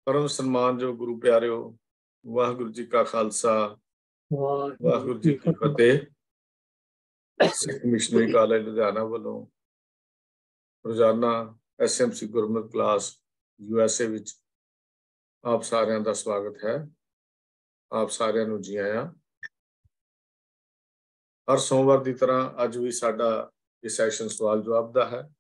परम सन्मान जो गुरु प्यारे हो, वाहिगुरु जी का खालसा वाहिगुरु जी की फतेह। सिख मिशनरी कॉलेज लुधियाना वालों रोजाना SMC गुरमत क्लास USA विच आप सारिਆਂ ਦਾ स्वागत है। आप ਸਾਰਿਆਂ ਨੂੰ ਜੀ ਆਇਆਂ। हर सोमवार की तरह अज भी साडा ये सैशन सवाल जवाब का है।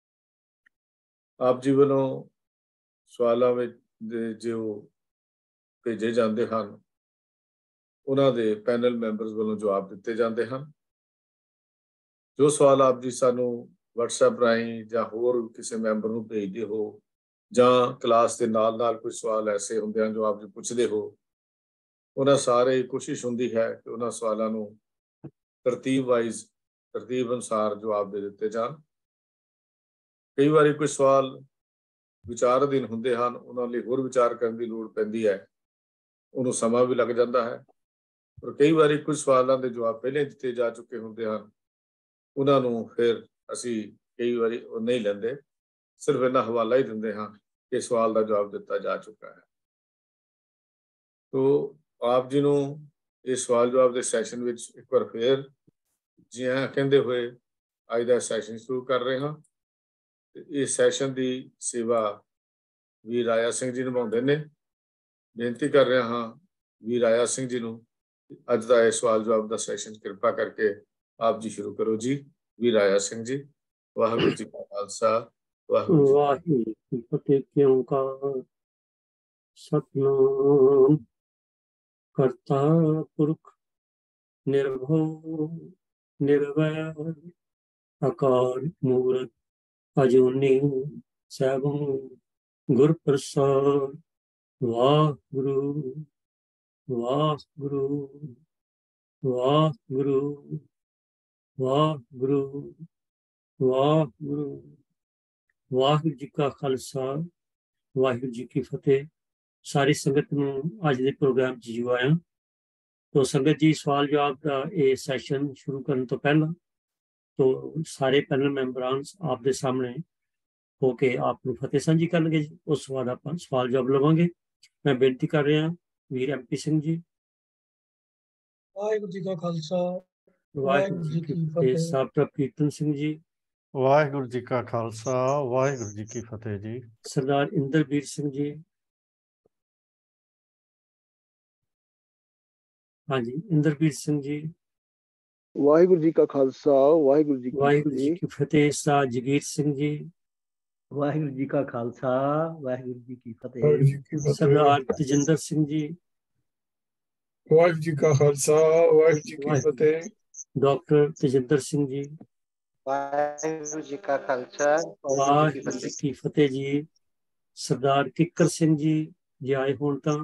आप जी वालों सवालों में जो भेजे जाते हैं उन्हां दे पैनल मैंबर्स वालों जवाब दिते जाते हैं। जो सवाल आप जी सानू WhatsApp राही या होर किसी मैंबर नूं भेजदे हो जां क्लास के नाल नाल कोई सवाल ऐसे होंदे हैं जो आप जी पुछदे हो, उन्हां सारे कोशिश हुंदी है कि उन्हां सवालों नूं तरतीब वाइज तरतीब अनुसार जवाब दे दिते जान। कई बार कोई सवाल विचार अधीन होंदे हैं, उन्होंने होर विचार करने की लोड़ पैंदी है, उन्होंने समा भी लग जाता है। और कई बार कुछ सवालों के जवाब पहले दिते जा चुके होंदे हैं, उन्होंने फिर असी कई बार नहीं लेंदे, सिर्फ इन्ना हवाला ही दिंदे हाँ कि सवाल का जवाब दिता जा चुका है। तो आप जी नूं इस सवाल जवाब के सैशन में एक बार फिर जी हाँ कहते हुए अज का सैशन शुरू कर रहे हैं। इस सैशन की सेवा वीर राजा सिंह जी निभाते हैं। बेनती कर रहा हाँ वीर राजा सिंह जी नूं अज का यह सवाल जवाब का सैशन कृपा करके आप जी शुरू करो जी। वीर राजा सिंह जी। वाहिगुरू जी का खालसा वाहिगुरू जी की फतेह। क्यों का सतनाम करता पुरख निर्भव निर्वैर अकाल मूरत अजूनी सैभं गुर प्रसाद। वाहिगुरू वाहिगुरू वाहिगुरू वाहिगुरू वाहिगुरू। वाहिगुरू जी का खालसा वाहिगुरू जी की फतेह। सारी संगत नूं अज दे प्रोग्राम च जी आया। तो संगत जी सवाल जवाब का ये सैशन शुरू करने तो पहला तो सारे पैनल मैंबरान आप दे सामने होके आप फतेह सांझी करनगे जी। उस बाद आप सवाल जवाब लवांगे। मैं बेनती कर रहा वीर MP सिंह जी। वाहिगुरू जी का खालसा वाहिगुरू जी की फतेह। साहब कीर्तन सिंह जी। वाहिगुरू जी का खालसा वाहिगुरू जी की फतेह जी। सरदार इंद्रवीर सिंह जी। हाँ जी इंद्रवीर सिंह जी। वाहिगुरू जी का खालसा वाहिगुरू जी की फतेह। सा जगीर सिंह जी। वाहिगुरू जी का खालसा वाहिगुरू जी की फतेह। सरदार तजिंदर सिंह जी। वाहिगुरू जी का खालसा वाहिगुरू जी की फतेह। डॉक्टर तजिंदर सिंह जी। वाहिगुरू जी का खालसा वाहिगुरू जी की फतेह जी। सरदार किकर सिंह जी जे आए होण तां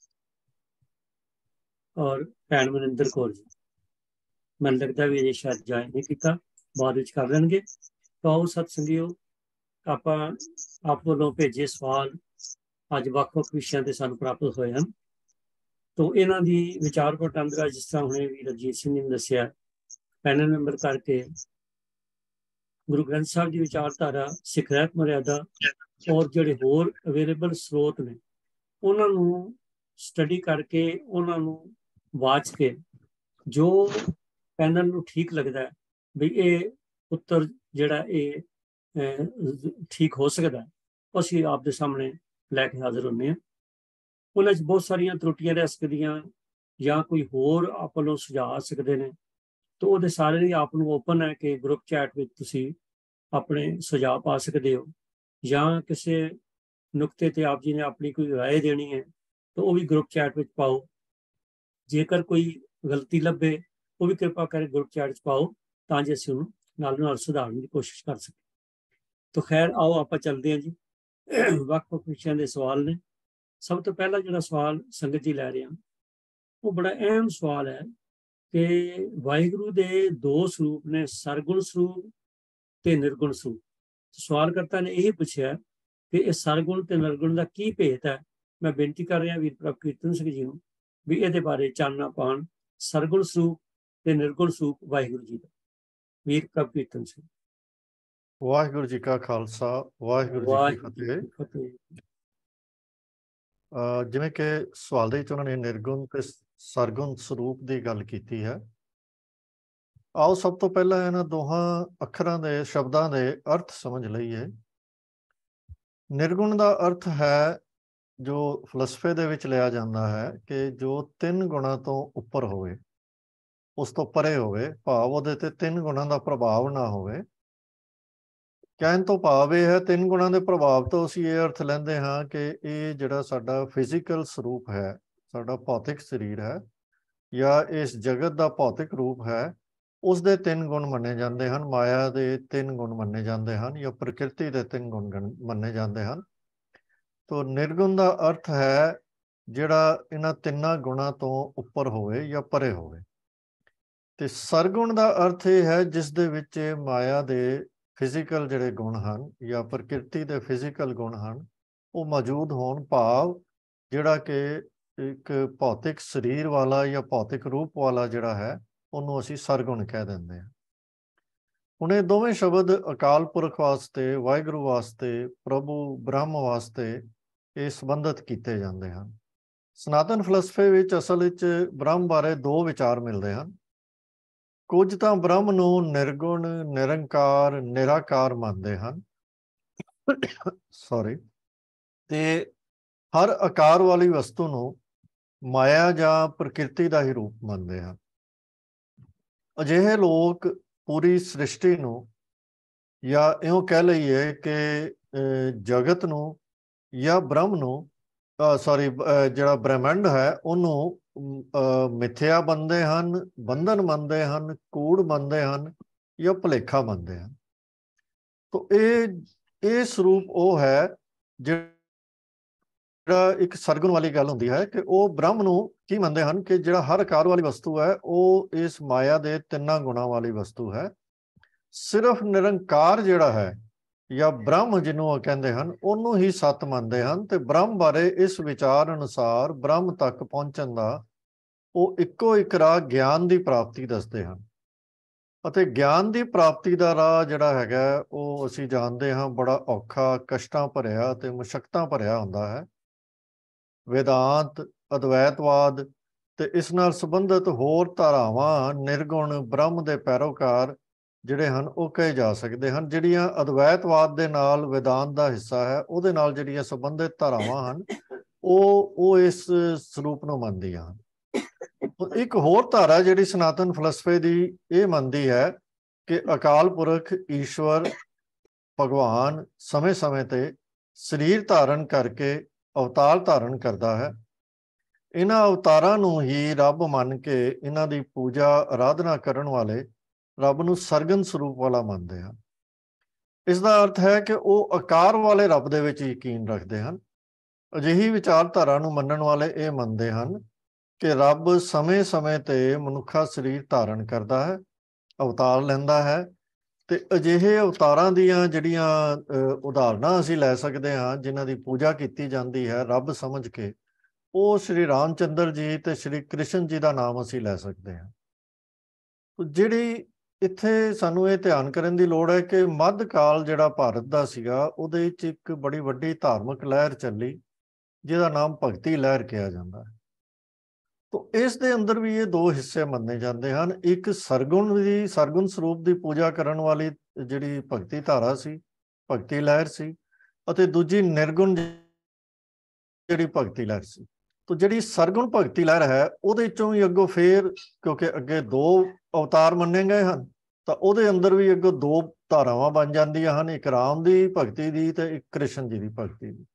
और भैन मनिंदर कौर जी। मैनूं लगदा भी अजे शायद ज्वाइन नहीं किया, बाद विच कर लैणगे। तो आओ सतसंगियो आपां आप वालों भेजे सवाल अज वख-वख विषयां ते सानूं प्राप्त होए हन। तो इन्हां दी विचार वटांदरा जिस तरह हुणे वीर अजीत सिंह ने दस्सिआ पैनल मैंबर करके गुरु ग्रंथ साहब की विचारधारा सिख रहत मर्यादा और ਜਿਹੜੇ ਹੋਰ ਅਵੇਲੇਬਲ ਸਰੋਤ ਨੇ ਉਹਨਾਂ ਨੂੰ ਸਟੱਡੀ ਕਰਕੇ ਉਹਨਾਂ ਨੂੰ ਵਾਚ ਕੇ ਜੋ ਪੈਨਲ ਨੂੰ ਠੀਕ ਲੱਗਦਾ ਵੀ ਇਹ ਉੱਤਰ ਜਿਹੜਾ ਇਹ ਠੀਕ ਹੋ ਸਕਦਾ ਅਸੀਂ ਆਪ ਦੇ ਸਾਹਮਣੇ ਲੈ ਕੇ ਹਾਜ਼ਰ ਹੁੰਦੇ ਹਾਂ। ਉਹਨਾਂ 'ਚ ਬਹੁਤ ਸਾਰੀਆਂ ਤਰੁੱਟੀਆਂ ਰਹਿ ਸਕਦੀਆਂ ਜਾਂ ਕੋਈ ਹੋਰ ਆਪ ਵੱਲੋਂ ਸੁਝਾਅ ਸਕਦੇ ਨੇ ਤਾਂ ਉਹਦੇ ਸਾਰੇ ਲਈ ਆਪ ਨੂੰ ਓਪਨ ਹੈ ਕਿ ਗਰੁੱਪ ਚੈਟ ਵਿੱਚ ਤੁਸੀਂ ਆਪਣੇ ਸੁਝਾਅ ਪਾ ਸਕਦੇ ਹੋ ਜਾਂ ਕਿਸੇ ਨੁਕਤੇ ਤੇ ਆਪ ਜੀ ਨੇ ਆਪਣੀ ਕੋਈ ਰਾਏ ਦੇਣੀ ਹੈ ਤਾਂ ਉਹ ਵੀ ਗਰੁੱਪ ਚੈਟ ਵਿੱਚ ਪਾਓ। ਜੇਕਰ ਕੋਈ ਗਲਤੀ ਲੱਭੇ ਉਹ ਵੀ ਕਿਰਪਾ ਕਰਕੇ ਗਰੁੱਪ ਚੈਟ 'ਚ ਪਾਓ ਤਾਂ ਜੇ ਅਸੀਂ ਉਹਨੂੰ ਨਾਲ ਨਾਲ ਸੁਧਾਰਨ ਦੀ ਕੋਸ਼ਿਸ਼ ਕਰ ਸਕੀਏ। ਤਾਂ ਖੈਰ ਆਓ ਆਪਾਂ ਚੱਲਦੇ ਹਾਂ ਜੀ। ਵੱਖ-ਵੱਖ ਵਿਸ਼ਿਆਂ ਦੇ ਸਵਾਲ ਨੇ। ਸਭ ਤੋਂ ਪਹਿਲਾ ਜਿਹੜਾ ਸਵਾਲ ਸੰਗਤ ਜੀ ਲੈ ਰਹੇ ਹਾਂ ਉਹ ਬੜਾ ਅਹਿਮ ਸਵਾਲ ਹੈ ਕਿ ਵਾਹਿਗੁਰੂ ਦੇ ਦੋ ਸਰੂਪ ਨੇ, ਸਰਗੁਣ ਸਰੂਪ ਤੇ ਨਿਰਗੁਣ ਸਰੂਪ। ਸਵਾਲ ਕਰਤਾ ਨੇ ਇਹ ਪੁੱਛਿਆ ਕਿ ਇਹ ਸਰਗੁਣ ਤੇ ਨਿਰਗੁਣ ਦਾ ਕੀ ਭੇਤ ਹੈ। ਮੈਂ ਬੇਨਤੀ ਕਰ ਰਿਹਾ ਵੀਰ ਪ੍ਰਭ ਕੀਰਤਨ ਸਿੰਘ ਜੀ ਨੂੰ ਵੀ ਇਹਦੇ ਬਾਰੇ ਚਾਨਣਾ ਪਾਉਣ। ਸਰਗੁਣ ਸਰੂਪ ਤੇ ਨਿਰਗੁਣ ਸਰੂਪ ਵਾਹਿਗੁਰੂ ਜੀ ਦਾ। ਵੀਰ ਪ੍ਰਭ ਕੀਰਤਨ ਸਿੰਘ। ਵਾਹਿਗੁਰੂ ਜੀ ਕਾ ਖਾਲਸਾ ਵਾਹਿਗੁਰੂ ਜੀ ਕੀ ਫਤਿਹ। ਜਿਵੇਂ ਕਿ ਸਵਾਲ ਦੇ ਵਿੱਚ ਉਹਨਾਂ ਨੇ ਨਿਰਗੁਣ ਤੇ ਸਰਗੁਣ ਸਰੂਪ ਦੀ ਗੱਲ ਕੀਤੀ ਹੈ। ਆਓ ਸਭ ਤੋਂ ਪਹਿਲਾਂ ਇਹਨਾਂ ਦੋਹਾਂ ਅੱਖਰਾਂ ਦੇ ਸ਼ਬਦਾਂ ਦੇ ਅਰਥ ਸਮਝ ਲਈਏ। ਨਿਰਗੁਣ ਦਾ ਅਰਥ ਹੈ ਜੋ ਫਲਸਫੇ ਦੇ ਵਿੱਚ ਲਿਆ ਜਾਂਦਾ ਹੈ ਕਿ ਜੋ 3 ਗੁਣਾਂ ਤੋਂ ਉੱਪਰ ਹੋਵੇ, ਉਸ ਤੋਂ ਪਰੇ ਹੋਵੇ, ਭਾਵ ਉਹਦੇ ਤੇ 3 ਗੁਣਾਂ ਦਾ ਪ੍ਰਭਾਵ ਨਾ ਹੋਵੇ। ਕਹਿਣ ਤੋਂ ਭਾਵ ਇਹ ਹੈ 3 ਗੁਣਾਂ ਦੇ ਪ੍ਰਭਾਵ ਤੋਂ ਅਸੀਂ ਇਹ ਅਰਥ ਲੈਂਦੇ ਹਾਂ ਕਿ ਇਹ ਜਿਹੜਾ ਸਾਡਾ ਫਿਜ਼ੀਕਲ ਸਰੂਪ ਹੈ, ਸਾਡਾ ਭੌਤਿਕ ਸਰੀਰ ਹੈ, ਜਾਂ ਇਸ ਜਗਤ ਦਾ ਭੌਤਿਕ ਰੂਪ ਹੈ, ਉਸ ਦੇ 3 ਗੁਣ ਮੰਨੇ ਜਾਂਦੇ ਹਨ। ਮਾਇਆ ਦੇ 3 ਗੁਣ ਮੰਨੇ ਜਾਂਦੇ ਹਨ, ਜਾਂ ਪ੍ਰਕਿਰਤੀ ਦੇ 3 ਗੁਣ ਮੰਨੇ ਜਾਂਦੇ ਹਨ। ਤੋ ਨਿਰਗੁਣ ਦਾ ਅਰਥ ਹੈ ਜਿਹੜਾ ਇਹਨਾਂ 3 ਗੁਣਾਂ ਤੋਂ ਉੱਪਰ ਹੋਵੇ ਜਾਂ ਪਰੇ ਹੋਵੇ। ਤੇ ਸਰਗੁਣ ਦਾ ਅਰਥ ਇਹ ਹੈ ਜਿਸ ਦੇ ਵਿੱਚ ਮਾਇਆ ਦੇ ਫਿਜ਼ੀਕਲ ਜਿਹੜੇ ਗੁਣ ਹਨ ਜਾਂ ਪ੍ਰਕਿਰਤੀ ਦੇ ਫਿਜ਼ੀਕਲ ਗੁਣ ਹਨ ਉਹ ਮੌਜੂਦ ਹੋਣ, ਭਾਵ ਜਿਹੜਾ ਕਿ ਇੱਕ ਭੌਤਿਕ ਸਰੀਰ ਵਾਲਾ ਜਾਂ ਭੌਤਿਕ ਰੂਪ ਵਾਲਾ ਜਿਹੜਾ ਹੈ ਉਹਨੂੰ ਅਸੀਂ ਸਰਗੁਣ ਕਹਿ ਦਿੰਦੇ ਹਾਂ। ਹੁਣ ਇਹ ਦੋਵੇਂ ਸ਼ਬਦ ਅਕਾਲ ਪੁਰਖ ਵਾਸਤੇ, ਵਾਹਿਗੁਰੂ ਵਾਸਤੇ, ਪ੍ਰਭੂ ਬ੍ਰਹਮ ਵਾਸਤੇ ਇਹ ਸੰਬੰਧਿਤ ਕੀਤੇ ਜਾਂਦੇ ਹਨ। ਸਨਾਤਨ ਫਲਸਫੇ ਵਿੱਚ ਅਸਲ ਵਿੱਚ ਬ੍ਰਹਮ ਬਾਰੇ 2 ਵਿਚਾਰ ਮਿਲਦੇ ਹਨ। ਕੁਝ ਤਾਂ ਬ੍ਰਹਮ ਨੂੰ ਨਿਰਗੁਣ, ਨਿਰੰਕਾਰ, ਨਿਰਾਕਾਰ ਮੰਨਦੇ ਹਨ ਤੇ ਹਰ ਆਕਾਰ ਵਾਲੀ ਵਸਤੂ ਨੂੰ ਮਾਇਆ ਜਾਂ ਪ੍ਰਕਿਰਤੀ ਦਾ ਹੀ ਰੂਪ ਮੰਨਦੇ ਹਨ। ਅਜਿਹੇ ਲੋਕ ਪੂਰੀ ਸ੍ਰਿਸ਼ਟੀ ਨੂੰ, ਜਾਂ ਇਉਂ ਕਹਿ ਲਈਏ ਕਿ ਜਗਤ ਨੂੰ ਜਾਂ ਬ੍ਰਹਮ ਨੂੰ, ਜਿਹੜਾ ਬ੍ਰਹਿਮੰਡ ਹੈ ਉਹਨੂੰ ਮਿੱਥਿਆ ਮੰਨਦੇ ਹਨ, ਬੰਧਨ ਮੰਨਦੇ ਹਨ, ਕੂੜ ਮੰਨਦੇ ਹਨ ਜਾਂ ਭੁਲੇਖਾ ਮੰਨਦੇ ਹਨ। ਤੋ ਇਹ ਸਰੂਪ ਉਹ ਹੈ ਜਿਹੜਾ ਇੱਕ ਸਰਗੁਣ ਵਾਲੀ ਗੱਲ ਹੁੰਦੀ ਹੈ ਕਿ ਉਹ ਬ੍ਰਹਮ ਨੂੰ ਕੀ ਮੰਨਦੇ ਹਨ ਕਿ ਜਿਹੜਾ ਹਰ ਆਕਾਰ ਵਾਲੀ ਵਸਤੂ ਹੈ ਉਹ ਇਸ ਮਾਇਆ ਦੇ 3 ਗੁਣਾਂ ਵਾਲੀ ਵਸਤੂ ਹੈ। ਸਿਰਫ ਨਿਰੰਕਾਰ ਜਿਹੜਾ ਹੈ ਜਾਂ ਬ੍ਰਹਮ ਜਿਹਨੂੰ ਉਹ ਕਹਿੰਦੇ ਹਨ ਉਹਨੂੰ ਹੀ ਸੱਤ ਮੰਨਦੇ ਹਨ। ਤੇ ਬ੍ਰਹਮ ਬਾਰੇ ਇਸ ਵਿਚਾਰ ਅਨੁਸਾਰ ਬ੍ਰਹਮ ਤੱਕ ਪਹੁੰਚਣ ਦਾ ਉਹ ਇੱਕੋ ਇੱਕ ਰਾਹ ਗਿਆਨ ਦੀ ਪ੍ਰਾਪਤੀ ਦੱਸਦੇ ਹਨ। ਅਤੇ ਗਿਆਨ ਦੀ ਪ੍ਰਾਪਤੀ ਦਾ ਰਾਹ ਜਿਹੜਾ ਹੈਗਾ ਉਹ ਅਸੀਂ ਜਾਣਦੇ ਹਾਂ ਬੜਾ ਔਖਾ, ਕਸ਼ਟਾਂ ਭਰਿਆ ਅਤੇ ਮੁਸ਼ੱਕਤਾਂ ਭਰਿਆ ਹੁੰਦਾ ਹੈ। ਵੇਦਾਂਤ, ਅਦਵੈਤਵਾਦ ਤੇ ਇਸ ਨਾਲ ਸੰਬੰਧਿਤ ਹੋਰ ਧਾਰਾਵਾਂ ਨਿਰਗੁਣ ਬ੍ਰਹਮ ਦੇ ਪੈਰੋਕਾਰ ਜਿਹੜੇ ਹਨ ਉਹ ਕਹੇ ਜਾ ਸਕਦੇ ਹਨ। ਜਿਹੜੀਆਂ ਅਦਵੈਤਵਾਦ ਦੇ ਨਾਲ ਵੇਦਾਂਤ ਦਾ ਹਿੱਸਾ ਹੈ ਉਹਦੇ ਨਾਲ ਜਿਹੜੀਆਂ ਸੰਬੰਧਿਤ ਧਾਰਾਵਾਂ ਹਨ ਉਹ ਇਸ ਸਰੂਪ ਨੂੰ ਮੰਨਦੀਆਂ ਹਨ। ਇੱਕ ਹੋਰ ਧਾਰਾ ਜਿਹੜੀ ਸਨਾਤਨ ਫਲਸਫੇ ਦੀ ਇਹ ਮੰਨਦੀ ਹੈ ਕਿ ਅਕਾਲ ਪੁਰਖ ਈਸ਼ਵਰ ਭਗਵਾਨ ਸਮੇਂ-ਸਮੇਂ ਤੇ ਸਰੀਰ ਧਾਰਨ ਕਰਕੇ ਅਵਤਾਰ ਧਾਰਨ ਕਰਦਾ ਹੈ। ਇਹਨਾਂ ਅਵਤਾਰਾਂ ਨੂੰ ਹੀ ਰੱਬ ਮੰਨ ਕੇ ਇਹਨਾਂ ਦੀ ਪੂਜਾ ਆਰਾਧਨਾ ਕਰਨ ਵਾਲੇ ਰੱਬ ਨੂੰ ਸਰਗੁਣ ਸਰੂਪ ਵਾਲਾ ਮੰਨਦੇ ਹਨ। ਇਸ ਦਾ ਅਰਥ ਹੈ ਕਿ ਉਹ ਆਕਾਰ ਵਾਲੇ ਰੱਬ ਦੇ ਵਿੱਚ ਯਕੀਨ ਰੱਖਦੇ ਹਨ। ਅਜਿਹੀ ਵਿਚਾਰਧਾਰਾ ਨੂੰ ਮੰਨਣ ਵਾਲੇ ਇਹ ਮੰਨਦੇ ਹਨ ਕਿ ਰੱਬ ਸਮੇਂ-ਸਮੇਂ ਤੇ ਮਨੁੱਖਾ ਸਰੀਰ ਧਾਰਨ ਕਰਦਾ ਹੈ, ਅਵਤਾਰ ਲੈਂਦਾ ਹੈ। ਤੇ ਅਜਿਹੇ ਅਵਤਾਰਾਂ ਦੀਆਂ ਜਿਹੜੀਆਂ ਉਦਾਹਰਨਾਂ ਅਸੀਂ ਲੈ ਸਕਦੇ ਹਾਂ ਜਿਨ੍ਹਾਂ ਦੀ ਪੂਜਾ ਕੀਤੀ ਜਾਂਦੀ ਹੈ ਰੱਬ ਸਮਝ ਕੇ, ਉਹ ਸ਼੍ਰੀ ਰਾਮ ਚੰਦਰ ਜੀ ਤੇ ਸ਼੍ਰੀ ਕ੍ਰਿਸ਼ਨ ਜੀ ਦਾ ਨਾਮ ਅਸੀਂ ਲੈ ਸਕਦੇ ਹਾਂ। ਜਿਹੜੀ ਇੱਥੇ ਸਾਨੂੰ ਇਹ ਧਿਆਨ ਕਰਨ ਦੀ ਲੋੜ ਹੈ ਕਿ ਮੱਧ ਕਾਲ ਜਿਹੜਾ ਭਾਰਤ ਦਾ ਸੀਗਾ ਉਹਦੇ ਵਿੱਚ ਇੱਕ ਬੜੀ ਵੱਡੀ ਧਾਰਮਿਕ ਲਹਿਰ ਚੱਲੀ ਜਿਹਦਾ ਨਾਮ ਭਗਤੀ ਲਹਿਰ ਕਿਹਾ ਜਾਂਦਾ ਹੈ। ਤੋ ਇਸ ਦੇ ਅੰਦਰ ਵੀ ਇਹ 2 ਹਿੱਸੇ ਮੰਨੇ ਜਾਂਦੇ ਹਨ। ਇੱਕ ਸਰਗੁਣ ਸਰੂਪ ਦੀ ਪੂਜਾ ਕਰਨ ਵਾਲੀ ਜਿਹੜੀ ਭਗਤੀ ਧਾਰਾ ਸੀ, ਭਗਤੀ ਲਹਿਰ ਸੀ, ਅਤੇ ਦੂਜੀ ਨਿਰਗੁਣ ਜਿਹੜੀ ਭਗਤੀ ਲਹਿਰ ਸੀ। ਤੋ ਜਿਹੜੀ ਸਰਗੁਣ ਭਗਤੀ ਲਹਿਰ ਹੈ ਉਹਦੇ ਚੋਂ ਵੀ ਅੱਗੋਂ ਫੇਰ, ਕਿਉਂਕਿ ਅੱਗੇ 2 ਅਵਤਾਰ ਮੰਨੇ ਗਏ ਹਨ ਤਾਂ ਉਹਦੇ ਅੰਦਰ ਵੀ ਅੱਗੋਂ 2 ਧਾਰਾਵਾਂ ਬਣ ਜਾਂਦੀਆਂ ਹਨ, ਇੱਕ ਰਾਮ ਦੀ ਭਗਤੀ ਦੀ ਤੇ ਇੱਕ ਕ੍ਰਿਸ਼ਨ ਜੀ ਦੀ ਭਗਤੀ ਦੀ।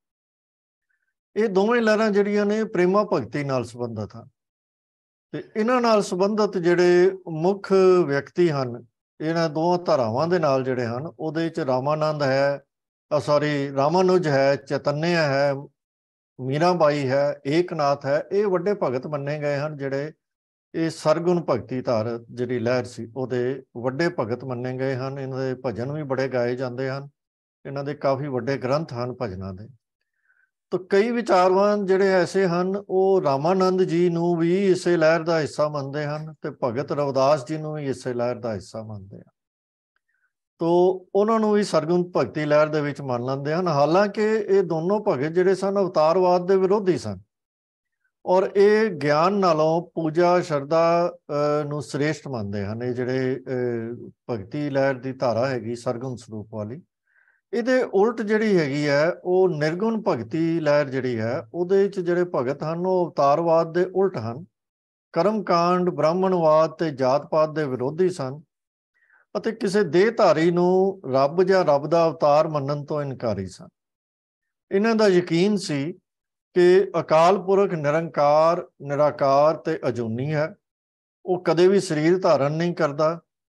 ਇਹ ਦੋਵੇਂ ਲਹਿਰਾਂ ਜਿਹੜੀਆਂ ਨੇ ਪ੍ਰੇਮਾ ਭਗਤੀ ਨਾਲ ਸੰਬੰਧਿਤ ਹਨ। ਤੇ ਇਹਨਾਂ ਨਾਲ ਸੰਬੰਧਿਤ ਜਿਹੜੇ ਮੁੱਖ ਵਿਅਕਤੀ ਹਨ ਇਹਨਾਂ 2 ਧਾਰਾਵਾਂ ਦੇ ਨਾਲ ਜਿਹੜੇ ਹਨ ਉਹਦੇ ਵਿੱਚ ਰਾਮਾਨੰਦ ਹੈ, ਰਾਮਾਨੁਜ ਹੈ, ਚੈਤਨਯ ਹੈ, ਮੀਰਾਬਾਈ ਹੈ, ਏਕਨਾਥ ਹੈ। ਇਹ ਵੱਡੇ ਭਗਤ ਮੰਨੇ ਗਏ ਹਨ ਜਿਹੜੇ ਇਹ ਸਰਗੁਣ ਭਗਤੀ ਧਾਰ ਜਿਹੜੀ ਲਹਿਰ ਸੀ ਉਹਦੇ ਵੱਡੇ ਭਗਤ ਮੰਨੇ ਗਏ ਹਨ। ਇਹਨਾਂ ਦੇ ਭਜਨ ਵੀ ਬੜੇ ਗਾਏ ਜਾਂਦੇ ਹਨ, ਇਹਨਾਂ ਦੇ ਕਾਫੀ ਵੱਡੇ ਗ੍ਰੰਥ ਹਨ ਭਜਨਾਂ ਦੇ। ਤਾਂ ਕਈ ਵਿਚਾਰਵਾਨ ਜਿਹੜੇ ਐਸੇ ਹਨ ਉਹ ਰਾਮਾਨੰਦ ਜੀ ਨੂੰ ਵੀ ਇਸੇ ਲਹਿਰ ਦਾ ਹਿੱਸਾ ਮੰਨਦੇ ਹਨ ਤੇ ਭਗਤ ਰਵਿਦਾਸ ਜੀ ਨੂੰ ਵੀ ਇਸੇ ਲਹਿਰ ਦਾ ਹਿੱਸਾ ਮੰਨਦੇ ਹਨ। ਤੋ ਉਹਨਾਂ ਨੂੰ ਵੀ ਸਰਗੁਣ ਭਗਤੀ ਲਹਿਰ ਦੇ ਵਿੱਚ ਮੰਨ ਲੈਂਦੇ ਹਨ। ਹਾਲਾਂਕਿ ਇਹ ਦੋਨੋਂ ਭਗਤ ਜਿਹੜੇ ਸਨ ਅਵਤਾਰਵਾਦ ਦੇ ਵਿਰੋਧੀ ਸਨ, ਔਰ ਇਹ ਗਿਆਨ ਨਾਲੋਂ ਪੂਜਾ ਸ਼ਰਧਾ ਨੂੰ ਸ੍ਰੇਸ਼ਟ ਮੰਨਦੇ ਹਨ। ਇਹ ਜਿਹੜੇ ਭਗਤੀ ਲਹਿਰ ਦੀ ਧਾਰਾ ਹੈਗੀ ਸਰਗੁਣ ਸਰੂਪ ਵਾਲੀ, ਇਹਦੇ ਉਲਟ ਜਿਹੜੀ ਹੈਗੀ ਹੈ ਉਹ ਨਿਰਗੁਣ ਭਗਤੀ ਲਹਿਰ ਜਿਹੜੀ ਹੈ ਉਹਦੇ 'ਚ ਜਿਹੜੇ ਭਗਤ ਹਨ ਉਹ ਅਵਤਾਰਵਾਦ ਦੇ ਉਲਟ ਹਨ, ਕਰਮਕਾਂਡ, ਬ੍ਰਾਹਮਣਵਾਦ ਤੇ ਜਾਤ ਪਾਤ ਦੇ ਵਿਰੋਧੀ ਸਨ ਅਤੇ ਕਿਸੇ ਦੇਹਧਾਰੀ ਨੂੰ ਰੱਬ ਜਾਂ ਰੱਬ ਦਾ ਅਵਤਾਰ ਮੰਨਣ ਤੋਂ ਇਨਕਾਰੀ ਸਨ। ਇਹਨਾਂ ਦਾ ਯਕੀਨ ਸੀ ਕਿ ਅਕਾਲ ਪੁਰਖ ਨਿਰੰਕਾਰ, ਨਿਰਾਕਾਰ ਤੇ ਅਜੂਨੀ ਹੈ, ਉਹ ਕਦੇ ਵੀ ਸਰੀਰ ਧਾਰਨ ਨਹੀਂ ਕਰਦਾ।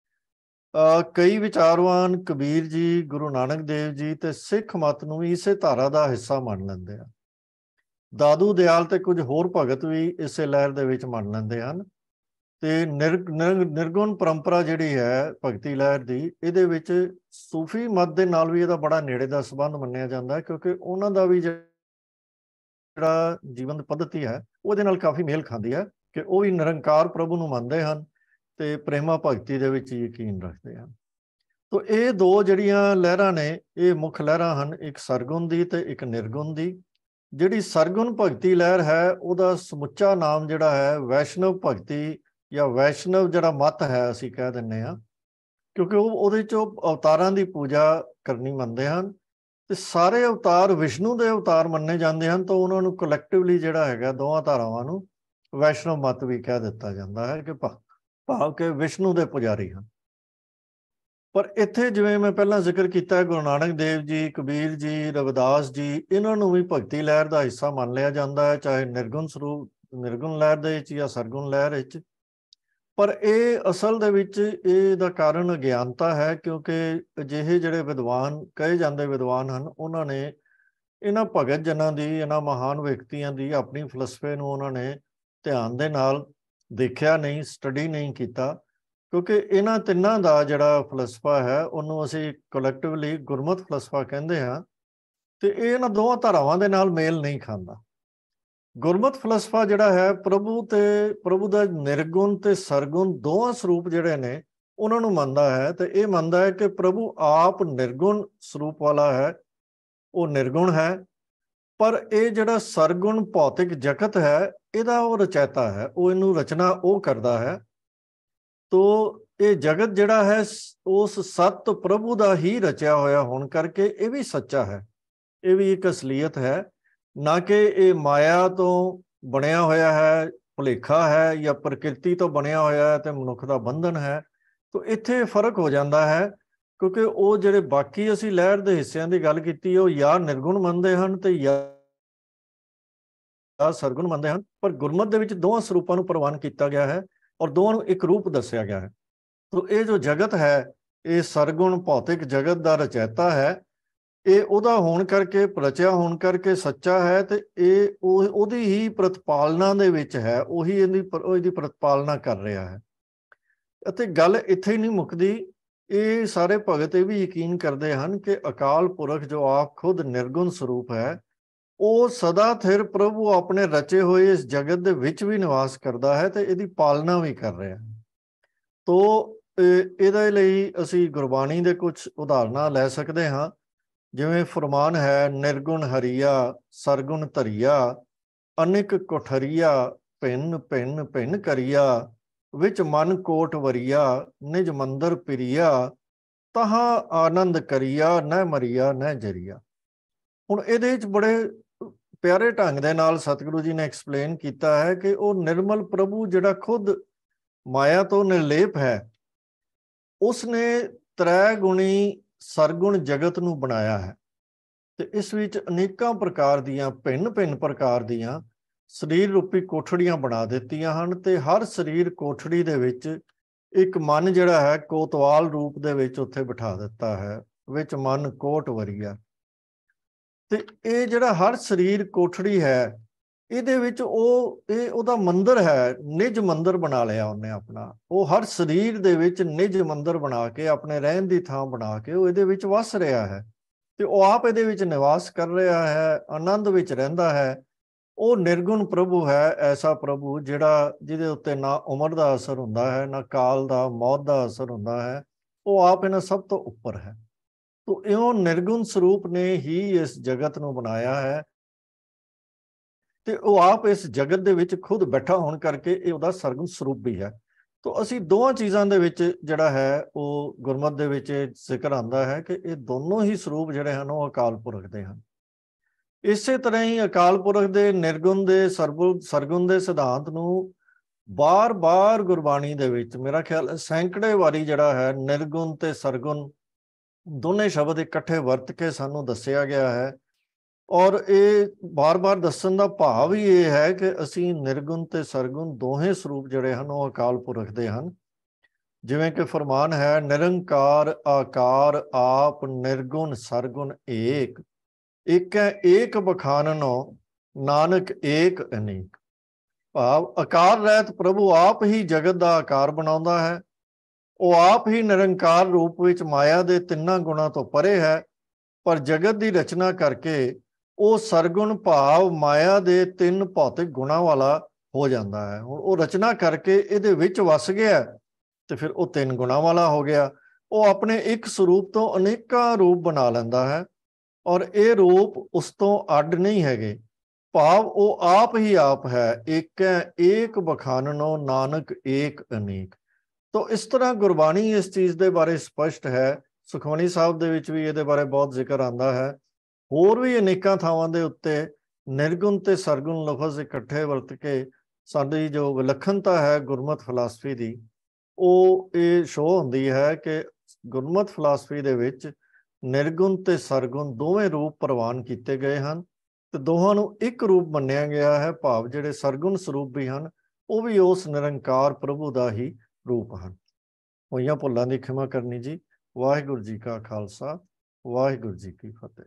ਕਈ ਵਿਚਾਰਵਾਨ ਕਬੀਰ ਜੀ, ਗੁਰੂ ਨਾਨਕ ਦੇਵ ਜੀ ਤੇ ਸਿੱਖ ਮਤ ਨੂੰ ਵੀ ਇਸੇ ਧਾਰਾ ਦਾ ਹਿੱਸਾ ਮੰਨ ਲੈਂਦੇ ਆ। ਦਾਦੂ ਦਿਆਲ ਤੇ ਕੁਝ ਹੋਰ ਭਗਤ ਵੀ ਇਸੇ ਲਹਿਰ ਦੇ ਵਿੱਚ ਮੰਨ ਲੈਂਦੇ ਹਨ। ਤੇ ਨਿਰਗੁਣ ਪਰੰਪਰਾ ਜਿਹੜੀ ਹੈ ਭਗਤੀ ਲਹਿਰ ਦੀ, ਇਹਦੇ ਵਿੱਚ ਸੂਫੀ ਮਤ ਦੇ ਨਾਲ ਵੀ ਇਹਦਾ ਬੜਾ ਨੇੜੇ ਦਾ ਸੰਬੰਧ ਮੰਨਿਆ ਜਾਂਦਾ ਹੈ, ਕਿਉਂਕਿ ਉਹਨਾਂ ਦਾ ਵੀ ਜਿਹੜਾ ਜੀਵਨ ਪੱਧਤੀ ਹੈ ਉਹਦੇ ਨਾਲ ਕਾਫੀ ਮੇਲ ਖਾਂਦੀ ਹੈ ਕਿ ਉਹ ਵੀ ਨਿਰੰਕਾਰ ਪ੍ਰਭੂ ਨੂੰ ਮੰਨਦੇ ਹਨ ਤੇ ਪ੍ਰੇਮਾ ਭਗਤੀ ਦੇ ਵਿੱਚ ਯਕੀਨ ਰੱਖਦੇ ਹਨ। ਤੋ ਇਹ ਦੋ ਜਿਹੜੀਆਂ ਲਹਿਰਾਂ ਨੇ ਇਹ ਮੁੱਖ ਲਹਿਰਾਂ ਹਨ, ਇੱਕ ਸਰਗੁਣ ਦੀ ਤੇ ਇੱਕ ਨਿਰਗੁਣ ਦੀ। ਜਿਹੜੀ ਸਰਗੁਣ ਭਗਤੀ ਲਹਿਰ ਹੈ ਉਹਦਾ ਸਮੁੱਚਾ ਨਾਮ ਜਿਹੜਾ ਹੈ ਵੈਸ਼ਨਵ ਭਗਤੀ ਜਾਂ ਵੈਸ਼ਨਵ ਜਿਹੜਾ ਮਤ ਹੈ ਅਸੀਂ ਕਹਿ ਦਿੰਦੇ ਹਾਂ, ਕਿਉਂਕਿ ਉਹਦੇ 'ਚ ਅਵਤਾਰਾਂ ਦੀ ਪੂਜਾ ਕਰਨੀ ਮੰਨਦੇ ਹਨ ਤੇ ਸਾਰੇ ਅਵਤਾਰ ਵਿਸ਼ਨੂੰ ਦੇ ਅਵਤਾਰ ਮੰਨੇ ਜਾਂਦੇ ਹਨ। ਤਾਂ ਉਹਨਾਂ ਨੂੰ ਕਲੈਕਟਿਵਲੀ ਜਿਹੜਾ ਹੈਗਾ ਦੋਵਾਂ ਧਾਰਾਵਾਂ ਨੂੰ ਵੈਸ਼ਨਵ ਮਤ ਵੀ ਕਹਿ ਦਿੱਤਾ ਜਾਂਦਾ ਹੈ ਕਿ ਭਾਵ ਕਿ ਵਿਸ਼ਨੂੰ ਦੇ ਪੁਜਾਰੀ ਹਨ। ਪਰ ਇੱਥੇ ਜਿਵੇਂ ਮੈਂ ਪਹਿਲਾਂ ਜ਼ਿਕਰ ਕੀਤਾ ਗੁਰੂ ਨਾਨਕ ਦੇਵ ਜੀ, ਕਬੀਰ ਜੀ, ਰਵਿਦਾਸ ਜੀ, ਇਹਨਾਂ ਨੂੰ ਵੀ ਭਗਤੀ ਲਹਿਰ ਦਾ ਹਿੱਸਾ ਮੰਨ ਲਿਆ ਜਾਂਦਾ ਹੈ, ਚਾਹੇ ਨਿਰਗੁਣ ਸਰੂਪ ਨਿਰਗੁਣ ਲਹਿਰ ਦੇ ਵਿੱਚ ਜਾਂ ਸਰਗੁਣ ਲਹਿਰ ਵਿੱਚ। ਪਰ ਇਹ ਅਸਲ ਦੇ ਵਿੱਚ ਇਹਦਾ ਕਾਰਨ ਅਗਿਆਨਤਾ ਹੈ, ਕਿਉਂਕਿ ਅਜਿਹੇ ਜਿਹੜੇ ਵਿਦਵਾਨ ਕਹੇ ਜਾਂਦੇ ਵਿਦਵਾਨ ਹਨ ਉਹਨਾਂ ਨੇ ਇਹਨਾਂ ਭਗਤ ਜਨਾਂ ਦੀ, ਇਹਨਾਂ ਮਹਾਨ ਵਿਅਕਤੀਆਂ ਦੀ ਆਪਣੀ ਫਲਸਫੇ ਨੂੰ ਉਹਨਾਂ ਨੇ ਧਿਆਨ ਦੇ ਨਾਲ ਦੇਖਿਆ ਨਹੀਂ, ਸਟੱਡੀ ਨਹੀਂ ਕੀਤਾ, ਕਿਉਂਕਿ ਇਹਨਾਂ ਤਿੰਨਾਂ ਦਾ ਜਿਹੜਾ ਫਲਸਫਾ ਹੈ ਉਹਨੂੰ ਅਸੀਂ ਕਲੈਕਟਿਵਲੀ ਗੁਰਮਤ ਫਲਸਫਾ ਕਹਿੰਦੇ ਹਾਂ ਤੇ ਇਹ ਇਹਨਾਂ ਦੋਵਾਂ ਧਾਰਾਵਾਂ ਦੇ ਨਾਲ ਮੇਲ ਨਹੀਂ ਖਾਂਦਾ। ਗੁਰਮਤ ਫਲਸਫਾ ਜਿਹੜਾ ਹੈ ਪ੍ਰਭੂ ਦਾ ਨਿਰਗੁਣ ਤੇ ਸਰਗੁਣ ਦੋਵਾਂ ਸਰੂਪ ਜਿਹੜੇ ਨੇ ਉਹਨਾਂ ਨੂੰ ਮੰਨਦਾ ਹੈ ਤੇ ਇਹ ਮੰਨਦਾ ਹੈ ਕਿ ਪ੍ਰਭੂ ਆਪ ਨਿਰਗੁਣ ਸਰੂਪ ਵਾਲਾ ਹੈ, ਉਹ ਨਿਰਗੁਣ ਹੈ, ਪਰ ਇਹ ਜਿਹੜਾ ਸਰਗੁਣ ਭੌਤਿਕ ਜਗਤ ਹੈ ਇਹਦਾ ਉਹ ਰਚੈਤਾ ਹੈ, ਉਹ ਇਹਨੂੰ ਰਚਨਾ ਉਹ ਕਰਦਾ ਹੈ। ਤੋ ਇਹ ਜਗਤ ਜਿਹੜਾ ਹੈ ਉਸ ਸਤ ਪ੍ਰਭੂ ਦਾ ਹੀ ਰਚਿਆ ਹੋਇਆ ਹੋਣ ਕਰਕੇ ਇਹ ਵੀ ਸੱਚਾ ਹੈ, ਇਹ ਵੀ ਇੱਕ ਅਸਲੀਅਤ ਹੈ, ਨਾ ਕਿ ਇਹ ਮਾਇਆ ਤੋਂ ਬਣਿਆ ਹੋਇਆ ਹੈ, ਭੁਲੇਖਾ ਹੈ ਜਾਂ ਪ੍ਰਕਿਰਤੀ ਤੋਂ ਬਣਿਆ ਹੋਇਆ ਹੈ ਤੇ ਮਨੁੱਖ ਦਾ ਬੰਧਨ ਹੈ। ਤੋ ਇੱਥੇ ਫਰਕ ਹੋ ਜਾਂਦਾ ਹੈ, ਕਿਉਂਕਿ ਉਹ ਜਿਹੜੇ ਬਾਕੀ ਅਸੀਂ ਲਹਿਰ ਦੇ ਹਿੱਸਿਆਂ ਦੀ ਗੱਲ ਕੀਤੀ ਉਹ ਜਾਂ ਨਿਰਗੁਣ ਮੰਨਦੇ ਹਨ ਤੇ ਜਾਂ ਸਰਗੁਣ ਮੰਨਦੇ ਹਨ, ਪਰ ਗੁਰਮਤ ਦੇ ਵਿੱਚ ਦੋਵਾਂ ਸਰੂਪਾਂ ਨੂੰ ਪ੍ਰਵਾਨ ਕੀਤਾ ਗਿਆ ਹੈ ਔਰ ਦੋਵਾਂ ਨੂੰ ਇੱਕ ਰੂਪ ਦੱਸਿਆ ਗਿਆ ਹੈ। ਤੋ ਇਹ ਜੋ ਜਗਤ ਹੈ ਇਹ ਸਰਗੁਣ ਭੌਤਿਕ ਜਗਤ ਦਾ ਰਚੈਤਾ ਹੈ, ਇਹ ਉਹਦਾ ਹੋਣ ਕਰਕੇ, ਰਚਿਆ ਹੋਣ ਕਰਕੇ ਸੱਚਾ ਹੈ ਤੇ ਇਹ ਉਹਦੀ ਹੀ ਪ੍ਰਤਪਾਲਨਾ ਦੇ ਵਿੱਚ ਹੈ, ਉਹੀ ਇਹਦੀ ਪ੍ਰਤਪਾਲਨਾ ਕਰ ਰਿਹਾ ਹੈ। ਅਤੇ ਗੱਲ ਇੱਥੇ ਹੀ ਨਹੀਂ ਮੁੱਕਦੀ, ਇਹ ਸਾਰੇ ਭਗਤ ਇਹ ਵੀ ਯਕੀਨ ਕਰਦੇ ਹਨ ਕਿ ਅਕਾਲ ਪੁਰਖ ਜੋ ਆਪ ਖੁਦ ਨਿਰਗੁਣ ਸਰੂਪ ਹੈ ਉਹ ਸਦਾ ਥਿਰ ਪ੍ਰਭੂ ਆਪਣੇ ਰਚੇ ਹੋਏ ਇਸ ਜਗਤ ਦੇ ਵਿੱਚ ਵੀ ਨਿਵਾਸ ਕਰਦਾ ਹੈ ਤੇ ਇਹਦੀ ਪਾਲਣਾ ਵੀ ਕਰ ਰਿਹਾ ਹੈ। ਤੋ ਇਹਦੇ ਲਈ ਅਸੀਂ ਗੁਰਬਾਣੀ ਦੇ ਕੁਝ ਉਦਾਹਰਨਾਂ ਲੈ ਸਕਦੇ ਹਾਂ, ਜਿਵੇਂ ਫਰਮਾਨ ਹੈ ਨਿਰਗੁਣ ਹਰੀਆ ਸਰਗੁਣ ਧਰੀਆ, ਅਨਿਕ ਕੋਠਰੀਆ ਭਿੰਨ ਭਿੰਨ ਭਿੰਨ ਕਰੀਆ, ਵਿੱਚ ਮਨ ਕੋਟ ਵਰੀਆ, ਨਿਜ ਮੰਦਰ ਪਿਰੀਆ, ਤਹਾਂ ਆਨੰਦ ਕਰੀਆ, ਨਾ ਮਰੀਆ ਨਾ ਜਰੀਆ। ਹੁਣ ਇਹਦੇ ਵਿੱਚ ਬੜੇ ਪਿਆਰੇ ਢੰਗ ਦੇ ਨਾਲ ਸਤਿਗੁਰੂ ਜੀ ਨੇ ਐਕਸਪਲੇਨ ਕੀਤਾ ਹੈ ਕਿ ਉਹ ਨਿਰਮਲ ਪ੍ਰਭੂ ਜਿਹੜਾ ਖੁਦ ਮਾਇਆ ਤੋਂ ਨਿਰਲੇਪ ਹੈ, ਉਸਨੇ ਤ੍ਰੈ ਗੁਣੀ ਸਰਗੁਣ ਜਗਤ ਨੂੰ ਬਣਾਇਆ ਹੈ ਤੇ ਇਸ ਵਿੱਚ ਅਨੇਕਾਂ ਪ੍ਰਕਾਰ ਦੀਆਂ ਭਿੰਨ ਭਿੰਨ ਪ੍ਰਕਾਰ ਦੀਆਂ ਸਰੀਰ ਰੂਪੀ ਕੋਠੜੀਆਂ ਬਣਾ ਦਿੱਤੀਆਂ ਹਨ ਤੇ ਹਰ ਸਰੀਰ ਕੋਠੜੀ ਦੇ ਵਿੱਚ ਇੱਕ ਮਨ ਜਿਹੜਾ ਹੈ ਕੋਤਵਾਲ ਰੂਪ ਦੇ ਵਿੱਚ ਉੱਥੇ ਬਿਠਾ ਦਿੱਤਾ ਹੈ, ਵਿੱਚ ਮਨ ਕੋਟ ਵਰੀਆ। ਤੇ ਇਹ ਜਿਹੜਾ ਹਰ ਸਰੀਰ ਕੋਠੜੀ ਹੈ ਇਹਦੇ ਵਿੱਚ ਉਹਦਾ ਮੰਦਰ ਹੈ, ਨਿਜ ਮੰਦਰ ਬਣਾ ਲਿਆ ਉਹਨੇ ਆਪਣਾ। ਉਹ ਹਰ ਸਰੀਰ ਦੇ ਵਿੱਚ ਨਿਜ ਮੰਦਰ ਬਣਾ ਕੇ ਆਪਣੇ ਰਹਿਣ ਦੀ ਥਾਂ ਬਣਾ ਕੇ ਉਹ ਇਹਦੇ ਵਿੱਚ ਵਸ ਰਿਹਾ ਹੈ ਤੇ ਉਹ ਆਪ ਇਹਦੇ ਵਿੱਚ ਨਿਵਾਸ ਕਰ ਰਿਹਾ ਹੈ, ਆਨੰਦ ਵਿੱਚ ਰਹਿੰਦਾ ਹੈ। ਉਹ ਨਿਰਗੁਣ ਪ੍ਰਭੂ ਹੈ, ਐਸਾ ਪ੍ਰਭੂ ਜਿਹਦੇ ਉੱਤੇ ਨਾ ਉਮਰ ਦਾ ਅਸਰ ਹੁੰਦਾ ਹੈ, ਨਾ ਕਾਲ ਦਾ, ਮੌਤ ਦਾ ਅਸਰ ਹੁੰਦਾ ਹੈ, ਉਹ ਆਪ ਇਹਨਾਂ ਸਭ ਤੋਂ ਉੱਪਰ ਹੈ। तो इਉਂ निर्गुण ਸਰੂਪ ने ही इस जगत ਨੂੰ ਬਣਾਇਆ ਹੈ ਤੇ ਉਹ ਆਪ ਇਸ ਜਗਤ ਦੇ ਵਿੱਚ ਖੁਦ ਬੈਠਾ ਹੋਣ ਕਰਕੇ ਇਹ ਉਹਦਾ ਸਰਗੁਣ ਸਰੂਪ ਵੀ ਹੈ। तो ਅਸੀਂ ਦੋਵਾਂ ਚੀਜ਼ਾਂ ਦੇ ਵਿੱਚ ਜਿਹੜਾ ਹੈ ਉਹ ਗੁਰਮਤਿ ਦੇ ਵਿੱਚ ਜ਼ਿਕਰ ਆਉਂਦਾ ਹੈ ਕਿ ਇਹ ਦੋਨੋਂ ਹੀ ਸਰੂਪ ਜਿਹੜੇ ਹਨ ਉਹ ਅਕਾਲ ਪੁਰਖ ਦੇ ਹਨ। ਇਸੇ ਤਰ੍ਹਾਂ ਹੀ ਅਕਾਲ ਪੁਰਖ ਦੇ ਨਿਰਗੁਣ ਦੇ ਸਰਗੁਣ ਦੇ ਸਿਧਾਂਤ ਨੂੰ ਬਾਰ-ਬਾਰ ਗੁਰਬਾਣੀ ਦੇ ਵਿੱਚ ਮੇਰਾ ਖਿਆਲ ਸੈਂਕੜੇ ਵਾਰੀ ਜਿਹੜਾ ਹੈ ਨਿਰਗੁਣ ਤੇ ਸਰਗੁਣ ਦੋਨੇ ਸ਼ਬਦ ਇਕੱਠੇ ਵਰਤ ਕੇ ਸਾਨੂੰ ਦੱਸਿਆ ਗਿਆ ਹੈ। ਔਰ ਇਹ ਬਾਰ-ਬਾਰ ਦੱਸਣ ਦਾ ਭਾਵ ਹੀ ਇਹ ਹੈ ਕਿ ਅਸੀਂ ਨਿਰਗੁਣ ਤੇ ਸਰਗੁਣ ਦੋਹੇ ਸਰੂਪ ਜਿਹੜੇ ਹਨ ਉਹ ਅਕਾਲ ਪੁਰਖ ਦੇ ਹਨ। ਜਿਵੇਂ ਕਿ ਫਰਮਾਨ ਹੈ, ਨਿਰੰਕਾਰ ਆਕਾਰ ਆਪ ਨਿਰਗੁਣ ਸਰਗੁਣ ਏਕ, ਇੱਕ ਹੈ ਏਕ ਬਖਾਨਨੋ ਨਾਨਕ ਏਕ ਅਨੇਕ। ਭਾਵ ਆਕਾਰ ਰਹਿਤ ਪ੍ਰਭੂ ਆਪ ਹੀ ਜਗਤ ਦਾ ਆਕਾਰ ਬਣਾਉਂਦਾ ਹੈ। ਉਹ ਆਪ ਹੀ ਨਿਰੰਕਾਰ ਰੂਪ ਵਿੱਚ ਮਾਇਆ ਦੇ ਤਿੰਨਾਂ ਗੁਣਾਂ ਤੋਂ ਪਰੇ ਹੈ, ਪਰ ਜਗਤ ਦੀ ਰਚਨਾ ਕਰਕੇ ਉਹ ਸਰਗੁਣ ਭਾਵ ਮਾਇਆ ਦੇ ਤਿੰਨ ਭੌਤਿਕ ਗੁਣਾਂ ਵਾਲਾ ਹੋ ਜਾਂਦਾ ਹੈ। ਹੁਣ ਉਹ ਰਚਨਾ ਕਰਕੇ ਇਹਦੇ ਵਿੱਚ ਵਸ ਗਿਆ ਤੇ ਫਿਰ ਉਹ ਤਿੰਨ ਗੁਣਾਂ ਵਾਲਾ ਹੋ ਗਿਆ। ਉਹ ਆਪਣੇ ਇੱਕ ਸਰੂਪ ਤੋਂ ਅਨੇਕਾਂ ਰੂਪ ਬਣਾ ਲੈਂਦਾ ਹੈ ਔਰ ਇਹ ਰੂਪ ਉਸ ਤੋਂ ਅੱਡ ਨਹੀਂ ਹੈਗੇ। ਭਾਵ ਉਹ ਆਪ ਹੀ ਆਪ ਹੈ। ਇੱਕ ਹੈ ਏਕ ਬਖਾਨਨੋ ਨਾਨਕ ਏਕ ਅਨੇਕ। ਤੋ ਇਸ ਤਰ੍ਹਾਂ ਗੁਰਬਾਣੀ ਇਸ ਚੀਜ਼ ਦੇ ਬਾਰੇ ਸਪਸ਼ਟ ਹੈ। ਸੁਖਮਨੀ ਸਾਹਿਬ ਦੇ ਵਿੱਚ ਵੀ ਇਹਦੇ ਬਾਰੇ ਬਹੁਤ ਜ਼ਿਕਰ ਆਉਂਦਾ ਹੈ। ਹੋਰ ਵੀ ਅਨੇਕਾਂ ਥਾਵਾਂ ਦੇ ਉੱਤੇ ਨਿਰਗੁਣ ਤੇ ਸਰਗੁਣ ਲਫ਼ਜ਼ ਇਕੱਠੇ ਵਰਤ ਕੇ ਸਾਡੀ ਜੋ ਵਿਲੱਖਣਤਾ ਹੈ ਗੁਰਮਤਿ ਫਿਲਾਸਫੀ ਦੀ, ਉਹ ਇਹ ਸ਼ੋਅ ਹੁੰਦੀ ਹੈ ਕਿ ਗੁਰਮਤਿ ਫਿਲਾਸਫੀ ਦੇ ਵਿੱਚ ਨਿਰਗੁਣ ਤੇ ਸਰਗੁਣ ਦੋਵੇਂ ਰੂਪ ਪ੍ਰਵਾਨ ਕੀਤੇ ਗਏ ਹਨ ਤੇ ਦੋਹਾਂ ਨੂੰ ਇੱਕ ਰੂਪ ਮੰਨਿਆ ਗਿਆ ਹੈ। ਭਾਵ ਜਿਹੜੇ ਸਰਗੁਣ ਸਰੂਪ ਵੀ ਹਨ ਉਹ ਵੀ ਉਸ ਨਿਰੰਕਾਰ ਪ੍ਰਭੂ ਦਾ ਹੀ ਰੂਪ ਹਨ। ਹੋਈਆਂ ਭੁੱਲਾਂ ਦੀ ਖਿਮਾ ਕਰਨੀ ਜੀ। ਵਾਹਿਗੁਰੂ ਜੀ ਕਾ ਖਾਲਸਾ, ਵਾਹਿਗੁਰੂ ਜੀ ਕੀ ਫਤਿਹ।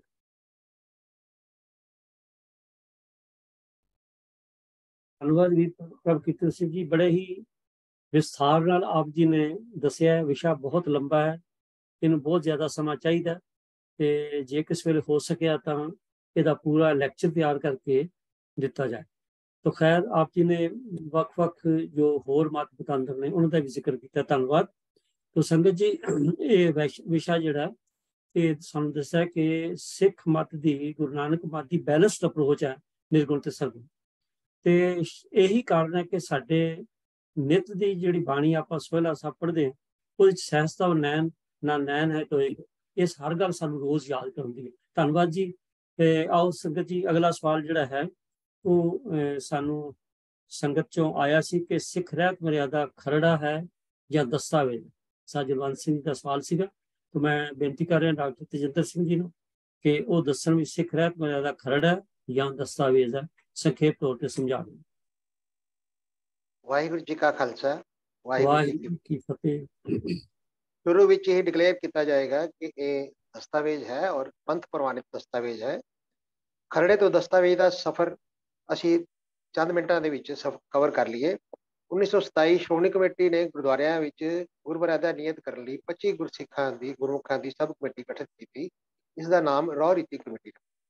ਧੰਨਵਾਦ ਵੀਰ ਪ੍ਰਭ ਕੀਰਤਨ ਸਿੰਘ ਜੀ, ਬੜੇ ਹੀ ਵਿਸਥਾਰ ਨਾਲ ਆਪ ਜੀ ਨੇ ਦੱਸਿਆ। ਵਿਸ਼ਾ ਬਹੁਤ ਲੰਬਾ ਹੈ, ਇਹਨੂੰ ਬਹੁਤ ਜ਼ਿਆਦਾ ਸਮਾਂ ਚਾਹੀਦਾ ਤੇ ਜੇ ਕਿਸ ਵੇਲੇ ਹੋ ਸਕਿਆ ਤਾਂ ਇਹਦਾ ਪੂਰਾ ਲੈਕਚਰ ਤਿਆਰ ਕਰਕੇ ਦਿੱਤਾ ਜਾਏ। तो खैर आप जी ने ਵੱਖ-ਵੱਖ जो होर मत पतंतर ने उन्होंने भी जिक्र किया, धन्यवाद। तो संगत जी ये विषय जिहड़ा ये सानूं दस्सिया कि सिख मत दी गुरु नानक मत दी बैलेंस्ड अप्रोच है निर्गुण ते सरगुण। ते यही कारण है कि साडे नित दी जिहड़ी बाणी आपां सोहला साहब पढ़दे ਉਹਦੇ ਵਿੱਚ ਸਹਿਸਤਾ ਨੈਣ ਨਾ ਨੈਣ ਹੈ तो इस हर गल सानूं रोज़ याद कराउंदी है। धन्यवाद जी। आओ संगत जी अगला सवाल जिहड़ा है ਉਹ ਸਾਨੂੰ ਸੰਗਤ ਚੋਂ ਆਇਆ ਸੀ ਕਿ ਸਿੱਖ ਰਹਿਤ ਮਰਿਆਦਾ ਖਰੜਾ ਹੈ ਜਾਂ ਦਸਤਾਵੇਜ਼। ਸਾਜਲਵੰਤ ਸਿੰਘ ਦਾ ਸਵਾਲ ਸੀਗਾ। ਤਾਂ ਮੈਂ ਬੇਨਤੀ ਕਰ ਰਿਹਾ ਡਾਕਟਰ ਤੇਜਿੰਦਰ ਸਿੰਘ ਜੀ ਨੂੰ ਕਿ ਉਹ ਦੱਸਣ ਵੀ ਸਿੱਖ ਰਹਿਤ ਮਰਿਆਦਾ ਖਰੜਾ ਹੈ ਜਾਂ ਦਸਤਾਵੇਜ਼ ਹੈ, ਸੰਖੇਪ ਤੌਰ ਤੇ ਸਮਝਾ ਦਿਓ। ਵਾਹਿਗੁਰੂ ਜੀ ਕਾ ਖਾਲਸਾ, ਵਾਹਿਗੁਰੂ ਜੀ ਕੀ ਫਤਿਹ। ਸ਼ੁਰੂ ਵਿੱਚ ਇਹ ਡਿਕਲੇਅਰ ਕੀਤਾ ਜਾਏਗਾ ਕਿ ਇਹ ਦਸਤਾਵੇਜ਼ ਹੈ ਔਰ ਪੰਥ ਪ੍ਰਵਾਨਿਤ ਦਸਤਾਵੇਜ਼ ਹੈ। ਖਰੜੇ ਤੋਂ ਦਸਤਾਵੇਜ਼ ਦਾ ਸਫ਼ਰ ਅਸੀਂ ਚੰਦ ਮਿੰਟਾਂ ਦੇ ਵਿੱਚ ਕਵਰ ਕਰ ਲਈਏ। 1927 ਸ਼੍ਰੋਮਣੀ ਕਮੇਟੀ ਨੇ ਗੁਰਦੁਆਰਿਆਂ ਵਿੱਚ ਗੁਰਮਰਿਆਦਾ ਨਿਯਤ ਕਰਨ ਲਈ 25 ਗੁਰਮੁਖਾਂ ਦੀ ਸਬ ਕਮੇਟੀ ਗਠਿਤ ਕੀਤੀ। ਇਸ ਦਾ ਨਾਮ ਰੌ ਰੀਤੀ ਕਮੇਟੀ।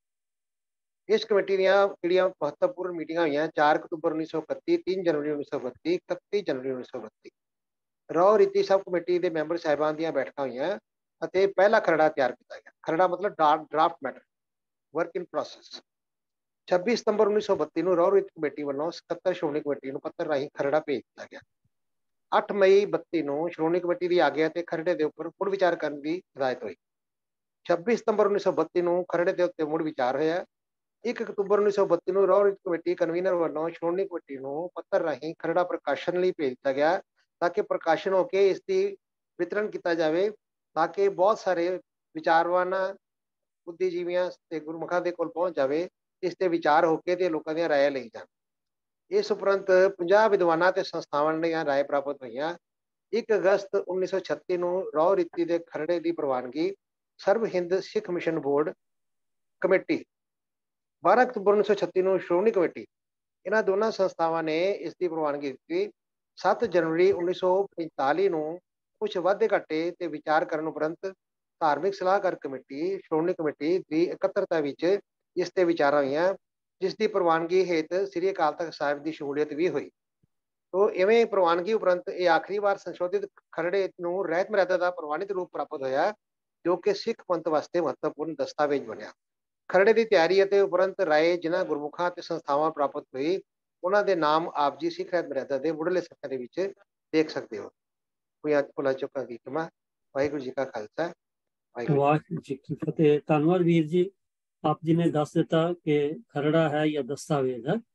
ਇਸ ਕਮੇਟੀ ਦੀਆਂ ਜਿਹੜੀਆਂ ਮਹੱਤਵਪੂਰਨ ਮੀਟਿੰਗਾਂ ਹੋਈਆਂ 4 ਅਕਤੂਬਰ 1931, 3 ਜਨਵਰੀ 1932, 31 ਜਨਵਰੀ 1932। ਰੌ ਰੀਤੀ ਸਬ ਕਮੇਟੀ ਦੇ ਮੈਂਬਰ ਸਾਹਿਬਾਨ ਦੀਆਂ ਬੈਠਕਾਂ ਹੋਈਆਂ ਅਤੇ ਪਹਿਲਾ ਖਰੜਾ ਤਿਆਰ ਕੀਤਾ ਗਿਆ। ਖਰੜਾ ਮਤਲਬ draft matter, work in process. 26 ਸਤੰਬਰ 1932 ਨੂੰ ਰੌ ਰੀਤੀ ਕਮੇਟੀ ਵੱਲੋਂ 77 ਸ਼੍ਰੋਮਣੀ ਕਮੇਟੀ ਨੂੰ ਪੱਤਰ ਰਾਹੀਂ ਖਰੜਾ ਭੇਜ ਦਿੱਤਾ ਗਿਆ। 8 ਮਈ 32 ਨੂੰ ਸ਼੍ਰੋਮਣੀ ਕਮੇਟੀ ਦੀ ਆਗਿਆ ਤੇ ਖਰੜੇ ਦੇ ਉੱਪਰ ਮੁੜ ਵਿਚਾਰ ਕਰਨ ਦੀ ਹਦਾਇਤ ਹੋਈ। 26 ਸਤੰਬਰ 1932 ਨੂੰ ਖਰੜੇ ਦੇ ਉੱਤੇ ਮੁੜ ਵਿਚਾਰ ਹੋਇਆ। 1 ਅਕਤੂਬਰ 1932 ਨੂੰ ਰੌ ਰੀਤੀ ਕਮੇਟੀ ਕਨਵੀਨਰ ਵੱਲੋਂ ਸ਼੍ਰੋਮਣੀ ਕਮੇਟੀ ਨੂੰ ਪੱਤਰ ਰਾਹੀਂ ਖਰੜਾ ਪ੍ਰਕਾਸ਼ਨ ਲਈ ਭੇਜ ਦਿੱਤਾ ਗਿਆ ਤਾਂ ਕਿ ਪ੍ਰਕਾਸ਼ਨ ਹੋ ਕੇ ਇਸ ਦੀ ਵਿਤਰਨ ਕੀਤਾ ਜਾਵੇ, ਤਾਂ ਕਿ ਬਹੁਤ ਸਾਰੇ ਵਿਚਾਰਵਾਨਾਂ ਬੁੱਧੀਜੀਵੀਆਂ ਤੇ ਗੁਰਮੁਖਾਂ ਦੇ ਕੋਲ ਪਹੁੰਚ ਜਾਵੇ, ਇਸ ਤੇ ਵਿਚਾਰ ਹੋ ਕੇ ਤੇ ਲੋਕਾਂ ਦੀਆਂ ਰਾਏ ਲਈ ਜਾਣ। ਇਸ ਉਪਰੰਤ 50 ਵਿਦਵਾਨਾਂ ਤੇ ਸੰਸਥਾਵਾਂ ਦੀਆਂ ਰਾਏ ਪ੍ਰਾਪਤ ਹੋਈਆਂ। 1 ਅਗਸਤ 1936 ਨੂੰ ਰੌ ਰੀਤੀ ਦੇ ਖਰੜੇ ਦੀ ਪ੍ਰਵਾਨਗੀ Sarb Hind Sikh mission board committee, 12 ਅਕਤੂਬਰ 1936 ਨੂੰ ਸ਼੍ਰੋਮਣੀ ਕਮੇਟੀ, ਇਹਨਾਂ ਦੋਨਾਂ ਸੰਸਥਾਵਾਂ ਨੇ ਇਸ ਦੀ ਪ੍ਰਵਾਨਗੀ ਦਿੱਤੀ। 7 ਜਨਵਰੀ 1945 ਨੂੰ ਕੁਝ ਵਾਧੇ ਘਾਟੇ ਤੇ ਵਿਚਾਰ ਕਰਨ ਉਪਰੰਤ ਧਾਰਮਿਕ ਸਲਾਹਕਾਰ ਕਮੇਟੀ ਸ਼੍ਰੋਮਣੀ ਕਮੇਟੀ ਦੀ ਇਕੱਤਰਤਾ ਵਿੱਚ ਇਸ ਤੇ ਵਿਚਾਰਾਂ ਹੋਈਆਂ, ਜਿਸ ਦੀ ਪ੍ਰਵਾਨਗੀ ਹੇਤ ਸ੍ਰੀ ਅਕਾਲ ਤਖਤ ਸਾਹਿਬ ਦੀ ਸ਼ਮੂਲੀਅਤ ਵੀ ਹੋਈ। ਤੋ ਇਵੇਂ ਪ੍ਰਵਾਨਗੀ ਉਪਰੰਤ ਇਹ ਆਖਰੀ ਵਾਰ ਸੰਸ਼ੋਧਿਤ ਖਰੜੇ ਨੂੰ ਰਹਿਤ ਮਰਿਆਦਾ ਦਾ ਪ੍ਰਵਾਨਿਤ ਰੂਪ ਪ੍ਰਾਪਤ ਹੋਇਆ, ਜੋ ਕਿ ਸਿੱਖ ਪੰਥ ਵਾਸਤੇ ਮਹੱਤਵਪੂਰਨ ਦਸਤਾਵੇਜ਼ ਬਣਿਆ। ਖਰੜੇ ਦੀ ਤਿਆਰੀ ਅਤੇ ਉਪਰੰਤ ਰਾਏ ਜਿਨ੍ਹਾਂ ਗੁਰਮੁਖਾਂ ਤੇ ਸੰਸਥਾਵਾਂ ਪ੍ਰਾਪਤ ਹੋਈ, ਉਹਨਾਂ ਦੇ ਨਾਮ ਆਪ ਜੀ ਸਿੱਖ ਰਹਿਤ ਮਰਿਆਦਾ ਦੇ ਮੁੱਢਲੇ ਸਫ਼ਿਆਂ ਦੇ ਵਿੱਚ ਦੇਖ ਸਕਦੇ ਹੋ। ਕੋਈ ਅੱਜ ਭੁਲਾ ਚੁੱਕਾ ਕੀ ਕਮਾ। ਵਾਹਿਗੁਰੂ ਜੀ ਕਾ ਖਾਲਸਾ, ਵਾਹਿਗੁਰੂ ਜੀ ਕੀ ਫਤਿਹ। ਧੰਨਵਾਦ ਵੀਰ ਜੀ, ਆਪ ਜੀ ਨੇ ਦੱਸ ਦਿੱਤਾ ਕਿ ਖਰੜਾ ਹੈ ਜਾਂ ਦਸਤਾਵੇਜ਼ ਹੈ।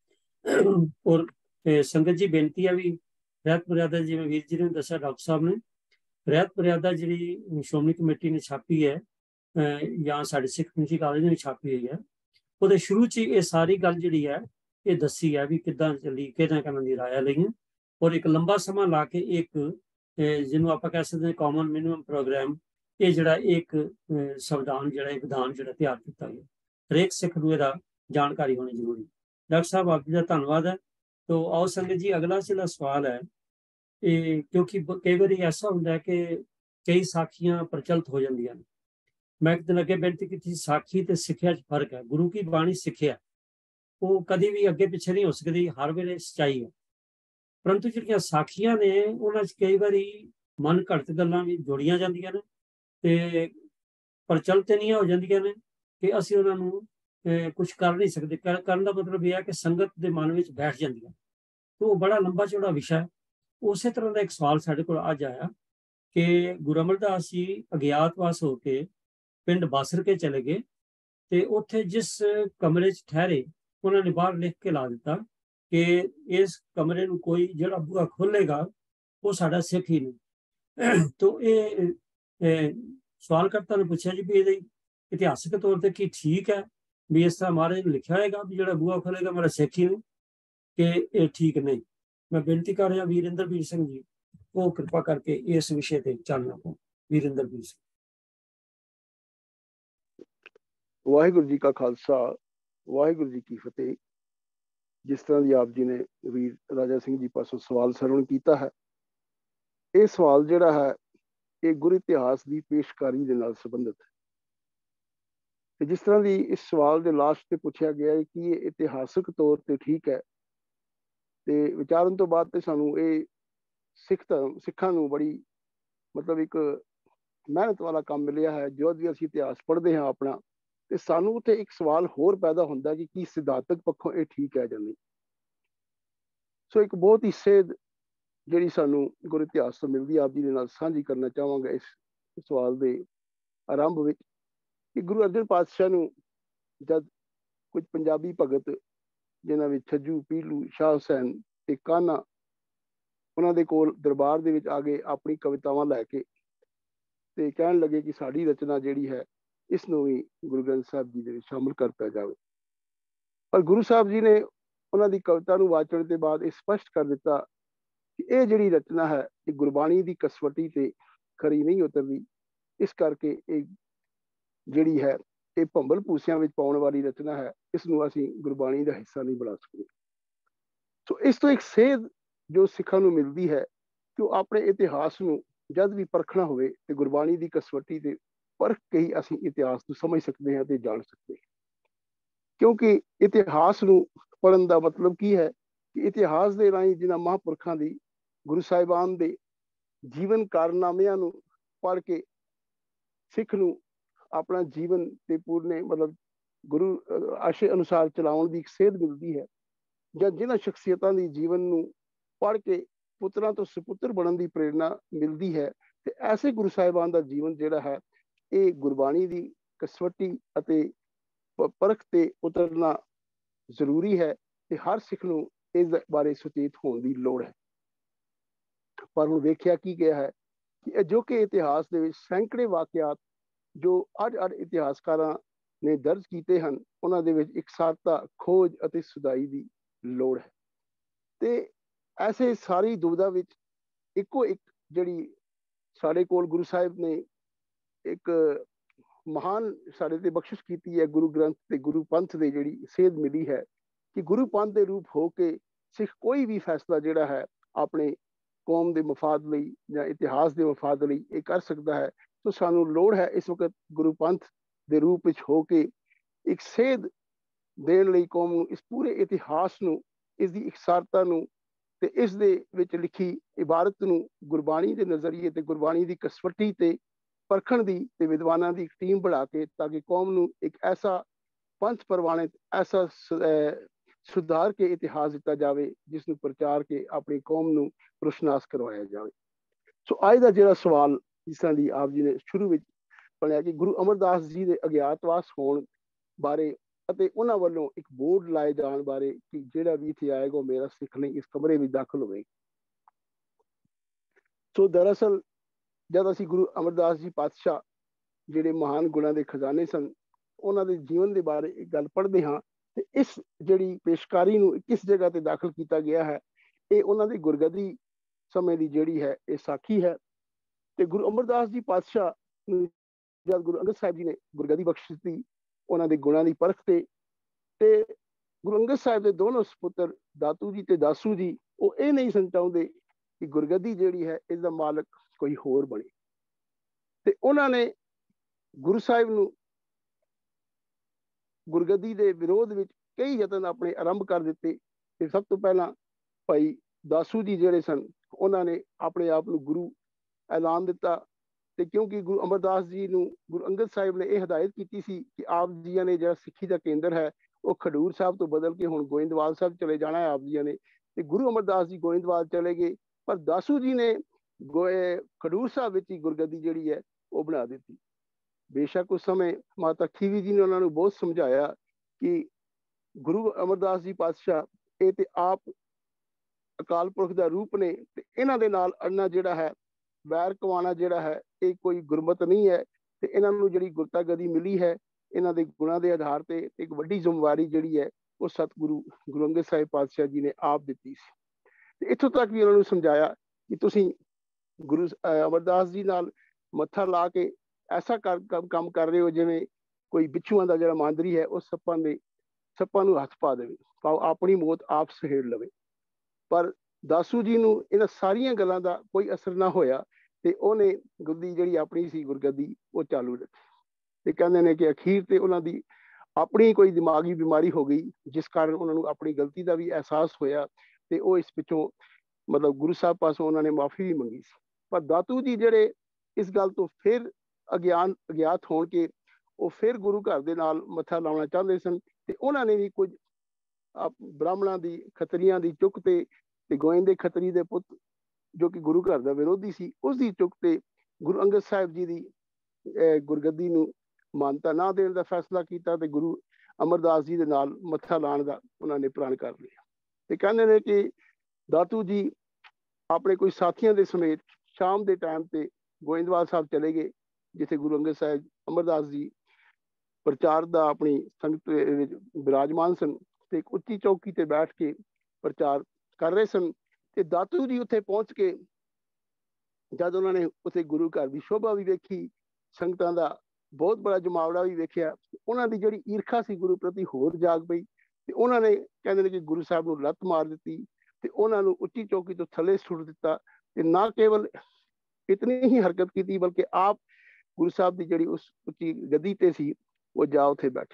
ਔਰ ਸੰਗਤ ਜੀ ਬੇਨਤੀ ਹੈ ਵੀ ਰਹਿਤ ਮਰਿਆਦਾ, ਜਿਵੇਂ ਵੀਰ ਜੀ ਨੇ ਦੱਸਿਆ ਡਾਕਟਰ ਸਾਹਿਬ ਨੇ, ਰਹਿਤ ਮਰਿਆਦਾ ਜਿਹੜੀ ਸ਼੍ਰੋਮਣੀ ਕਮੇਟੀ ਨੇ ਛਾਪੀ ਹੈ ਜਾਂ ਸਾਡੇ ਸਿੱਖ ਕਮਿਊਨਿਟੀ ਕਾਲਜ ਨੇ ਛਾਪੀ ਹੋਈ ਹੈ, ਉਹਦੇ ਸ਼ੁਰੂ 'ਚ ਇਹ ਸਾਰੀ ਗੱਲ ਜਿਹੜੀ ਹੈ ਇਹ ਦੱਸੀ ਹੈ ਵੀ ਕਿੱਦਾਂ ਚੱਲੀ, ਕਿਹਨਾਂ ਦੀ ਰਾਇਆ ਲਈਆਂ, ਔਰ ਇੱਕ ਲੰਬਾ ਸਮਾਂ ਲਾ ਕੇ ਇੱਕ ਜਿਹਨੂੰ ਆਪਾਂ ਕਹਿ ਸਕਦੇ ਹਾਂ ਕਾਮਨ ਮਿਨੀਮਮ ਪ੍ਰੋਗਰਾਮ, ਇਹ ਜਿਹੜਾ ਇੱਕ ਸੰਵਿਧਾਨ ਜਿਹੜਾ ਇਹ ਵਿਧਾਨ ਜਿਹੜਾ ਤਿਆਰ ਕੀਤਾ ਗਿਆ। ਹਰੇਕ ਸਿੱਖ ਨੂੰ ਇਹਦਾ ਜਾਣਕਾਰੀ ਹੋਣੀ ਜ਼ਰੂਰੀ। ਡਾਕਟਰ ਸਾਹਿਬ ਆਪ ਜੀ ਦਾ ਧੰਨਵਾਦ ਹੈ। ਤੋ ਆਓ ਸੰਗਤ ਜੀ, ਅਗਲਾ ਜਿਹੜਾ ਸਵਾਲ ਹੈ ਇਹ, ਕਿਉਂਕਿ ਕਈ ਵਾਰੀ ਐਸਾ ਹੁੰਦਾ ਹੈ ਕਿ ਕਈ ਸਾਖੀਆਂ ਪ੍ਰਚਲਿਤ ਹੋ ਜਾਂਦੀਆਂ ਨੇ। ਮੈਂ ਇੱਕ ਦਿਨ ਅੱਗੇ ਬੇਨਤੀ ਕੀਤੀ, ਸਾਖੀ ਤੇ ਸਿੱਖਿਆ 'ਚ ਫਰਕ ਹੈ। ਗੁਰੂ ਕੀ ਬਾਣੀ ਸਿੱਖਿਆ ਉਹ ਕਦੀ ਵੀ ਅੱਗੇ ਪਿੱਛੇ ਨਹੀਂ ਹੋ ਸਕਦੀ, ਹਰ ਵੇਲੇ ਸੱਚਾਈ ਹੈ। ਪਰੰਤੂ ਜਿਹੜੀਆਂ ਸਾਖੀਆਂ ਨੇ ਉਹਨਾਂ 'ਚ ਕਈ ਵਾਰੀ ਮਨ ਘੜਤ ਗੱਲਾਂ ਵੀ ਜੋੜੀਆਂ ਜਾਂਦੀਆਂ ਨੇ ਤੇ ਪ੍ਰਚਲਿਤ ਨਹੀਂ ਹੋ ਜਾਂਦੀਆਂ ਨੇ ਕਿ ਅਸੀਂ ਉਹਨਾਂ ਨੂੰ ਕੁਝ ਕਰ ਨਹੀਂ ਸਕਦੇ। ਕਰਨ ਦਾ ਮਤਲਬ ਇਹ ਹੈ ਕਿ ਸੰਗਤ ਦੇ ਮਨ ਵਿੱਚ ਬੈਠ ਜਾਂਦੀਆਂ। ਤੇ ਉਹ ਬੜਾ ਲੰਬਾ ਚੌੜਾ ਵਿਸ਼ਾ ਹੈ। ਉਸੇ ਤਰ੍ਹਾਂ ਦਾ ਇੱਕ ਸਵਾਲ ਸਾਡੇ ਕੋਲ ਅੱਜ ਆਇਆ ਕਿ ਗੁਰੂ ਅਮਰਦਾਸ ਜੀ ਅਗਿਆਤਵਾਸ ਹੋ ਕੇ ਪਿੰਡ ਬਾਸਰ ਕੇ ਚਲੇ ਗਏ ਤੇ ਉੱਥੇ ਜਿਸ ਕਮਰੇ 'ਚ ਠਹਿਰੇ ਉਹਨਾਂ ਨੇ ਬਾਹਰ ਲਿਖ ਕੇ ਲਾ ਦਿੱਤਾ ਕਿ ਇਸ ਕਮਰੇ ਨੂੰ ਕੋਈ ਜਿਹੜਾ ਬੂਹਾ ਖੋਲੇਗਾ ਉਹ ਸਾਡਾ ਸਿੱਖ ਹੀ ਨਹੀਂ। ਤੋ ਇਹ ਸਵਾਲਕਰਤਾ ਨੇ ਪੁੱਛਿਆ ਜੀ ਵੀ ਇਹਦੇ ਇਤਿਹਾਸਕ ਤੌਰ ਤੇ ਕੀ ਠੀਕ ਹੈ ਵੀ ਇਸ ਤਰ੍ਹਾਂ ਮਹਾਰਾਜ ਨੇ ਲਿਖਿਆ ਹੋਏਗਾ ਵੀ ਜਿਹੜਾ ਬੂਹਾ ਖੋਲੇਗਾ ਮੇਰਾ ਸਿੱਖ ਹੀ ਨਹੀਂ, ਕਿ ਇਹ ਠੀਕ ਨਹੀਂ। ਮੈਂ ਬੇਨਤੀ ਕਰ ਰਿਹਾ ਵੀਰਿੰਦਰਬੀਰ ਸਿੰਘ ਜੀ, ਉਹ ਕਿਰਪਾ ਕਰਕੇ ਇਸ ਵਿਸ਼ੇ ਤੇ ਚਾਨਣਾ ਪਾਓ। ਵੀਰਿੰਦਰਬੀਰ ਸਿੰਘ। ਵਾਹਿਗੁਰੂ ਜੀ ਕਾ ਖਾਲਸਾ, ਵਾਹਿਗੁਰੂ ਜੀ ਕੀ ਫਤਿਹ। ਜਿਸ ਤਰ੍ਹਾਂ ਦੀ ਆਪ ਜੀ ਨੇ ਵੀਰ ਰਾਜਾ ਸਿੰਘ ਜੀ ਪਾਸੋਂ ਸਵਾਲ ਸਰਵਣ ਕੀਤਾ ਹੈ, ਇਹ ਸਵਾਲ ਜਿਹੜਾ ਹੈ ਇਹ ਗੁਰੂ ਇਤਿਹਾਸ ਦੀ ਪੇਸ਼ਕਾਰੀ ਦੇ ਨਾਲ ਸੰਬੰਧਿਤ ਹੈ। ਤੇ ਜਿਸ ਤਰ੍ਹਾਂ ਦੀ ਇਸ ਸਵਾਲ ਦੇ ਲਾਸਟ ਤੇ ਪੁੱਛਿਆ ਗਿਆ ਹੈ ਕਿ ਇਹ ਇਤਿਹਾਸਕ ਤੌਰ ਤੇ ਠੀਕ ਹੈ, ਤੇ ਵਿਚਾਰਨ ਤੋਂ ਬਾਅਦ ਤੇ ਸਾਨੂੰ ਇਹ ਸਿੱਖਾਂ ਨੂੰ ਬੜੀ ਮਤਲਬ ਇੱਕ ਮਿਹਨਤ ਵਾਲਾ ਕੰਮ ਮਿਲਿਆ ਹੈ। ਜੋ ਵੀ ਅਸੀਂ ਇਤਿਹਾਸ ਪੜ੍ਹਦੇ ਹਾਂ ਆਪਣਾ, ਤੇ ਸਾਨੂੰ ਉੱਥੇ ਇੱਕ ਸਵਾਲ ਹੋਰ ਪੈਦਾ ਹੁੰਦਾ ਕਿ ਕੀ ਸਿਧਾਂਤਕ ਪੱਖੋਂ ਇਹ ਠੀਕ ਹੈ ਜਾਂ ਨਹੀਂ। ਸੋ ਇੱਕ ਬਹੁਤ ਹੀ ਸੇਧ ਜਿਹੜੀ ਸਾਨੂੰ ਗੁਰੂ ਇਤਿਹਾਸ ਤੋਂ ਮਿਲਦੀ ਆਪ ਜੀ ਦੇ ਨਾਲ ਸਾਂਝੀ ਕਰਨਾ ਚਾਹਾਂਗਾ ਇਸ ਸਵਾਲ ਦੇ ਆਰੰਭ ਵਿੱਚ, ਕਿ ਗੁਰੂ ਅਰਜਨ ਪਾਤਸ਼ਾਹ ਨੂੰ ਜਦ ਕੁਝ ਪੰਜਾਬੀ ਭਗਤ ਜਿਨ੍ਹਾਂ ਵਿੱਚ ਛੱਜੂ, ਪੀਲੂ, ਸ਼ਾਹ ਹੁਸੈਨ ਤੇ ਕਾਨਾ ਉਹਨਾਂ ਦੇ ਕੋਲ ਦਰਬਾਰ ਦੇ ਵਿੱਚ ਆ ਗਏ ਆਪਣੀ ਕਵਿਤਾਵਾਂ ਲੈ ਕੇ, ਤੇ ਕਹਿਣ ਲੱਗੇ ਕਿ ਸਾਡੀ ਰਚਨਾ ਜਿਹੜੀ ਹੈ ਇਸ ਨੂੰ ਵੀ ਗੁਰੂ ਗ੍ਰੰਥ ਸਾਹਿਬ ਜੀ ਦੇ ਵਿੱਚ ਸ਼ਾਮਲ ਕਰਤਾ ਜਾਵੇ। ਪਰ ਗੁਰੂ ਸਾਹਿਬ ਜੀ ਨੇ ਉਹਨਾਂ ਦੀ ਕਵਿਤਾ ਨੂੰ ਵਾਚਣ ਦੇ ਬਾਅਦ ਇਹ ਸਪਸ਼ਟ ਕਰ ਦਿੱਤਾ ਕਿ ਇਹ ਜਿਹੜੀ ਰਚਨਾ ਹੈ ਇਹ ਗੁਰਬਾਣੀ ਦੀ ਕਸਵੱਟੀ ਤੇ ਖਰੀ ਨਹੀਂ ਉਤਰਦੀ। ਇਸ ਕਰਕੇ ਇਹ ਜਿਹੜੀ ਹੈ ਇਹ ਭੰਬਲ ਭੂਸਿਆਂ ਵਿੱਚ ਪਾਉਣ ਵਾਲੀ ਰਚਨਾ ਹੈ, ਇਸ ਨੂੰ ਅਸੀਂ ਗੁਰਬਾਣੀ ਦਾ ਹਿੱਸਾ ਨਹੀਂ ਬਣਾ ਸਕਦੇ। ਸੋ ਇਸ ਤੋਂ ਇੱਕ ਸੇਧ ਜੋ ਸਿੱਖਾਂ ਨੂੰ ਮਿਲਦੀ ਹੈ ਕਿ ਉਹ ਆਪਣੇ ਇਤਿਹਾਸ ਨੂੰ ਜਦ ਵੀ ਪਰਖਣਾ ਹੋਵੇ ਤੇ ਗੁਰਬਾਣੀ ਦੀ ਕਸਵੱਟੀ ਤੇ ਪਰਖ ਕੇ ਹੀ ਅਸੀਂ ਇਤਿਹਾਸ ਨੂੰ ਸਮਝ ਸਕਦੇ ਹਾਂ ਤੇ ਜਾਣ ਸਕਦੇ ਹਾਂ। ਕਿਉਂਕਿ ਇਤਿਹਾਸ ਨੂੰ ਪੜ੍ਹਨ ਦਾ ਮਤਲਬ ਕੀ ਹੈ ਕਿ ਇਤਿਹਾਸ ਦੇ ਰਾਹੀਂ ਜਿਨ੍ਹਾਂ ਮਹਾਂਪੁਰਖਾਂ ਦੀ, ਗੁਰੂ ਸਾਹਿਬਾਨ ਦੇ ਜੀਵਨ ਕਾਰਨਾਮਿਆਂ ਨੂੰ ਪੜ੍ਹ ਕੇ ਸਿੱਖ ਨੂੰ ਆਪਣਾ ਜੀਵਨ ਤੇ ਪੂਰਨੇ ਮਤਲਬ ਗੁਰੂ ਆਸ਼ੇ ਅਨੁਸਾਰ ਚਲਾਉਣ ਦੀ ਇੱਕ ਸੇਧ ਮਿਲਦੀ ਹੈ, ਜਾਂ ਜਿਨ੍ਹਾਂ ਸ਼ਖਸੀਅਤਾਂ ਦੀ ਜੀਵਨ ਨੂੰ ਪੜ੍ਹ ਕੇ ਪੁੱਤਰਾਂ ਤੋਂ ਸੁਪੁੱਤਰ ਬਣਨ ਦੀ ਪ੍ਰੇਰਨਾ ਮਿਲਦੀ ਹੈ। ਤੇ ਐਸੇ ਗੁਰੂ ਸਾਹਿਬਾਨ ਦਾ ਜੀਵਨ ਜਿਹੜਾ ਹੈ ਇਹ ਗੁਰਬਾਣੀ ਦੀ ਕਸਵੱਟੀ ਅਤੇ ਪਰਖ ਤੇ ਉਤਰਨਾ ਜ਼ਰੂਰੀ ਹੈ, ਤੇ ਹਰ ਸਿੱਖ ਨੂੰ ਇਸ ਬਾਰੇ ਸੁਚੇਤ ਹੋਣ ਦੀ ਲੋੜ ਹੈ। ਪਰ ਹੁਣ ਵੇਖਿਆ ਕੀ ਗਿਆ ਹੈ ਕਿ ਅਜੋਕੇ ਇਤਿਹਾਸ ਦੇ ਵਿੱਚ ਸੈਂਕੜੇ ਵਾਕਿਆਤ ਜੋ ਅੱਡ-ਅੱਡ ਇਤਿਹਾਸਕਾਰਾਂ ਨੇ ਦਰਜ ਕੀਤੇ ਹਨ, ਉਹਨਾਂ ਦੇ ਵਿੱਚ ਇਕਸਾਰਤਾ, ਖੋਜ ਅਤੇ ਸੁਧਾਈ ਦੀ ਲੋੜ ਹੈ। ਤੇ ਐਸੇ ਸਾਰੀ ਦੁਬਿਧਾ ਵਿੱਚ ਇੱਕੋ ਇੱਕ ਜਿਹੜੀ ਸਾਡੇ ਕੋਲ ਗੁਰੂ ਸਾਹਿਬ ਨੇ ਇੱਕ ਮਹਾਨ ਸਾਡੇ ਤੇ ਬਖਸ਼ਿਸ਼ ਕੀਤੀ ਹੈ, ਗੁਰੂ ਗ੍ਰੰਥ ਤੇ ਗੁਰੂ ਪੰਥ ਦੇ ਜਿਹੜੀ ਸੇਧ ਮਿਲੀ ਹੈ ਕਿ ਗੁਰੂ ਪੰਥ ਦੇ ਰੂਪ ਹੋ ਕੇ ਸਿੱਖ ਕੋਈ ਵੀ ਫੈਸਲਾ ਜਿਹੜਾ ਹੈ ਆਪਣੇ ਕੌਮ ਦੇ ਮਫਾਦ ਲਈ ਜਾਂ ਇਤਿਹਾਸ ਦੇ ਮਫਾਦ ਲਈ ਇਹ ਕਰ ਸਕਦਾ ਹੈ। ਸੋ ਸਾਨੂੰ ਲੋੜ ਹੈ ਇਸ ਵਕਤ ਗੁਰੂ ਪੰਥ ਦੇ ਰੂਪ ਵਿੱਚ ਹੋ ਕੇ ਇੱਕ ਸੇਧ ਦੇਣ ਲਈ ਕੌਮ ਨੂੰ, ਇਸ ਪੂਰੇ ਇਤਿਹਾਸ ਨੂੰ, ਇਸ ਦੀ ਇਕਸਾਰਤਾ ਨੂੰ ਤੇ ਇਸ ਦੇ ਵਿੱਚ ਲਿਖੀ ਇਬਾਰਤ ਨੂੰ ਗੁਰਬਾਣੀ ਦੇ ਨਜ਼ਰੀਏ ਤੇ ਗੁਰਬਾਣੀ ਦੀ ਕਸਵੱਟੀ ਤੇ ਪਰਖਣ ਦੀ ਤੇ ਵਿਦਵਾਨਾਂ ਦੀ ਟੀਮ ਬਣਾ ਕੇ ਤਾਂ ਕਿ ਕੌਮ ਨੂੰ ਇੱਕ ਐਸਾ ਪੰਥ ਪ੍ਰਵਾਨਿਤ ਐਸਾ ਸੁਧਾਰ ਕੇ ਇਤਿਹਾਸ ਦਿੱਤਾ ਜਾਵੇ ਜਿਸ ਨੂੰ ਪ੍ਰਚਾਰ ਕੇ ਆਪਣੀ ਕੌਮ ਨੂੰ ਰੋਸ਼ਨਾਸ ਕਰਵਾਇਆ ਜਾਵੇ। ਸੋ ਅੱਜ ਦਾ ਜਿਹੜਾ ਸਵਾਲ ਜਿਸ ਤਰ੍ਹਾਂ ਦੀ ਆਪ ਜੀ ਨੇ ਸ਼ੁਰੂ ਵਿੱਚ ਬਣਿਆ ਕਿ ਗੁਰੂ ਅਮਰਦਾਸ ਜੀ ਦੇ ਅਗਿਆਤਵਾਸ ਹੋਣ ਬਾਰੇ ਅਤੇ ਉਹਨਾਂ ਵੱਲੋਂ ਇੱਕ ਬੋਰਡ ਲਾਏ ਜਾਣ ਬਾਰੇ ਕਿ ਜਿਹੜਾ ਵੀ ਇੱਥੇ ਆਏਗਾ ਉਹ ਮੇਰਾ ਸਿੱਖ ਨਹੀਂ ਇਸ ਕਮਰੇ ਵਿੱਚ ਦਾਖਲ ਹੋਵੇ। ਸੋ ਦਰਅਸਲ ਜਦ ਅਸੀਂ ਗੁਰੂ ਅਮਰਦਾਸ ਜੀ ਪਾਤਸ਼ਾਹ ਜਿਹੜੇ ਮਹਾਨ ਗੁਣਾਂ ਦੇ ਖਜ਼ਾਨੇ ਸਨ ਉਹਨਾਂ ਦੇ ਜੀਵਨ ਦੇ ਬਾਰੇ ਇੱਕ ਗੱਲ ਪੜ੍ਹਦੇ ਹਾਂ ਤੇ ਇਸ ਜਿਹੜੀ ਪੇਸ਼ਕਾਰੀ ਨੂੰ ਕਿਸ ਜਗ੍ਹਾ ਤੇ ਦਾਖਲ ਕੀਤਾ ਗਿਆ ਹੈ ਇਹ ਉਹਨਾਂ ਦੀ ਗੁਰਗੱਦੀ ਸਮੇਂ ਦੀ ਜਿਹੜੀ ਹੈ ਇਹ ਸਾਖੀ ਹੈ। ਤੇ ਗੁਰੂ ਅਮਰਦਾਸ ਜੀ ਪਾਤਸ਼ਾਹ ਨੂੰ ਜਦ ਗੁਰੂ ਅੰਗਦ ਸਾਹਿਬ ਜੀ ਨੇ ਗੁਰਗੱਦੀ ਬਖਸ਼ ਦਿੱਤੀ ਉਹਨਾਂ ਦੇ ਗੁਣਾਂ ਦੀ ਪਰਖ ਤੇ ਗੁਰੂ ਅੰਗਦ ਸਾਹਿਬ ਦੇ ਦੋਨੋਂ ਸਪੁੱਤਰ ਦਾਤੂ ਜੀ ਤੇ ਦਾਸੂ ਜੀ ਉਹ ਇਹ ਨਹੀਂ ਸਨ ਚਾਹੁੰਦੇ ਕਿ ਗੁਰਗੱਦੀ ਜਿਹੜੀ ਹੈ ਇਸ ਦਾ ਮਾਲਕ ਕੋਈ ਹੋਰ ਬਣੇ ਤੇ ਉਹਨਾਂ ਨੇ ਗੁਰੂ ਸਾਹਿਬ ਨੂੰ ਗੁਰਗੱਦੀ ਦੇ ਵਿਰੋਧ ਵਿੱਚ ਕਈ ਯਤਨ ਆਪਣੇ ਆਰੰਭ ਕਰ ਦਿੱਤੇ ਤੇ ਸਭ ਤੋਂ ਪਹਿਲਾਂ ਭਾਈ ਦਾਸੂ ਜੀ ਜਿਹੜੇ ਸਨ ਉਹਨਾਂ ਨੇ ਆਪਣੇ ਆਪ ਨੂੰ ਗੁਰੂ ਐਲਾਨ ਦਿੱਤਾ ਤੇ ਕਿਉਂਕਿ ਗੁਰੂ ਅਮਰਦਾਸ ਜੀ ਨੂੰ ਗੁਰੂ ਅੰਗਦ ਸਾਹਿਬ ਨੇ ਇਹ ਹਦਾਇਤ ਕੀਤੀ ਸੀ ਕਿ ਆਪ ਜੀਆਂ ਨੇ ਜਿਹੜਾ ਸਿੱਖੀ ਦਾ ਕੇਂਦਰ ਹੈ ਉਹ ਖਡੂਰ ਸਾਹਿਬ ਤੋਂ ਬਦਲ ਕੇ ਹੁਣ ਗੋਇੰਦਵਾਲ ਸਾਹਿਬ ਚਲੇ ਜਾਣਾ ਹੈ ਆਪ ਜੀਆਂ ਨੇ ਤੇ ਗੁਰੂ ਅਮਰਦਾਸ ਜੀ ਗੋਇੰਦਵਾਲ ਚਲੇ ਗਏ ਪਰ ਦਾਸੂ ਜੀ ਨੇ ਖਡੂਰ ਸਾਹਿਬ ਵਿੱਚ ਹੀ ਗੁਰਗੱਦੀ ਜਿਹੜੀ ਹੈ ਉਹ ਬਣਾ ਦਿੱਤੀ। ਬੇਸ਼ੱਕ ਉਸ ਸਮੇਂ ਮਾਤਾ ਖੀਵੀ ਜੀ ਨੇ ਉਹਨਾਂ ਨੂੰ ਬਹੁਤ ਸਮਝਾਇਆ ਕਿ ਗੁਰੂ ਅਮਰਦਾਸ ਜੀ ਪਾਤਸ਼ਾਹ ਇਹ ਤੇ ਆਪ ਅਕਾਲ ਪੁਰਖ ਦਾ ਰੂਪ ਨੇ ਤੇ ਇਹਨਾਂ ਦੇ ਨਾਲ ਅੜਨਾ ਜਿਹੜਾ ਹੈ ਵੈਰ ਕਵਾਣਾ ਜਿਹੜਾ ਹੈ ਇਹ ਕੋਈ ਗੁਰਮਤ ਨਹੀਂ ਹੈ ਤੇ ਇਹਨਾਂ ਨੂੰ ਜਿਹੜੀ ਗੁਰਤਾ ਗਦੀ ਮਿਲੀ ਹੈ ਇਹਨਾਂ ਦੇ ਗੁਣਾਂ ਦੇ ਆਧਾਰ ਤੇ ਇੱਕ ਵੱਡੀ ਜ਼ਿੰਮੇਵਾਰੀ ਜਿਹੜੀ ਹੈ ਉਹ ਸਤਿਗੁਰੂ ਗੁਰੂ ਅੰਗਦ ਸਾਹਿਬ ਪਾਤਸ਼ਾਹ ਜੀ ਨੇ ਆਪ ਦਿੱਤੀ ਸੀ ਤੇ ਇੱਥੋਂ ਤੱਕ ਵੀ ਉਹਨਾਂ ਨੂੰ ਸਮਝਾਇਆ ਕਿ ਤੁਸੀਂ ਗੁਰੂ ਅਮਰਦਾਸ ਜੀ ਨਾਲ ਮੱਥਾ ਲਾ ਕੇ ਐਸਾ ਕੰਮ ਕਰ ਰਹੇ ਹੋ ਜਿਵੇਂ ਕੋਈ ਬਿੱਛੂਆਂ ਦਾ ਜਿਹੜਾ ਮਾਂਦਰੀ ਹੈ ਉਹ ਸੱਪਾਂ ਨੂੰ ਹੱਥ ਪਾ ਦੇਵੇ ਤਾਂ ਆਪਣੀ ਮੌਤ ਆਪ ਸਹੇੜ ਲਵੇ। ਪਰ ਦਾਸੂ ਜੀ ਨੂੰ ਇਹਨਾਂ ਸਾਰੀਆਂ ਗੱਲਾਂ ਦਾ ਕੋਈ ਅਸਰ ਨਾ ਹੋਇਆ ਤੇ ਉਹਨੇ ਗੱਦੀ ਜਿਹੜੀ ਆਪਣੀ ਸੀ ਗੁਰਗੱਦੀ ਉਹ ਚਾਲੂ ਰੱਖੀ ਤੇ ਕਹਿੰਦੇ ਨੇ ਕਿ ਅਖੀਰ ਤੇ ਉਹਨਾਂ ਦੀ ਆਪਣੀ ਕੋਈ ਦਿਮਾਗੀ ਬਿਮਾਰੀ ਹੋ ਗਈ ਜਿਸ ਕਾਰਨ ਉਹਨਾਂ ਨੂੰ ਆਪਣੀ ਗਲਤੀ ਦਾ ਵੀ ਅਹਿਸਾਸ ਹੋਇਆ ਤੇ ਉਹ ਇਸ ਪਿੱਛੋਂ ਮਤਲਬ ਗੁਰੂ ਸਾਹਿਬ ਪਾਸੋਂ ਉਹਨਾਂ ਨੇ ਮਾਫੀ ਵੀ ਮੰਗੀ ਸੀ। ਪਰ ਦਾਤੂ ਜੀ ਜਿਹੜੇ ਇਸ ਗੱਲ ਤੋਂ ਫਿਰ ਅਗਿਆਤ ਹੋਣ ਕੇ ਉਹ ਫਿਰ ਗੁਰੂ ਘਰ ਦੇ ਨਾਲ ਮੱਥਾ ਲਾਉਣਾ ਚਾਹੁੰਦੇ ਸਨ ਤੇ ਉਹਨਾਂ ਨੇ ਵੀ ਕੁਝ ਬ੍ਰਾਹਮਣਾਂ ਦੀ ਖੱਤਰੀਆਂ ਦੀ ਚੁੱਕ ਤੇ ਗੋਇੰਦੇ ਖੱਤਰੀ ਦੇ ਪੁੱਤ ਜੋ ਕਿ ਗੁਰੂ ਘਰ ਦਾ ਵਿਰੋਧੀ ਸੀ ਉਸ ਦੀ ਚੁੱਕ ਤੇ ਗੁਰੂ ਅੰਗਦ ਸਾਹਿਬ ਜੀ ਦੀ ਗੁਰਗੱਦੀ ਨੂੰ ਮਾਨਤਾ ਨਾ ਦੇਣ ਦਾ ਫੈਸਲਾ ਕੀਤਾ ਤੇ ਗੁਰੂ ਅਮਰਦਾਸ ਜੀ ਦੇ ਨਾਲ ਮੱਥਾ ਲਾਉਣ ਦਾ ਉਹਨਾਂ ਨੇ ਪ੍ਰਣ ਕਰ ਲਿਆ ਤੇ ਕਹਿੰਦੇ ਨੇ ਕਿ ਦਾਤੂ ਜੀ ਆਪਣੇ ਕੋਈ ਸਾਥੀਆਂ ਦੇ ਸਮੇਤ ਸ਼ਾਮ ਦੇ ਟਾਈਮ ਤੇ ਗੋਇੰਦਵਾਲ ਸਾਹਿਬ ਚਲੇ ਗਏ ਜਿੱਥੇ ਗੁਰੂ ਅੰਗਦ ਸਾਹਿਬ ਅਮਰਦਾਸ ਜੀ ਪ੍ਰਚਾਰ ਦਾ ਆਪਣੀ ਸੰਗਤ ਵਿੱਚ ਬਿਰਾਜਮਾਨ ਸਨ ਤੇ ਇੱਕ ਉੱਚੀ ਚੌਕੀ ਤੇ ਬੈਠ ਕੇ ਪ੍ਰਚਾਰ ਕਰ ਰਹੇ ਸਨ ਤੇ ਦਾਤੂ ਜੀ ਉੱਥੇ ਪਹੁੰਚ ਕੇ ਜਦ ਉਹਨਾਂ ਨੇ ਉੱਥੇ ਗੁਰੂ ਘਰ ਦੀ ਸ਼ੋਭਾ ਵੀ ਵੇਖੀ ਸੰਗਤਾਂ ਦਾ ਬਹੁਤ ਬੜਾ ਜਮਾਵੜਾ ਵੀ ਵੇਖਿਆ ਉਹਨਾਂ ਦੀ ਜਿਹੜੀ ਈਰਖਾ ਸੀ ਗੁਰੂ ਪ੍ਰਤੀ ਹੋਰ ਜਾਗ ਪਈ ਤੇ ਉਹਨਾਂ ਨੇ ਕਹਿੰਦੇ ਨੇ ਕਿ ਗੁਰੂ ਸਾਹਿਬ ਨੂੰ ਲੱਤ ਮਾਰ ਦਿੱਤੀ ਤੇ ਉਹਨਾਂ ਨੂੰ ਉੱਚੀ ਚੌਕੀ ਤੋਂ ਥੱਲੇ ਸੁੱਟ ਦਿੱਤਾ ਤੇ ਨਾ ਕੇਵਲ ਇਤਨੀ ਹੀ ਹਰਕਤ ਕੀਤੀ ਬਲਕਿ ਆਪ ਗੁਰੂ ਸਾਹਿਬ ਦੀ ਜਿਹੜੀ ਉਸ ਉੱਚੀ ਗੱਦੀ ਤੇ ਸੀ ਉਹ ਜਾ ਉੱਥੇ ਬੈਠੇ।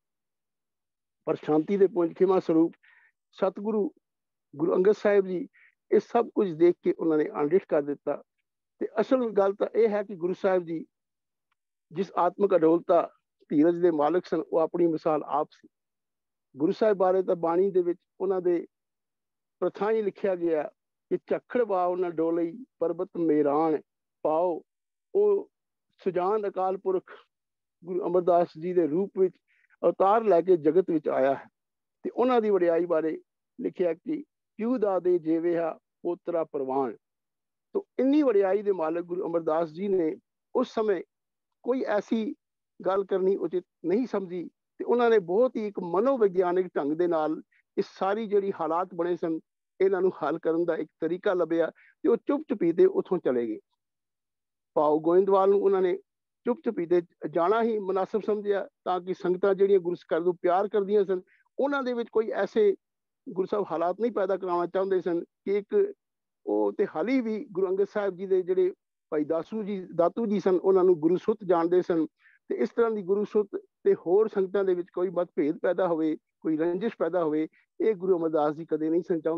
ਪਰ ਸ਼ਾਂਤੀ ਦੇ ਪੁੰਜ ਖਿਮਾ ਸਰੂਪ ਸਤਿਗੁਰੂ ਗੁਰੂ ਅੰਗਦ ਸਾਹਿਬ ਜੀ ਇਹ ਸਭ ਕੁਝ ਦੇਖ ਕੇ ਉਹਨਾਂ ਨੇ ਅਣਡਿੱਠ ਕਰ ਦਿੱਤਾ ਤੇ ਅਸਲ ਗੱਲ ਤਾਂ ਇਹ ਹੈ ਕਿ ਗੁਰੂ ਸਾਹਿਬ ਜੀ ਜਿਸ ਆਤਮਿਕ ਅਡੋਲਤਾ ਧੀਰਜ ਦੇ ਮਾਲਕ ਸਨ ਉਹ ਆਪਣੀ ਮਿਸਾਲ ਆਪ ਸੀ। ਗੁਰੂ ਸਾਹਿਬ ਬਾਰੇ ਤਾਂ ਬਾਣੀ ਦੇ ਵਿੱਚ ਉਹਨਾਂ ਦੇ ਪ੍ਰਥਾ ਹੀ ਲਿਖਿਆ ਗਿਆ ਕਿ ਝੱਖੜ ਵਾਓ ਨਾ ਡੋਲਈ ਪਰਬਤ ਮੇਰਾਨ ਪਾਓ ਉਹ ਸੁਜਾਨ ਅਕਾਲ ਪੁਰਖ ਗੁਰੂ ਅਮਰਦਾਸ ਜੀ ਦੇ ਰੂਪ ਵਿੱਚ ਅਵਤਾਰ ਲੈ ਕੇ ਜਗਤ ਵਿੱਚ ਆਇਆ ਹੈ ਤੇ ਉਹਨਾਂ ਦੀ ਵਡਿਆਈ ਬਾਰੇ ਲਿਖਿਆ ਕਿ ਪਿਉ ਦਾਦੇ ਜੇਵੇਹਾ ਪੋਤਰਾ ਪ੍ਰਵਾਨ। ਤਾਂ ਇੰਨੀ ਵਡਿਆਈ ਦੇ ਮਾਲਕ ਗੁਰੂ ਅਮਰਦਾਸ ਜੀ ਨੇ ਉਸ ਸਮੇਂ ਕੋਈ ਐਸੀ ਗੱਲ ਕਰਨੀ ਉਚਿਤ ਨਹੀਂ ਸਮਝੀ ਤੇ ਉਹਨਾਂ ਨੇ ਬਹੁਤ ਹੀ ਇੱਕ ਮਨੋਵਿਗਿਆਨਿਕ ਢੰਗ ਦੇ ਨਾਲ ਇਸ ਸਾਰੀ ਜਿਹੜੀ ਹਾਲਾਤ ਬਣੇ ਸਨ ਇਹਨਾਂ ਨੂੰ ਹੱਲ ਕਰਨ ਦਾ ਇੱਕ ਤਰੀਕਾ ਲੱਭਿਆ ਤੇ ਉਹ ਚੁੱਪ ਚੁਪੀਤੇ ਉੱਥੋਂ ਚਲੇ ਗਏ। ਭਾਉ ਗੋਇੰਦਵਾਲ ਨੂੰ ਉਹਨਾਂ ਨੇ ਚੁੱਪ ਚੁਪੀਤੇ ਜਾਣਾ ਹੀ ਮੁਨਾਸਬ ਸਮਝਿਆ ਤਾਂ ਕਿ ਸੰਗਤਾਂ ਜਿਹੜੀਆਂ ਗੁਰੂ ਘਰ ਨੂੰ ਪਿਆਰ ਕਰਦੀਆਂ ਸਨ ਉਹਨਾਂ ਦੇ ਵਿੱਚ ਕੋਈ ਐਸੇ ਗੁਰੂ ਸਾਹਿਬ ਹਾਲਾਤ ਨਹੀਂ ਪੈਦਾ ਕਰਾਉਣਾ ਚਾਹੁੰਦੇ ਸਨ ਕਿ ਇੱਕ ਉਹ ਤੇ ਹਾਲੀ ਵੀ ਗੁਰੂ ਅੰਗਦ ਸਾਹਿਬ ਜੀ ਦੇ ਜਿਹੜੇ ਭਾਈ ਦਾਤੂ ਜੀ ਸਨ ਉਹਨਾਂ ਨੂੰ ਗੁਰੂ ਸੁੱਤ ਜਾਣਦੇ ਸਨ ਤੇ ਇਸ ਤਰ੍ਹਾਂ ਦੀ ਗੁਰੂ ਸੁੱਤ ਤੇ ਹੋਰ ਸੰਗਤਾਂ ਦੇ ਵਿੱਚ ਕੋਈ ਮਤਭੇਦ ਪੈਦਾ ਹੋਵੇ ਕੋਈ ਰੰਜਿਸ਼ ਪੈਦਾ ਹੋਵੇ ਇਹ ਗੁਰੂ ਅਮਰਦਾਸ ਜੀ ਕਦੇ ਨਹੀਂ ਸਨ ਚਾਹੁੰਦੇ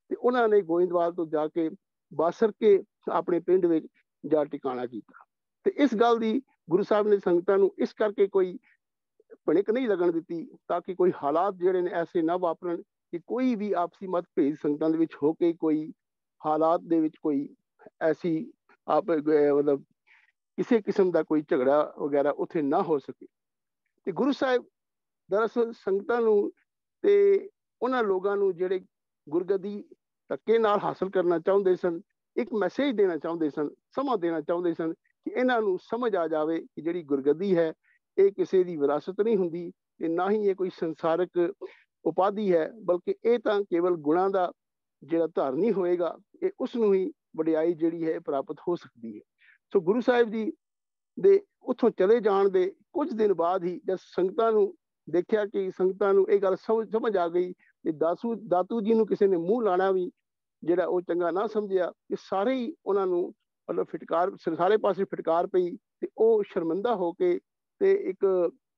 ਤੇ ਉਹਨਾਂ ਨੇ ਗੋਇੰਦਵਾਲ ਤੋਂ ਜਾ ਕੇ ਬਾਸਰ ਕੇ ਆਪਣੇ ਪਿੰਡ ਵਿੱਚ ਜਾ ਟਿਕਾਣਾ ਕੀਤਾ। ਤੇ ਇਸ ਗੱਲ ਦੀ ਗੁਰੂ ਸਾਹਿਬ ਨੇ ਸੰਗਤਾਂ ਨੂੰ ਇਸ ਕਰਕੇ ਕੋਈ ਭਿਣਕ ਨਹੀਂ ਲੱਗਣ ਦਿੱਤੀ ਤਾਂ ਕਿ ਕੋਈ ਹਾਲਾਤ ਜਿਹੜੇ ਨੇ ਐਸੇ ਨਾ ਵਾਪਰਨ ਕਿ ਕੋਈ ਵੀ ਆਪਸੀ ਮਤਭੇਦ ਸੰਗਤਾਂ ਦੇ ਵਿੱਚ ਹੋ ਕੇ ਕੋਈ ਹਾਲਾਤ ਦੇ ਵਿੱਚ ਕੋਈ ਐਸੀ ਮਤਲਬ ਕਿਸੇ ਕਿਸਮ ਦਾ ਕੋਈ ਝਗੜਾ ਵਗੈਰਾ ਉੱਥੇ ਨਾ ਹੋ ਸਕੇ। ਤੇ ਗੁਰੂ ਸਾਹਿਬ ਦਰਅਸਲ ਸੰਗਤਾਂ ਨੂੰ ਤੇ ਉਹਨਾਂ ਲੋਕਾਂ ਨੂੰ ਜਿਹੜੇ ਗੁਰਗੱਦੀ ਧੱਕੇ ਨਾਲ ਹਾਸਲ ਕਰਨਾ ਚਾਹੁੰਦੇ ਸਨ, ਇੱਕ ਮੈਸੇਜ ਦੇਣਾ ਚਾਹੁੰਦੇ ਸਨ, ਸਮਾਂ ਦੇਣਾ ਚਾਹੁੰਦੇ ਸਨ ਕਿ ਇਹਨਾਂ ਨੂੰ ਸਮਝ ਆ ਜਾਵੇ ਕਿ ਜਿਹੜੀ ਗੁਰਗੱਦੀ ਹੈ ਇਹ ਕਿਸੇ ਦੀ ਵਿਰਾਸਤ ਨਹੀਂ ਹੁੰਦੀ ਤੇ ਨਾ ਹੀ ਇਹ ਕੋਈ ਸੰਸਾਰਕ ਉਪਾਧੀ ਹੈ, ਬਲਕਿ ਇਹ ਤਾਂ ਕੇਵਲ ਗੁਣਾਂ ਦਾ ਜਿਹੜਾ ਧਾਰਨੀ ਹੋਏਗਾ ਇਹ ਉਸ ਨੂੰ ਹੀ ਵਡਿਆਈ ਜਿਹੜੀ ਹੈ ਪ੍ਰਾਪਤ ਹੋ ਸਕਦੀ ਹੈ। ਸੋ ਗੁਰੂ ਸਾਹਿਬ ਜੀ ਦੇ ਉੱਥੋਂ ਚਲੇ ਜਾਣ ਦੇ ਕੁਝ ਦਿਨ ਬਾਅਦ ਹੀ ਜਦ ਸੰਗਤਾਂ ਨੂੰ ਦੇਖਿਆ ਕਿ ਸੰਗਤਾਂ ਨੂੰ ਇਹ ਗੱਲ ਸਮਝ ਆ ਗਈ ਤੇ ਦਾਤੂ ਜੀ ਨੂੰ ਕਿਸੇ ਨੇ ਮੂੰਹ ਲਾਣਾ ਵੀ ਜਿਹੜਾ ਉਹ ਚੰਗਾ ਨਾ ਸਮਝਿਆ, ਕਿ ਸਾਰੇ ਹੀ ਉਹਨਾਂ ਨੂੰ ਮਤਲਬ ਫਿਟਕਾਰ ਸਾਰੇ ਪਾਸੇ ਫਿਟਕਾਰ ਪਈ ਤੇ ਉਹ ਸ਼ਰਮਿੰਦਾ ਹੋ ਕੇ ਤੇ ਇੱਕ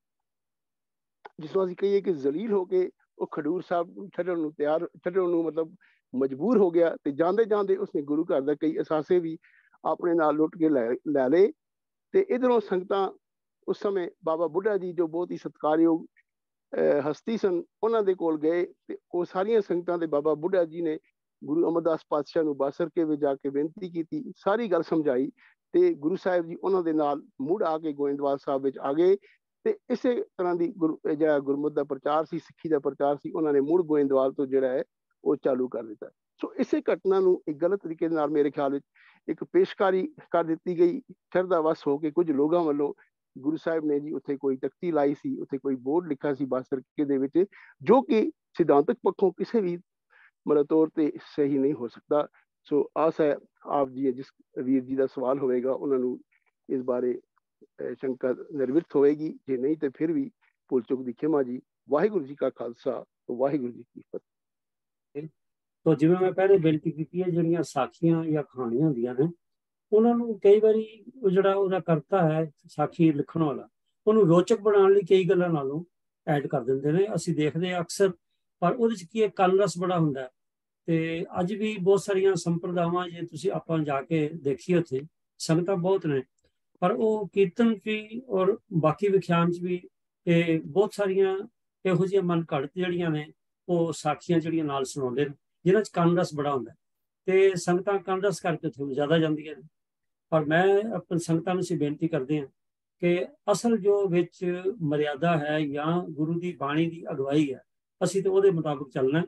ਜਿਸ ਨੂੰ ਅਸੀਂ ਕਹੀਏ ਕਿ ਜ਼ਲੀਲ ਹੋ ਕੇ ਉਹ ਖਡੂਰ ਸਾਹਿਬ ਛੱਡਣ ਨੂੰ ਮਤਲਬ ਮਜਬੂਰ ਹੋ ਗਿਆ। ਤੇ ਜਾਂਦੇ ਜਾਂਦੇ ਉਸਨੇ ਗੁਰੂ ਘਰ ਦਾ ਕਈ ਅਸਾਸੇ ਵੀ ਆਪਣੇ ਨਾਲ ਲੁੱਟ ਕੇ ਲੈ ਲਏ। ਤੇ ਇਧਰੋਂ ਸੰਗਤਾਂ ਉਸ ਸਮੇਂ ਬਾਬਾ ਬੁੱਢਾ ਜੀ ਜੋ ਬਹੁਤ ਹੀ ਸਤਿਕਾਰਯੋਗ ਹਸਤੀ ਸਨ ਉਹਨਾਂ ਦੇ ਕੋਲ ਗਏ ਤੇ ਉਹ ਸਾਰੀਆਂ ਸੰਗਤਾਂ ਦੇ ਬਾਬਾ ਬੁੱਢਾ ਜੀ ਨੇ ਗੁਰੂ ਅਮਰਦਾਸ ਪਾਤਸ਼ਾਹ ਨੂੰ ਬਾਸਰ ਕੇ ਵਿੱਚ ਜਾ ਕੇ ਬੇਨਤੀ ਕੀਤੀ, ਸਾਰੀ ਗੱਲ ਸਮਝਾਈ ਤੇ ਗੁਰੂ ਸਾਹਿਬ ਜੀ ਉਹਨਾਂ ਦੇ ਨਾਲ ਮੁੜ ਆ ਕੇ ਗੋਇੰਦਵਾਲ ਸਾਹਿਬ ਵਿੱਚ ਆ ਗਏ। ਤੇ ਇਸੇ ਤਰ੍ਹਾਂ ਦੀ ਜਿਹੜਾ ਗੁਰਮਤਿ ਦਾ ਪ੍ਰਚਾਰ ਸੀ, ਸਿੱਖੀ ਦਾ ਪ੍ਰਚਾਰ ਸੀ, ਉਹਨਾਂ ਨੇ ਮੁੜ ਗੋਇੰਦਵਾਲ ਤੋਂ ਜਿਹੜਾ ਹੈ ਉਹ ਚਾਲੂ ਕਰ ਦਿੱਤਾ। ਸੋ ਇਸੇ ਘਟਨਾ ਨੂੰ ਇੱਕ ਗਲਤ ਤਰੀਕੇ ਨਾਲ ਮੇਰੇ ਖਿਆਲ ਵਿੱਚ ਇੱਕ ਪੇਸ਼ਕਾਰੀ ਕਰ ਦਿੱਤੀ ਗਈ ਸ਼ਰਧਾ ਵਸ ਹੋ ਕੇ ਕੁਝ ਲੋਕਾਂ ਵੱਲੋਂ। ਗੁਰੂ ਸਾਹਿਬ ਨੇ ਜੀ ਉੱਥੇ ਕੋਈ ਤਖਤੀ ਲਾਈ ਸੀ, ਉੱਥੇ ਕੋਈ ਬੋਰਡ ਲਿਖਿਆ ਸੀ ਬਾਸਰ ਕੇ ਦੇ ਵਿੱਚ, ਜੋ ਕਿ ਸਿਧਾਂਤਕ ਪੱਖੋਂ ਕਿਸੇ ਵੀ ਮਤਲਬ ਤੌਰ ਤੇ ਸਹੀ ਨਹੀਂ ਹੋ ਸਕਦਾ। ਸੋ ਆਸ ਹੈ ਆਪ ਜੀ ਜਿਸ ਵੀਰ ਜੀ ਦਾ ਸਵਾਲ ਹੋਵੇਗਾ ਉਹਨਾਂ ਨੂੰ ਇਸ ਬਾਰੇ ਸ਼ੰਕਾ ਨਿਰਵਿਰਤ ਹੋਵੇਗੀ, ਜੇ ਨਹੀਂ ਤੇ ਫਿਰ ਵੀ ਭੁੱਲ ਚੁੱਕ ਦੀ ਖਿਮਾ ਜੀ। ਵਾਹਿਗੁਰੂ ਜੀ ਕਾ ਖਾਲਸਾ, ਵਾਹਿਗੁਰੂ ਜੀ ਕੀ ਫਤਿਹ। ਤੋ ਜਿਵੇਂ ਮੈਂ ਪਹਿਲੇ ਬੇਨਤੀ ਕੀਤੀ ਹੈ, ਜਿਹੜੀਆਂ ਸਾਖੀਆਂ ਜਾਂ ਕਹਾਣੀਆਂ ਹੁੰਦੀਆਂ ਨੇ ਉਹਨਾਂ ਨੂੰ ਕਈ ਵਾਰੀ ਉਹ ਜਿਹੜਾ ਉਹਦਾ ਕਰਤਾ ਹੈ ਸਾਖੀ ਲਿਖਣ ਵਾਲਾ, ਉਹਨੂੰ ਰੋਚਕ ਬਣਾਉਣ ਲਈ ਕਈ ਗੱਲਾਂ ਨਾਲੋਂ ਐਡ ਕਰ ਦਿੰਦੇ ਨੇ, ਅਸੀਂ ਦੇਖਦੇ ਹਾਂ ਅਕਸਰ। ਪਰ ਉਹਦੇ 'ਚ ਕੀ ਹੈ, ਕੰਨ ਰਸ ਬੜਾ ਹੁੰਦਾ ਹੈ। ਤੇ ਅੱਜ ਵੀ ਬਹੁਤ ਸਾਰੀਆਂ ਸੰਪਰਦਾਵਾਂ ਜੇ ਤੁਸੀਂ ਆਪਾਂ ਜਾ ਕੇ ਦੇਖੀਏ ਉੱਥੇ ਸੰਗਤਾਂ ਬਹੁਤ ਨੇ, ਪਰ ਉਹ ਕੀਰਤਨ 'ਚ ਵੀ ਔਰ ਬਾਕੀ ਵਿਖਿਆਨ 'ਚ ਵੀ ਇਹ ਬਹੁਤ ਸਾਰੀਆਂ ਇਹੋ ਜਿਹੀਆਂ ਮਨ ਘੜਤ ਜਿਹੜੀਆਂ ਨੇ ਉਹ ਸਾਖੀਆਂ ਜਿਹੜੀਆਂ ਨਾਲ ਸੁਣਾਉਂਦੇ ਨੇ ਜਿਹਨਾਂ 'ਚ ਕੰਨ ਰਸ ਬੜਾ ਹੁੰਦਾ ਤੇ ਸੰਗਤਾਂ ਕੰਨ ਰਸ ਕਰਕੇ ਉੱਥੇ ਜ਼ਿਆਦਾ ਜਾਂਦੀਆਂ ਨੇ। ਪਰ ਮੈਂ ਆਪਣੀ ਸੰਗਤਾਂ ਨੂੰ ਅਸੀਂ ਬੇਨਤੀ ਕਰਦੇ ਹਾਂ ਕਿ ਅਸਲ ਜੋ ਵਿੱਚ ਮਰਿਆਦਾ ਹੈ ਜਾਂ ਗੁਰੂ ਦੀ ਬਾਣੀ ਦੀ ਅਗਵਾਈ ਹੈ, ਅਸੀਂ ਤਾਂ ਉਹਦੇ ਮੁਤਾਬਕ ਚੱਲਣਾ।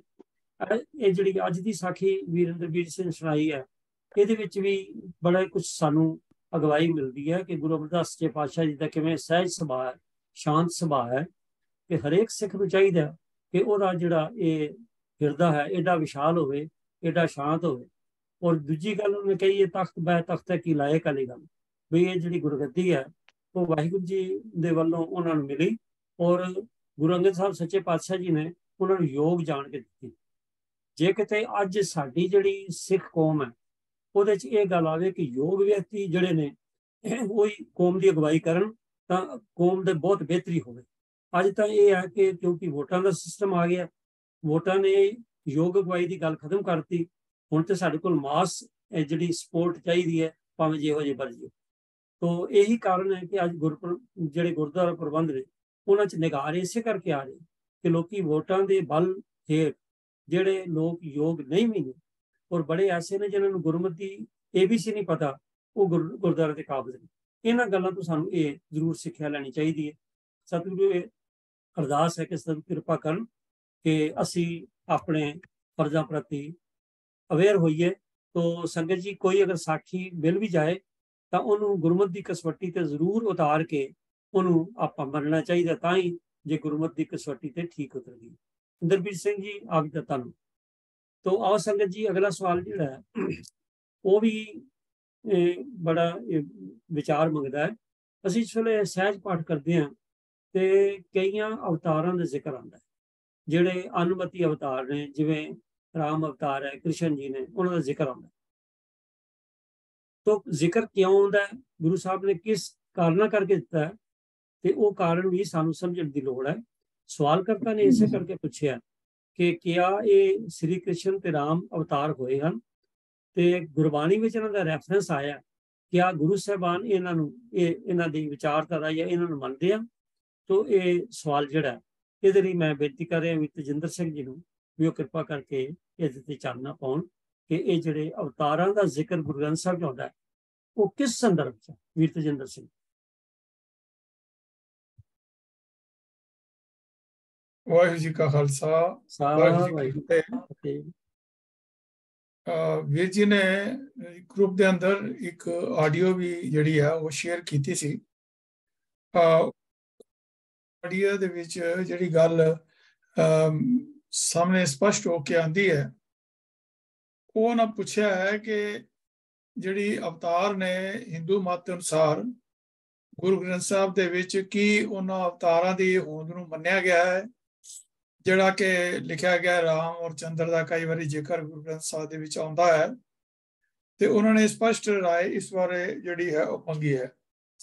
ਇਹ ਜਿਹੜੀ ਅੱਜ ਦੀ ਸਾਖੀ ਵੀਰਿੰਦਰਵੀਰ ਸਿੰਘ ਸੁਣਾਈ ਹੈ, ਇਹਦੇ ਵਿੱਚ ਵੀ ਬੜਾ ਕੁਝ ਸਾਨੂੰ ਅਗਵਾਈ ਮਿਲਦੀ ਹੈ ਕਿ ਗੁਰੂ ਅਮਰਦਾਸ ਜੀ ਪਾਤਸ਼ਾਹ ਜੀ ਦਾ ਕਿਵੇਂ ਸਹਿਜ ਸੁਭਾਅ ਹੈ, ਸ਼ਾਂਤ ਸੁਭਾਅ ਹੈ, ਕਿ ਹਰੇਕ ਸਿੱਖ ਨੂੰ ਚਾਹੀਦਾ ਕਿ ਉਹਦਾ ਜਿਹੜਾ ਇਹ ਹਿਰਦਾ ਹੈ ਏਡਾ ਵਿਸ਼ਾਲ ਹੋਵੇ, ਏਡਾ ਸ਼ਾਂਤ ਹੋਵੇ। ਔਰ ਦੂਜੀ ਗੱਲ ਉਹਨੇ ਕਹੀ, ਤਖਤ ਬੈ ਤਖਤ ਕੀ ਲਾਇਕ ਵਾਲੀ ਗੱਲ, ਵੀ ਇਹ ਜਿਹੜੀ ਗੁਰਗੱਦੀ ਹੈ ਉਹ ਵਾਹਿਗੁਰੂ ਜੀ ਦੇ ਵੱਲੋਂ ਉਹਨਾਂ ਨੂੰ ਮਿਲੀ ਔਰ ਗੁਰੂ ਅੰਗਦ ਸਾਹਿਬ ਸੱਚੇ ਪਾਤਸ਼ਾਹ ਜੀ ਨੇ ਉਹਨਾਂ ਨੂੰ ਯੋਗ ਜਾਣ ਕੇ ਦਿੱਤੀ। ਜੇ ਕਿਤੇ ਅੱਜ ਸਾਡੀ ਜਿਹੜੀ ਸਿੱਖ ਕੌਮ ਹੈ ਉਹਦੇ 'ਚ ਇਹ ਗੱਲ ਆਵੇ ਕਿ ਯੋਗ ਵਿਅਕਤੀ ਜਿਹੜੇ ਨੇ ਉਹੀ ਕੌਮ ਦੀ ਅਗਵਾਈ ਕਰਨ ਤਾਂ ਕੌਮ ਦੇ ਬਹੁਤ ਬਿਹਤਰੀ ਹੋਵੇ। ਅੱਜ ਤਾਂ ਇਹ ਹੈ ਕਿ ਕਿਉਂਕਿ ਵੋਟਾਂ ਦਾ ਸਿਸਟਮ ਆ ਗਿਆ, ਵੋਟਾਂ ਨੇ ਯੋਗ ਅਗਵਾਈ ਦੀ ਗੱਲ ਖਤਮ ਕਰਤੀ। ਹੁਣ ਤੇ ਸਾਡੇ ਕੋਲ ਮਾਸ ਜਿਹੜੀ ਸਪੋਰਟ ਚਾਹੀਦੀ ਹੈ, ਭਾਵੇਂ ਜਿਹੋ ਜਿਹੀ ਮਰਜ਼ੀ। ਤੋ ਇਹੀ ਕਾਰਨ ਹੈ ਕਿ ਅੱਜ ਜਿਹੜੇ ਗੁਰਦੁਆਰਾ ਪ੍ਰਬੰਧ ਨੇ ਉਹਨਾਂ 'ਚ ਨਿਗਾਰ ਇਸੇ ਕਰਕੇ ਆ ਰਹੀ ਕਿ ਲੋਕੀ ਵੋਟਾਂ ਦੇ ਬਲ ਹੇਠ ਜਿਹੜੇ ਲੋਕ ਯੋਗ ਨਹੀਂ ਵੀ ਨੇ ਔਰ ਬੜੇ ਐਸੇ ਨੇ ਜਿਨ੍ਹਾਂ ਨੂੰ ਗੁਰਮਤਿ ਦੀ ABC ਨਹੀਂ ਪਤਾ, ਉਹ ਗੁਰਦੁਆਰੇ ਦੇ ਕਾਬਿਲ ਨੇ। ਇਹਨਾਂ ਗੱਲਾਂ ਤੋਂ ਸਾਨੂੰ ਇਹ ਜ਼ਰੂਰ ਸਿੱਖਿਆ ਲੈਣੀ ਚਾਹੀਦੀ ਹੈ। ਸਤਿਗੁਰੂ ਇਹ ਅਰਦਾਸ ਹੈ ਕਿ ਸਤਿਗੁਰੂ ਕਿਰਪਾ ਕਰਨ ਕਿ ਅਸੀਂ ਆਪਣੇ ਫਰਜ਼ਾਂ ਪ੍ਰਤੀ ਅਵੇਅਰ ਹੋਈਏ। ਤੋ ਸੰਗਤ ਜੀ ਕੋਈ ਅਗਰ ਸਾਖੀ ਮਿਲ ਵੀ ਜਾਏ ਤਾਂ ਉਹਨੂੰ ਗੁਰਮਤਿ ਦੀ ਕਸਵੱਟੀ ਤੇ ਜ਼ਰੂਰ ਉਤਾਰ ਕੇ ਉਹਨੂੰ ਆਪਾਂ ਮੰਨਣਾ ਚਾਹੀਦਾ, ਤਾਂ ਹੀ ਜੇ ਗੁਰਮਤਿ ਦੀ ਕਸਵੱਟੀ ਤੇ ਠੀਕ ਉਤਰਦੀ। ਇੰਦਰਬੀਰ ਸਿੰਘ ਜੀ ਆਪ ਦਾ ਧੰਨਵਾਦ। ਤੋ ਆਓ ਸੰਗਤ ਜੀ ਅਗਲਾ ਸਵਾਲ ਜਿਹੜਾ ਹੈ ਉਹ ਵੀ ਬੜਾ ਵਿਚਾਰ ਮੰਗਦਾ ਹੈ। ਅਸੀਂ ਇਸ ਵੇਲੇ ਸਹਿਜ ਪਾਠ ਕਰਦੇ ਹਾਂ ਤੇ ਕਈਆਂ ਅਵਤਾਰਾਂ ਦਾ ਜ਼ਿਕਰ ਆਉਂਦਾ ਹੈ, ਜਿਹੜੇ ਅਨੁਮਤੀ ਅਵਤਾਰ ਨੇ, ਜਿਵੇਂ ਰਾਮ ਅਵਤਾਰ ਹੈ, ਕ੍ਰਿਸ਼ਨ ਜੀ ਨੇ, ਉਹਨਾਂ ਦਾ ਜ਼ਿਕਰ ਆਉਂਦਾ। ਤੋ ਜ਼ਿਕਰ ਕਿਉਂ ਆਉਂਦਾ ਹੈ, ਗੁਰੂ ਸਾਹਿਬ ਨੇ ਕਿਸ ਕਾਰਨਾਂ ਕਰਕੇ ਦਿੱਤਾ ਹੈ, ਤੇ ਉਹ ਕਾਰਨ ਵੀ ਸਾਨੂੰ ਸਮਝਣ ਦੀ ਲੋੜ ਹੈ। ਸਵਾਲ ਕਰਤਾ ਨੇ ਇਸੇ ਕਰਕੇ ਪੁੱਛਿਆ ਕਿ ਕਿਆ ਇਹ ਸ੍ਰੀ ਕ੍ਰਿਸ਼ਨ ਤੇ ਰਾਮ ਅਵਤਾਰ ਹੋਏ ਹਨ, ਤੇ ਗੁਰਬਾਣੀ ਵਿੱਚ ਇਹਨਾਂ ਦਾ ਰੈਫਰੈਂਸ ਆਇਆ। ਕਿਆ ਗੁਰੂ ਸਾਹਿਬਾਨ ਇਹਨਾਂ ਦੀ ਵਿਚਾਰਧਾਰਾ ਜਾਂ ਇਹਨਾਂ ਨੂੰ ਮੰਨਦੇ ਆ? ਤੋ ਇਹ ਸਵਾਲ ਜਿਹੜਾ ਇਹਦੇ ਲਈ ਮੈਂ ਬੇਨਤੀ ਕਰ ਰਿਹਾ ਵੀ ਤੇਜਿੰਦਰ ਸਿੰਘ ਜੀ ਨੂੰ ਵੀ ਉਹ ਕਿਰਪਾ ਕਰਕੇ ਇਹਦੇ ਤੇ ਚਾਨਣਾ ਪਾਉਣ ਕਿ ਇਹ ਜਿਹੜੇ ਅਵਤਾਰਾਂ ਦਾ ਜ਼ਿਕਰ ਗੁਰੂ ਗ੍ਰੰਥ ਸਾਹਿਬ 'ਚ ਆਉਂਦਾ ਹੈ ਉਹ ਕਿਸ ਸੰਦਰਭ 'ਚ? ਵੀਰ ਤੇਜਿੰਦਰ ਸਿੰਘ। ਵਾਹਿਗੁਰੂ ਜੀ ਕਾ ਖਾਲਸਾ, ਵਾਹਿਗੁਰੂ ਜੀ ਕੀ ਫਤਿਹ। ਵੀਰ ਜੀ ਨੇ ਗਰੁੱਪ ਦੇ ਅੰਦਰ ਇੱਕ ਆਡੀਓ ਵੀ ਜਿਹੜੀ ਹੈ ਉਹ ਸ਼ੇਅਰ ਕੀਤੀ ਸੀ। ਆਡੀਓ ਦੇ ਵਿੱਚ ਜਿਹੜੀ ਗੱਲ ਸਾਹਮਣੇ ਸਪਸ਼ਟ ਹੋ ਕੇ ਆਂਦੀ ਹੈ, ਉਹ ਨਾ ਪੁੱਛਿਆ ਹੈ ਕਿ ਜਿਹੜੀ ਅਵਤਾਰ ਨੇ ਹਿੰਦੂ ਮਤ ਅਨੁਸਾਰ ਗੁਰੂ ਗ੍ਰੰਥ ਸਾਹਿਬ ਦੇ ਵਿੱਚ ਕੀ ਉਹਨਾਂ ਅਵਤਾਰਾਂ ਦੀ ਹੋਂਦ ਨੂੰ ਮੰਨਿਆ ਗਿਆ ਹੈ, ਜਿਹੜਾ ਕਿ ਲਿਖਿਆ ਗਿਆ ਰਾਮ ਔਰ ਚੰਦਰ ਦਾ ਕਈ ਵਾਰੀ ਜ਼ਿਕਰ ਗੁਰੂ ਗ੍ਰੰਥ ਸਾਹਿਬ ਦੇ ਵਿੱਚ ਆਉਂਦਾ ਹੈ, ਤੇ ਉਹਨਾਂ ਨੇ ਸਪਸ਼ਟ ਰਾਏ ਇਸ ਬਾਰੇ ਜਿਹੜੀ ਹੈ ਉਹ ਮੰਗੀ ਹੈ।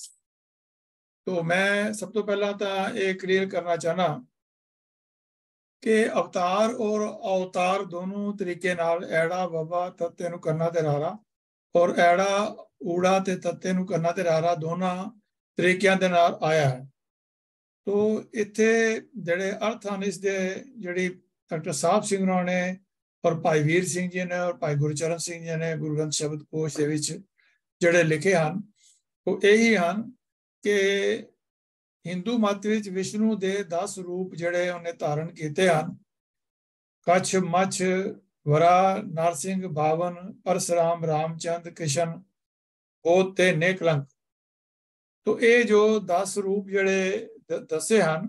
तो मैं सब तो पहला तो ये क्लियर करना चाहना कि अवतार और अवतार दोनों तरीके नाल ऐड़ा बाबा तत्ते नूं करना ते रारा और ऐड़ा ऊड़ा ते तत्ते नूं करना ते रारा दोनों तरीकों दे नाल आया है। तो इत्थे जिहड़े अर्थ हैं इस दे जिहड़ी डॉक्टर साहब सिंह ने और भाई वीर सिंह जी ने और भाई गुरचरण सिंह जी ने गुरु ग्रंथ शब्द कोश दे विच जिहड़े लिखे हैं वो यही हैं कि हिंदू मत विच विष्णु दे 10 रूप जिहड़े उन्हें धारण कीते हैं, कच्छ मच्छ वरा नरसिंह भावन परशुराम रामचंद कृष्ण बोध ते नेकलंक। तो ये जो 10 रूप जिहड़े दसे हैं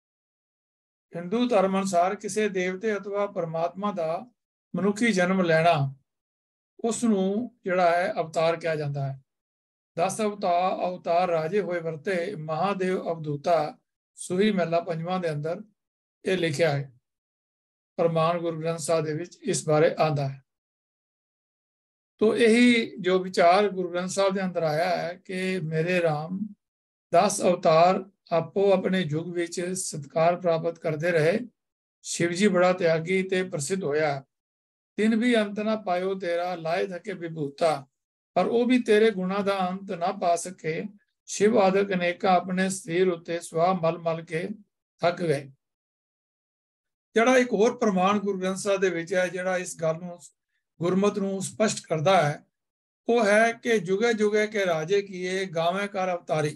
हिंदू धर्म अनुसार किसी देवते अथवा परमात्मा का मनुखी जन्म लेना उसनूं जिहड़ा है अवतार कहा जाता है। 10 अवतार राजे होए वरते महादेव अवधूता सूही महला 5वां दे अंदर ये लिखा है। प्रमाण गुरु ग्रंथ साहिब दे विच इस बारे आंदा है। तो यही जो विचार गुरु ग्रंथ साहिब दे अंदर आया है कि मेरे राम 10 अवतार आपो अपने युग विच सत्कार प्राप्त करते रहे। शिव जी बड़ा त्यागी ते प्रसिद्ध होया, तिन भी अंत ना पायो तेरा लाए थके विभूता, पर वो भी तेरे गुणा का अंत ना पा सके। शिव आदक अनेका अपने शरीर उत्ते स्वाह मल मल के थक गए। जड़ा एक होर प्रमाण गुरु ग्रंथ साहिब दे विच है जड़ा इस गल नूं गुरमत नूं स्पष्ट करता है वो है कि जुगे जुगे के राजे किए गावें कर अवतारी।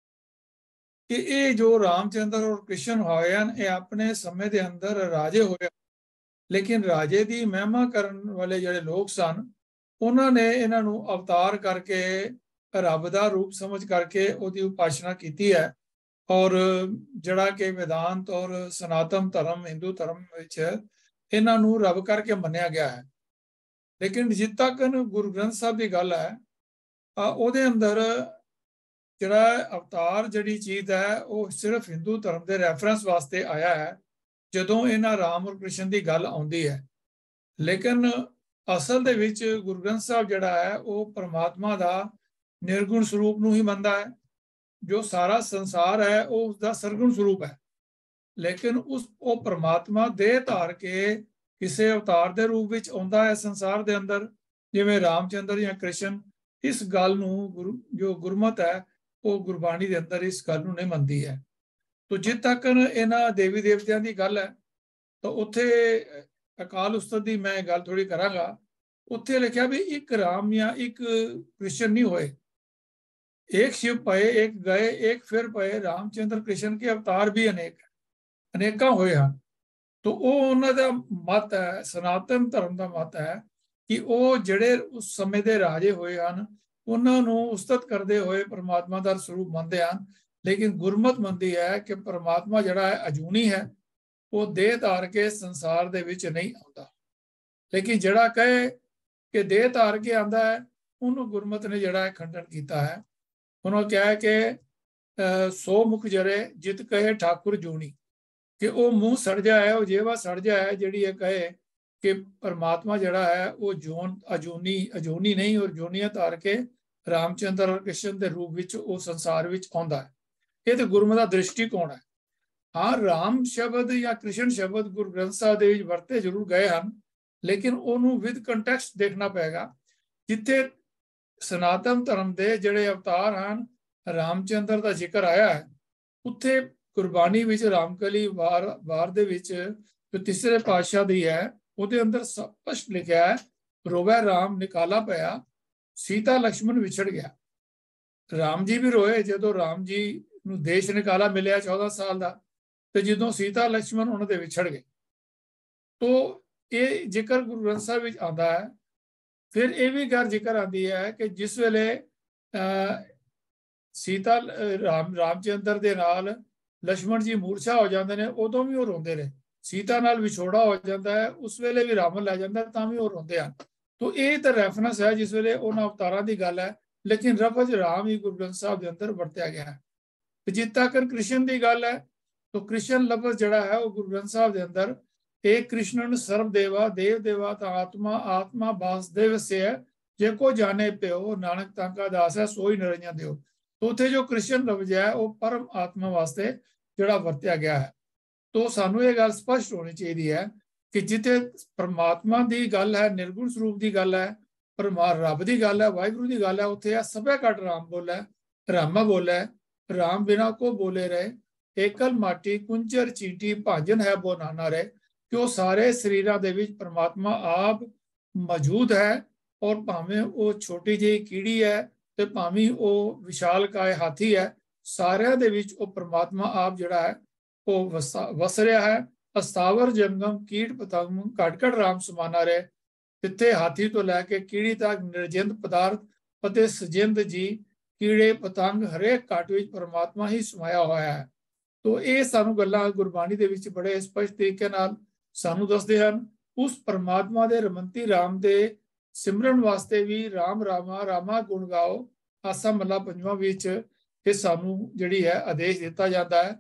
कि ये जो रामचंद्र और कृष्ण होए हैं ये अपने समय के अंदर राजे होए, लेकिन राजे की महिमा करने वाले जिहड़े लोग सन उन्होंने इन्हों अवतार करके रब का रूप समझ करके उसकी उपासना की है। और जड़ा कि वेदांत और सनातन धर्म हिंदू धर्म इन्हों रब करके मन्या गया है। लेकिन जित तक गुरु ग्रंथ साहब की गल है उहदे अंदर जड़ा अवतार जड़ी चीज़ है वो सिर्फ हिंदू धर्म के रैफरेंस वास्ते आया है जदों इन्हां राम और कृष्ण की गल आउंदी है। लेकिन असल दे विच गुरु ग्रंथ साहब जिहड़ा है वो परमात्मा का निर्गुण स्वरूप नूं ही मनदा है। जो सारा संसार है वो उसका सरगुण स्वरूप है, लेकिन उस वो परमात्मा देह धार के किसी अवतार के रूप में आउंदा है संसार के अंदर, जिवें रामचंद्र या कृष्ण। इस गल नूं गुरु जो गुरमत है वो गुरबाणी के अंदर इस गल नूं नहीं मनदी है। तो जित तक इन्हां देवी देवतियां की गल है तो उत्थे अकाल उस्ताद की मैं गल थोड़ी करांगा। उत्थे लिखा भी एक राम या एक कृष्ण नहीं होए, एक शिव पए एक गए एक फिर पए। रामचंद्र कृष्ण के अवतार भी अनेका होए हैं। तो वो उन्हां दा मत है, सनातन धर्म का मत है कि वो जिहड़े उस समय के राजे होए हैं उन्हां नूं उस्तत करते हुए परमात्मा का स्वरूप मनते हैं। लेकिन गुरमत मनदी है कि परमात्मा जिहड़ा है अजूनी है, वो देह धार के संसार दे विच नहीं आता। लेकिन जड़ा कहे कि देह धार के आंदा है उन्होंने गुरमत ने जड़ा खंडन किया है। उन्होंने कहा है कि 100 मुख जरे जित कहे ठाकुर जूनी, कि वो मुँह सड़ जाए वो जेवा सड़ जाए जिहड़ी कहे कि परमात्मा जड़ा है वो जोन अजूनी नहीं और जोनिया धार के रामचंद्र और कृष्ण के रूप विच वो संसार विच आउंदा है। ये तो गुरमत का दृष्टिकोण है। हाँ राम शब्द या कृष्ण शब्द गुरु ग्रंथ साहब ਦੇ ਵਿੱਚ ਵਰਤੇ ਜ਼ਰੂਰ ਗਏ ਹਨ, ਲੇਕਿਨ ਉਹਨੂੰ ਵਿਦ ਕੰਟੈਕਸਟ ਦੇਖਣਾ ਪਏਗਾ। ਜਿੱਥੇ ਸਨਾਤਨ ਧਰਮ ਦੇ ਜਿਹੜੇ ਅਵਤਾਰ ਹਨ, ਰਾਮਚੰਦਰ ਦਾ ਜ਼ਿਕਰ ਆਇਆ ਹੈ, ਉੱਥੇ ਗੁਰਬਾਣੀ ਵਿੱਚ ਰਾਮਕਲੀ ਵਾਰ ਦੇ ਵਿੱਚ ਜੋ ਤੀਸਰੇ ਪਾਤਸ਼ਾਹ ਦੀ ਹੈ, ਉਹਦੇ ਅੰਦਰ ਸਪਸ਼ਟ ਲਿਖਿਆ ਹੈ, ਰੋਵੇ ਰਾਮ ਨਿਕਾਲਾ ਪਿਆ, ਸੀਤਾ ਲక్ష్మణ ਵਿਛੜ ਗਿਆ। ਰਾਮ ਜੀ ਵੀ ਰੋਏ ਜਦੋਂ ਰਾਮ ਜੀ ਨੂੰ ਦੇਸ਼ ਨਿਕਾਲਾ ਮਿਲਿਆ 14 ਸਾਲ ਦਾ, ਤੇ ਜਦੋਂ ਸੀਤਾ ਲక్ష్మణ ਉਹਨਾਂ ਦੇ ਵਿਛੜ ਗਏ। ਤੋ ਇਹ ਜ਼ਿਕਰ ਗੁਰੂ ਗ੍ਰੰਥ ਸਾਹਿਬ ਵਿੱਚ ਆਉਂਦਾ ਹੈ। ਫਿਰ ਇਹ ਵੀ ਗੱਲ ਜ਼ਿਕਰ ਆਉਂਦੀ ਹੈ ਕਿ ਜਿਸ ਵੇਲੇ ਸੀਤਾ ਰਾਮਚੰਦਰ ਦੇ ਨਾਲ ਲక్ష్మణ ਜੀ ਮੂਰਛਾ ਹੋ ਜਾਂਦੇ ਨੇ, ਉਦੋਂ ਵੀ ਉਹ ਰੋਂਦੇ ਨੇ। ਸੀਤਾ ਨਾਲ ਵਿਛੋੜਾ ਹੋ ਜਾਂਦਾ ਹੈ, ਉਸ ਵੇਲੇ ਵੀ ਰਾਵਣ ਲੈ ਜਾਂਦਾ, ਤਾਂ ਵੀ ਉਹ ਰੋਂਦੇ ਹਨ। ਤੋ ਇਹ ਤਾਂ ਰੈਫਰੈਂਸ ਹੈ ਜਿਸ ਵੇਲੇ ਉਹਨਾਂ ਅਵਤਾਰਾਂ ਦੀ ਗੱਲ ਹੈ, ਲੇਕਿਨ ਲਫ਼ਜ਼ ਰਾਮ ਹੀ ਗੁਰੂ ਗ੍ਰੰਥ ਸਾਹਿਬ ਦੇ ਅੰਦਰ ਵਰਤਿਆ ਗਿਆ ਹੈ। ਤੇ ਜਿੱਦਾਂ ਕਰ ਕ੍ਰਿਸ਼ਨ ਦੀ ਗੱਲ ਹੈ, ਤੋ ਕ੍ਰਿਸ਼ਨ ਲਫ਼ਜ਼ ਜਿਹੜਾ ਹੈ ਉਹ ਗੁਰੂ ਗ੍ਰੰਥ ਸਾਹਿਬ ਦੇ ਅੰਦਰ ਇਹ ਕ੍ਰਿਸ਼ਨਨ ਸਰਬ ਦੇਵਾ ਦੇਵ ਦੇਵਾ ਤਾਂ ਆਤਮਾ ਆਤਮਾ ਵਾਸੁਦੇਵ ਸੇ ਹੈ, ਜੇ ਕੋ ਜਾਣੇ ਪਿਓ ਨਾਨਕ ਤਾਂ ਕਾ ਦਾਸ ਹੈ ਸੋਈ ਨਰਈਆਂ ਦਿਓ। ਤੋ ਉੱਥੇ ਜੋ ਕ੍ਰਿਸ਼ਨ ਲਫ਼ਜ਼ ਹੈ ਉਹ ਪਰਮ ਆਤਮਾ ਵਾਸਤੇ ਜਿਹੜਾ ਵਰਤਿਆ ਗਿਆ ਹੈ। ਤੋ ਸਾਨੂੰ ਇਹ ਗੱਲ ਸਪਸ਼ਟ ਹੋਣੀ ਚਾਹੀਦੀ ਹੈ ਕਿ ਜਿੱਥੇ ਪਰਮਾਤਮਾ ਦੀ ਗੱਲ ਹੈ, ਨਿਰਗੁਣ ਸਰੂਪ ਦੀ ਗੱਲ ਹੈ, ਰੱਬ ਦੀ ਗੱਲ ਹੈ, ਵਾਹਿਗੁਰੂ ਦੀ ਗੱਲ ਹੈ, ਉੱਥੇ ਆ ਸਭੇ ਘਟ ਰਾਮ ਬੋਲੇ, ਰਾਮਾ ਬੋਲੇ, ਰਾਮ ਬਿਨਾ ਕੋ ਬੋਲੇ ਰਹੇ, ਏਕਲ ਮਾਟੀ ਕੁੰਚਰ ਚੀਟੀ ਭਾਜਨ ਹੈ ਬੋ ਨਾਨਾ ਰਹੇ। ਕਿ ਉਹ ਸਾਰੇ ਸਰੀਰਾਂ ਦੇ ਵਿੱਚ ਪਰਮਾਤਮਾ ਆਪ ਮੌਜੂਦ ਹੈ, ਔਰ ਭਾਵੇਂ ਉਹ ਛੋਟੀ ਜਿਹੀ ਕੀੜੀ ਹੈ ਤੇ ਭਾਵੇਂ ਉਹ ਵਿਸ਼ਾਲਕਾय ਹਾਥੀ ਹੈ, ਸਾਰਿਆਂ ਦੇ ਵਿੱਚ ਉਹ ਪਰਮਾਤਮਾ ਆਪ ਜਿਹੜਾ ਹੈ ਉਹ ਵਸ ਰਿਹਾ ਹੈ। ਅਸਥਾਵਰ ਜੰਗਮ ਕੀਟ ਪਤੰਗ ਘਟ ਘਟ ਰਾਮ ਸਮਾਨਾ ਰਹੇ। ਜਿੱਥੇ ਹਾਥੀ ਤੋਂ ਲੈ ਕੇ ਕੀੜੀ ਤੱਕ ਨਿਰਜਿੰਦ ਪਦਾਰਥ ਅਤੇ ਸਜਿੰਦ ਜੀ, ਕੀੜੇ ਪਤੰਗ ਹਰੇਕ ਘਟ ਵਿੱਚ ਪਰਮਾਤਮਾ ਹੀ ਸਮਾਇਆ ਹੋਇਆ ਹੈ। ਤੋ ਇਹ ਸਾਨੂੰ ਗੱਲਾਂ ਗੁਰਬਾਣੀ ਦੇ ਵਿੱਚ ਬੜੇ ਸਪਸ਼ਟ ਤਰੀਕੇ ਨਾਲ ਸਾਨੂੰ ਦੱਸਦੇ ਹਨ। ਉਸ ਪਰਮਾਤਮਾ ਦੇ ਰਮੰਤੀ ਰਾਮ ਦੇ ਸਿਮਰਨ ਵਾਸਤੇ ਵੀ ਰਾਮ ਰਾਮਾ ਰਾਮਾ ਗੁਣ ਗਾਓ ਆਸਾ ਮੱਲਾ ਪੰਜਵਾਂ ਵਿੱਚ ਇਹ ਸਾਨੂੰ ਜਿਹੜੀ ਹੈ ਆਦੇਸ਼ ਦਿੱਤਾ ਜਾਂਦਾ ਹੈ।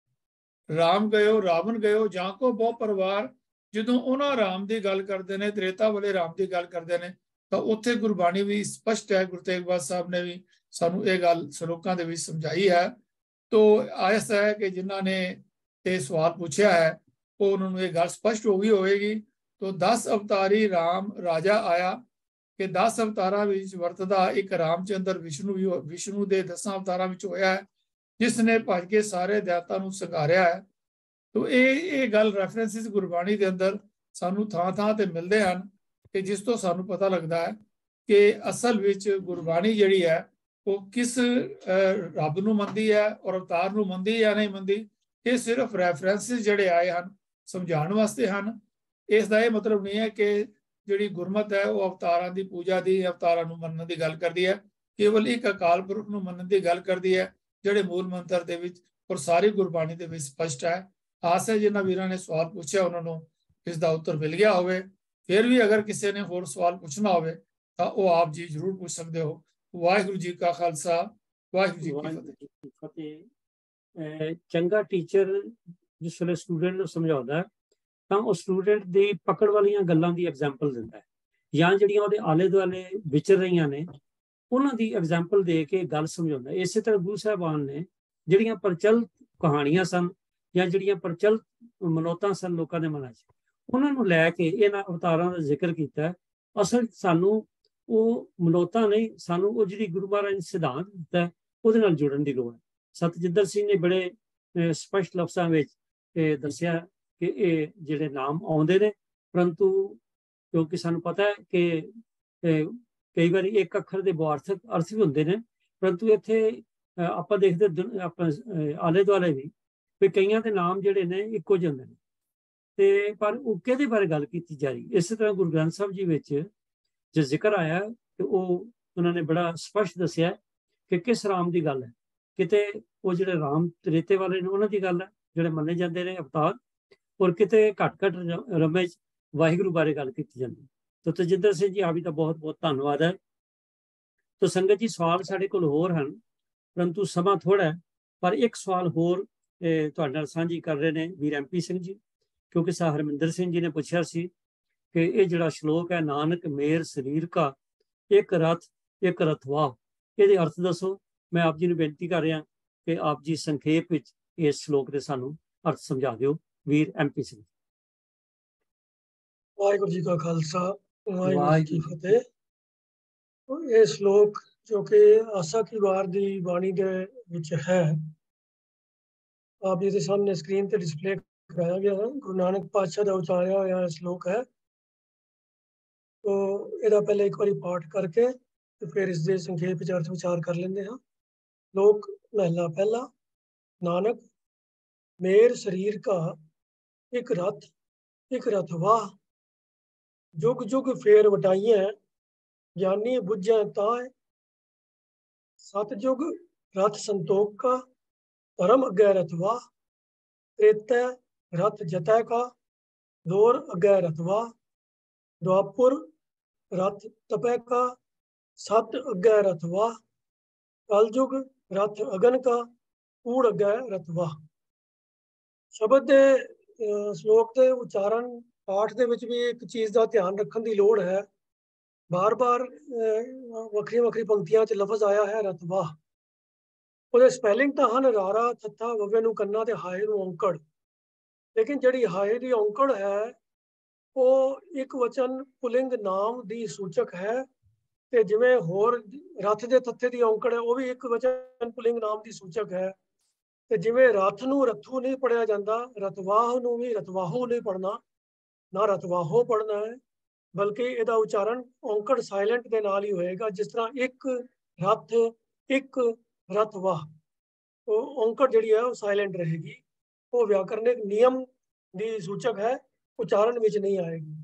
ਰਾਮ ਗਇਓ ਰਾਵਣ ਗਇਓ ਜਾਂ ਕੋ ਬਹੁ ਪਰਿਵਾਰ। ਜਦੋਂ ਉਹਨਾਂ ਰਾਮ ਦੀ ਗੱਲ ਕਰਦੇ ਨੇ, ਤ੍ਰੇਤਾ ਵਾਲੇ ਰਾਮ ਦੀ ਗੱਲ ਕਰਦੇ ਨੇ, ਤਾਂ ਉੱਥੇ ਗੁਰਬਾਣੀ ਵੀ ਸਪਸ਼ਟ ਹੈ। ਗੁਰੂ ਤੇਗ ਬਹਾਦਰ ਸਾਹਿਬ ਨੇ ਵੀ ਸਾਨੂੰ ਇਹ ਗੱਲ ਸ਼ਲੋਕਾਂ ਦੇ ਵਿੱਚ ਸਮਝਾਈ ਹੈ। ਤੋ ਆਇਸ ਹੈ ਕਿ ਜਿਨ੍ਹਾਂ ਨੇ ਇਹ ਸਵਾਲ ਪੁੱਛਿਆ ਹੈ ਉਹ ਉਹਨਾਂ ਨੂੰ ਇਹ ਗੱਲ ਸਪਸ਼ਟ ਹੋ ਗਈ ਹੋਵੇਗੀ। ਤੋ 10 ਅਵਤਾਰੀ ਰਾਮ ਰਾਜਾ ਆਇਆ ਕਿ 10 ਅਵਤਾਰਾਂ ਵਿੱਚ ਵਰਤਦਾ ਇੱਕ ਰਾਮਚੰਦਰ ਵਿਸ਼ਨੂੰ ਦੇ 10 ਅਵਤਾਰਾਂ ਵਿੱਚ ਹੋਇਆ ਹੈ, ਜਿਸ ਨੇ ਭੱਜ ਕੇ ਸਾਰੇ ਦੈਤਾਂ ਨੂੰ ਸੰਘਾਰਿਆ ਹੈ। ਤੋ ਇਹ ਗੱਲ ਰੈਫਰੈਂਸਿਸ ਗੁਰਬਾਣੀ ਦੇ ਅੰਦਰ ਸਾਨੂੰ ਥਾਂ ਥਾਂ ਤੇ ਮਿਲਦੇ ਹਨ ਕਿ ਜਿਸ ਤੋਂ ਸਾਨੂੰ ਪਤਾ ਲੱਗਦਾ ਹੈ ਕਿ ਅਸਲ ਵਿੱਚ ਗੁਰਬਾਣੀ ਜਿਹੜੀ ਹੈ ਉਹ ਕਿਸ ਰੱਬ ਨੂੰ ਮੰਨਦੀ ਹੈ ਔਰ ਅਵਤਾਰ ਨੂੰ ਮੰਨਦੀ ਜਾਂ ਨਹੀਂ ਮੰਨਦੀ। ਇਹ ਸਿਰਫ ਰੈਫਰੈਂਸਿਸ ਜਿਹੜੇ ਆਏ ਹਨ ਸਮਝਾਉਣ ਵਾਸਤੇ ਹਨ। ਇਸ ਦਾ ਇਹ ਮਤਲਬ ਨਹੀਂ ਹੈ ਕਿ ਜਿਹੜੀ ਗੁਰਮਤ ਹੈ ਉਹ ਅਵਤਾਰਾਂ ਦੀ ਪੂਜਾ ਦੀ, ਅਵਤਾਰਾਂ ਨੂੰ ਮੰਨਣ ਦੀ ਗੱਲ ਕਰਦੀ ਹੈ। ਕੇਵਲ ਇੱਕ ਅਕਾਲ ਪੁਰਖ ਨੂੰ ਮੰਨਣ ਦੀ ਗੱਲ ਕਰਦੀ ਹੈ, ਜਿਹੜੇ ਮੂਲ ਮੰਤਰ ਦੇ ਵਿੱਚ ਔਰ ਸਾਰੀ ਗੁਰਬਾਣੀ ਦੇ ਵਿੱਚ ਸਪਸ਼ਟ ਹੈ। ਆਸ ਹੈ ਜਿਨ੍ਹਾਂ ਵੀਰਾਂ ਨੇ ਸਵਾਲ ਪੁੱਛਿਆ ਉਹਨਾਂ ਨੂੰ ਇਸ ਦਾ ਉੱਤਰ ਮਿਲ ਗਿਆ ਹੋਵੇ। ਫਿਰ ਵੀ ਅਗਰ ਕਿਸੇ ਨੇ ਹੋਰ ਸਵਾਲ ਪੁੱਛਣਾ ਹੋਵੇ ਤਾਂ ਉਹ ਆਪ ਜੀ ਜ਼ਰੂਰ ਪੁੱਛ ਸਕਦੇ ਹੋ। ਵਾਹਿਗੁਰੂ ਜੀ ਕਾ ਖਾਲਸਾ, ਵਾਹਿਗੁਰੂ ਜੀ ਕੀ ਫਤਿਹ। ਚੰਗਾ ਟੀਚਰ ਜਿਸ ਵੇਲੇ ਸਟੂਡੈਂਟ ਨੂੰ ਸਮਝਾਉਂਦਾ ਤਾਂ ਉਹ ਸਟੂਡੈਂਟ ਦੀ ਪਕੜ ਵਾਲੀਆਂ ਗੱਲਾਂ ਦੀ ਐਗਜ਼ਾਮਪਲ ਦਿੰਦਾ ਹੈ, ਜਾਂ ਜਿਹੜੀਆਂ ਉਹਦੇ ਆਲੇ ਦੁਆਲੇ ਵਿਚਰ ਰਹੀਆਂ ਨੇ ਉਹਨਾਂ ਦੀ ਐਗਜ਼ਾਮਪਲ ਦੇ ਕੇ ਗੱਲ ਸਮਝਾਉਂਦਾ। ਇਸੇ ਤਰ੍ਹਾਂ ਗੁਰੂ ਸਾਹਿਬਾਨ ਨੇ ਜਿਹੜੀਆਂ ਪ੍ਰਚਲਿਤ ਕਹਾਣੀਆਂ ਸਨ ਜਾਂ ਜਿਹੜੀਆਂ ਪ੍ਰਚਲਿਤ ਮਨੋਤਾਂ ਸਨ ਲੋਕਾਂ ਦੇ ਮਨਾਂ 'ਚ, ਉਹਨਾਂ ਨੂੰ ਲੈ ਕੇ ਇਹਨਾਂ ਅਵਤਾਰਾਂ ਦਾ ਜ਼ਿਕਰ ਕੀਤਾ। ਅਸਲ ਸਾਨੂੰ ਉਹ ਮਨੋਤਾਂ ਨਹੀਂ, ਸਾਨੂੰ ਉਹ ਜਿਹੜੀ ਗੁਰੂ ਮਹਾਰਾਜ ਨੇ ਸਿਧਾਂਤ ਦਿੱਤਾ ਉਹਦੇ ਨਾਲ ਜੁੜਨ ਦੀ ਲੋੜ ਹੈ। ਸਤਜਿੰਦਰ ਸਿੰਘ ਨੇ ਬੜੇ ਸਪਸ਼ਟ ਲਫ਼ਜ਼ਾਂ ਵਿੱਚ ਦੱਸਿਆ ਕਿ ਇਹ ਜਿਹੜੇ ਨਾਮ ਆਉਂਦੇ ਨੇ, ਪਰੰਤੂ ਕਿਉਂਕਿ ਸਾਨੂੰ ਪਤਾ ਹੈ ਕਿ ਕਈ ਵਾਰੀ ਇੱਕ ਅੱਖਰ ਦੇ ਵਾਰਥਕ ਅਰਥ ਵੀ ਹੁੰਦੇ ਨੇ, ਪਰੰਤੂ ਇੱਥੇ ਆਪਾਂ ਦੇਖਦੇ ਆਪਾਂ ਆਲੇ ਦੁਆਲੇ ਵੀ ਕਈਆਂ ਦੇ ਨਾਮ ਜਿਹੜੇ ਨੇ ਇੱਕੋ ਜਿਹੇ ਹੁੰਦੇ ਨੇ, ਤੇ ਪਰ ਉਹ ਕਿਹਦੇ ਬਾਰੇ ਗੱਲ ਕੀਤੀ ਜਾ ਰਹੀ। ਇਸੇ ਤਰ੍ਹਾਂ ਗੁਰੂ ਗ੍ਰੰਥ ਸਾਹਿਬ ਜੀ ਵਿੱਚ ਜੋ ਜ਼ਿਕਰ ਆਇਆ ਕਿ ਉਹ ਉਹਨਾਂ ਨੇ ਬੜਾ ਸਪਸ਼ਟ ਦੱਸਿਆ ਕਿ ਕਿਸ ਰਾਮ ਦੀ ਗੱਲ ਹੈ। ਕਿਤੇ ਉਹ ਜਿਹੜੇ ਰਾਮ ਤ੍ਰੇਤੇ ਵਾਲੇ ਨੇ ਉਹਨਾਂ ਦੀ ਗੱਲ ਹੈ ਜਿਹੜੇ ਮੰਨੇ ਜਾਂਦੇ ਨੇ ਅਵਤਾਰ, ਔਰ ਕਿਤੇ ਘੱਟ ਰਮੇ 'ਚ ਵਾਹਿਗੁਰੂ ਬਾਰੇ ਗੱਲ ਕੀਤੀ ਜਾਂਦੀ। ਤਾਂ ਤਜਿੰਦਰ ਸਿੰਘ ਜੀ ਆਪ ਜੀ ਦਾ ਬਹੁਤ ਬਹੁਤ ਧੰਨਵਾਦ ਹੈ। ਤਾਂ ਸੰਗਤ ਜੀ ਸਵਾਲ ਸਾਡੇ ਕੋਲ ਹੋਰ ਹਨ, ਪਰੰਤੂ ਸਮਾਂ ਥੋੜ੍ਹਾ ਹੈ, ਪਰ ਇੱਕ ਸਵਾਲ ਹੋਰ ਤੁਹਾਡੇ ਨਾਲ ਸਾਂਝੀ ਕਰ ਰਹੇ ਨੇ ਵੀਰ MP ਸਿੰਘ ਜੀ, ਕਿਉਂਕਿ ਸਾਹ ਹਰਮਿੰਦਰ ਸਿੰਘ ਜੀ ਨੇ ਪੁੱਛਿਆ ਸੀ ਕਿ ਇਹ ਜਿਹੜਾ ਸ਼ਲੋਕ ਹੈ ਨਾਨਕ ਮੇਰ ਸਰੀਰ ਕਾ ਇੱਕ ਰਥਵਾਹ, ਇਹਦੇ ਅਰਥ ਦੱਸੋ। ਮੈਂ ਆਪ ਜੀ ਨੂੰ ਬੇਨਤੀ ਕਰ ਰਿਹਾ ਕਿ ਆਪ ਜੀ ਸੰਖੇਪ ਵਿੱਚ ਇਸ ਸ਼ਲੋਕ ਦੇ ਸਾਨੂੰ अर्थ समझा दिओ वीर MP सिंह। वाहिगुरू जी का खालसा वाहिगुरू जी की फतेह। ये श्लोक जो कि आसा की वार दी बाणी दे विच है, आप जी के सामने स्क्रीन ते डिस्प्ले कराया गया है। गुरु नानक पातशाह दा उचारिया होया श्लोक है, तो ਇਹਦਾ पहले एक बारी पाठ करके तो फिर इस दे संक्षेप विच अर्थ विचार कर लेंगे हाँ। श्लोक महला पहला। नानक मेर शरीर का एक रथ वाह, जुग जुग फेर वटाइयां ज्ञानी बुझै ताय। सतजुग रथ संतोख का धर्म अगै रथ वाह। त्रेतै रथ जतै का दौर अगै रथ वाह। द्वापुर रथ तपै का सत अगै रथ वाह। कलयुग रथ अगन का कूड़ अगै रथ वाह। शब्द ਦੇ श्लोक ਦੇ ਉਚਾਰਨ ਪਾਠ ਦੇ ਵਿੱਚ ਵੀ ਇੱਕ ਚੀਜ਼ ਦਾ ਧਿਆਨ ਰੱਖਣ ਦੀ ਲੋੜ ਹੈ। ਬਾਰ-ਬਾਰ ਵੱਖਰੀ ਵੱਖਰੀ ਪੰਕਤੀਆਂ 'ਚ ਲਫ਼ਜ਼ ਆਇਆ ਹੈ ਰਤਵਾਹ। ਉਹਦੇ ਸਪੈਲਿੰਗ ਤਾਂ ਹਨ ਰਾਰਾ, ਥੱਥਾ, ਵੱਵੇ ਨੂੰ ਕੰਨਾ ਤੇ ਹਾਏ ਨੂੰ ਔਂਕੜ, ਲੇਕਿਨ ਜਿਹੜੀ ਹਾਏ ਦੀ ਔਂਕੜ ਹੈ ਉਹ ਇੱਕ ਵਚਨ ਪੁਲਿੰਗ ਨਾਮ ਦੀ ਸੂਚਕ ਹੈ, ਤੇ ਜਿਵੇਂ ਹੋਰ ਰਥ ਦੇ ਥੱਥੇ ਦੀ ਔਂਕੜ ਹੈ ਉਹ ਵੀ ਇੱਕ ਵਚਨ ਪੁਲਿੰਗ ਨਾਮ ਦੀ ਸੂਚਕ ਹੈ। ਤੇ ਜਿਵੇਂ ਰਥ ਨੂੰ ਰਥੂ ਨਹੀਂ ਪੜਿਆ ਜਾਂਦਾ, ਰਤਵਾਹ ਨੂੰ ਵੀ ਰਤਵਾਹੂ ਨਹੀਂ ਪੜਨਾ, ਨਾ ਰਤਵਾਹੋ ਪੜਨਾ ਹੈ, ਬਲਕਿ ਇਹਦਾ ਉਚਾਰਨ ਔਂਕੜ ਸਾਇਲੈਂਟ ਦੇ ਨਾਲ ਹੀ ਹੋਏਗਾ। ਜਿਸ ਤਰ੍ਹਾਂ ਇੱਕ ਰਥ ਇੱਕ ਰਤਵਾਹ, ਉਹ ਔਂਕੜ ਜਿਹੜੀ ਹੈ ਉਹ ਸਾਇਲੈਂਟ ਰਹੇਗੀ। ਉਹ ਵਿਆਕਰਨਿਕ ਨਿਯਮ ਦੀ ਸੂਚਕ ਹੈ, ਉਚਾਰਨ ਵਿੱਚ ਨਹੀਂ ਆਏਗੀ।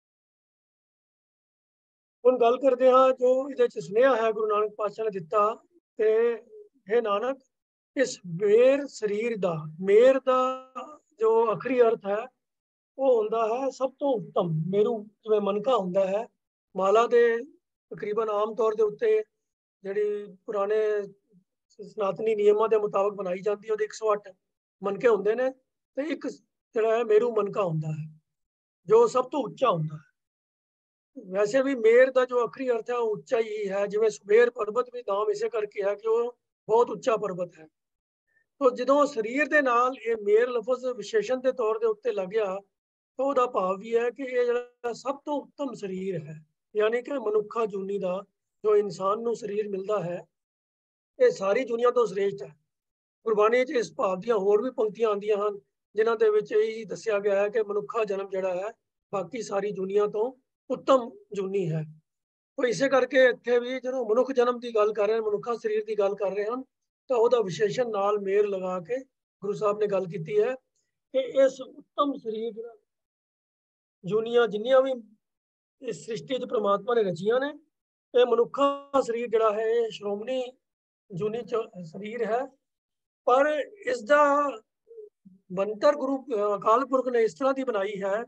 ਹੁਣ ਗੱਲ ਕਰਦੇ ਹਾਂ ਜੋ ਇਹਦੇ ਚ ਸੁਨੇਹਾ ਹੈ ਗੁਰੂ ਨਾਨਕ ਪਾਤਸ਼ਾਹ ਨੇ ਦਿੱਤਾ, ਤੇ हे ਨਾਨਕ ਇਸ ਮੇਰ ਸਰੀਰ ਦਾ, ਮੇਰ ਦਾ ਜੋ ਅਖਰੀ ਅਰਥ ਹੈ ਉਹ ਹੁੰਦਾ ਹੈ ਸਭ ਤੋਂ ਉੱਤਮ। ਮੇਰੂ ਜਿਵੇਂ ਮਨਕਾ ਹੁੰਦਾ ਹੈ, ਮਾਲਾ ਦੇ ਤਕਰੀਬਨ ਆਮ ਤੌਰ ਦੇ ਉੱਤੇ ਜਿਹੜੀ ਪੁਰਾਣੇ ਸਨਾਤਨੀ ਨਿਯਮਾਂ ਦੇ ਮੁਤਾਬਕ ਬਣਾਈ ਜਾਂਦੀ ਹੈ, ਉਹਦੇ 108 ਮਨਕੇ ਹੁੰਦੇ ਨੇ, ਤੇ ਇੱਕ ਜਿਹੜਾ ਹੈ ਮੇਰੂ ਮਨਕਾ ਹੁੰਦਾ ਹੈ ਜੋ ਸਭ ਤੋਂ ਉੱਚਾ ਹੁੰਦਾ ਹੈ। ਵੈਸੇ ਵੀ ਮੇਰ ਦਾ ਜੋ ਅਖਰੀ ਅਰਥ ਹੈ ਉਹ ਉੱਚਾ ਹੀ ਹੈ, ਜਿਵੇਂ ਸੁਮੇਰ ਪਰਬਤ ਵੀ ਨਾਮ ਇਸੇ ਕਰਕੇ ਹੈ ਕਿ ਉਹ ਬਹੁਤ ਉੱਚਾ ਪਰਬਤ ਹੈ। तो ਜਦੋਂ ਸਰੀਰ ਦੇ ਨਾਲ ਇਹ ਮੇਰ ਲਫ਼ਜ਼ ਵਿਸ਼ੇਸ਼ਣ ਦੇ ਤੌਰ ਦੇ ਉੱਤੇ ਲੱਗਿਆ ਤਾਂ ਉਹਦਾ ਭਾਵ ਵੀ ਹੈ ਕਿ ਇਹ ਜਿਹੜਾ ਸਭ ਤੋਂ ਉੱਤਮ ਸਰੀਰ ਹੈ, ਯਾਨੀ ਕਿ ਮਨੁੱਖਾ ਜੂਨੀ ਦਾ ਜੋ ਇਨਸਾਨ ਨੂੰ ਸਰੀਰ ਮਿਲਦਾ ਹੈ, ਇਹ ਸਾਰੀ ਦੁਨੀਆ ਤੋਂ ਸ੍ਰੇਸ਼ਟ ਹੈ। ਗੁਰਬਾਣੀ 'ਚ ਇਸ ਭਾਵ ਦੀਆਂ ਹੋਰ ਵੀ ਪੰਕਤੀਆਂ ਆਉਂਦੀਆਂ ਹਨ ਜਿਨ੍ਹਾਂ ਦੇ ਵਿੱਚ ਇਹ ਦੱਸਿਆ ਗਿਆ ਹੈ ਕਿ ਮਨੁੱਖਾ ਜਨਮ ਜਿਹੜਾ ਹੈ ਬਾਕੀ ਸਾਰੀ ਦੁਨੀਆ ਤੋਂ ਉੱਤਮ ਜੂਨੀ ਹੈ। तो ਇਸੇ ਕਰਕੇ ਇੱਥੇ ਵੀ ਜਦੋਂ ਮਨੁੱਖ ਜਨਮ ਦੀ ਗੱਲ ਕਰ ਰਹੇ ਹਨ, ਮਨੁੱਖਾ ਸਰੀਰ ਦੀ ਗੱਲ ਕਰ ਰਹੇ ਹਨ, ਤਾਂ ਉਹਦਾ ਵਿਸ਼ੇਸ਼ਣ ਨਾਲ ਮੇਰ ਲਗਾ ਕੇ ਗੁਰੂ ਸਾਹਿਬ ਨੇ ਗੱਲ ਕੀਤੀ ਹੈ ਕਿ ਇਸ ਉੱਤਮ ਸਰੀਰ ਜਿਹੜਾ ਜੂਨੀਆਂ ਜਿੰਨੀਆਂ ਵੀ ਇਸ ਸ੍ਰਿਸ਼ਟੀ 'ਚ ਪ੍ਰਮਾਤਮਾ ਨੇ ਰਚੀਆਂ ਨੇ, ਇਹ ਮਨੁੱਖਾ ਸਰੀਰ ਜਿਹੜਾ ਹੈ ਇਹ ਸ਼੍ਰੋਮਣੀ ਜੂਨੀ 'ਚ ਸਰੀਰ ਹੈ। ਪਰ ਇਸ ਦਾ ਬਣਤਰ ਗੁਰੂ ਅਕਾਲ ਪੁਰਖ ਨੇ ਇਸ ਤਰ੍ਹਾਂ ਦੀ ਬਣਾਈ ਹੈ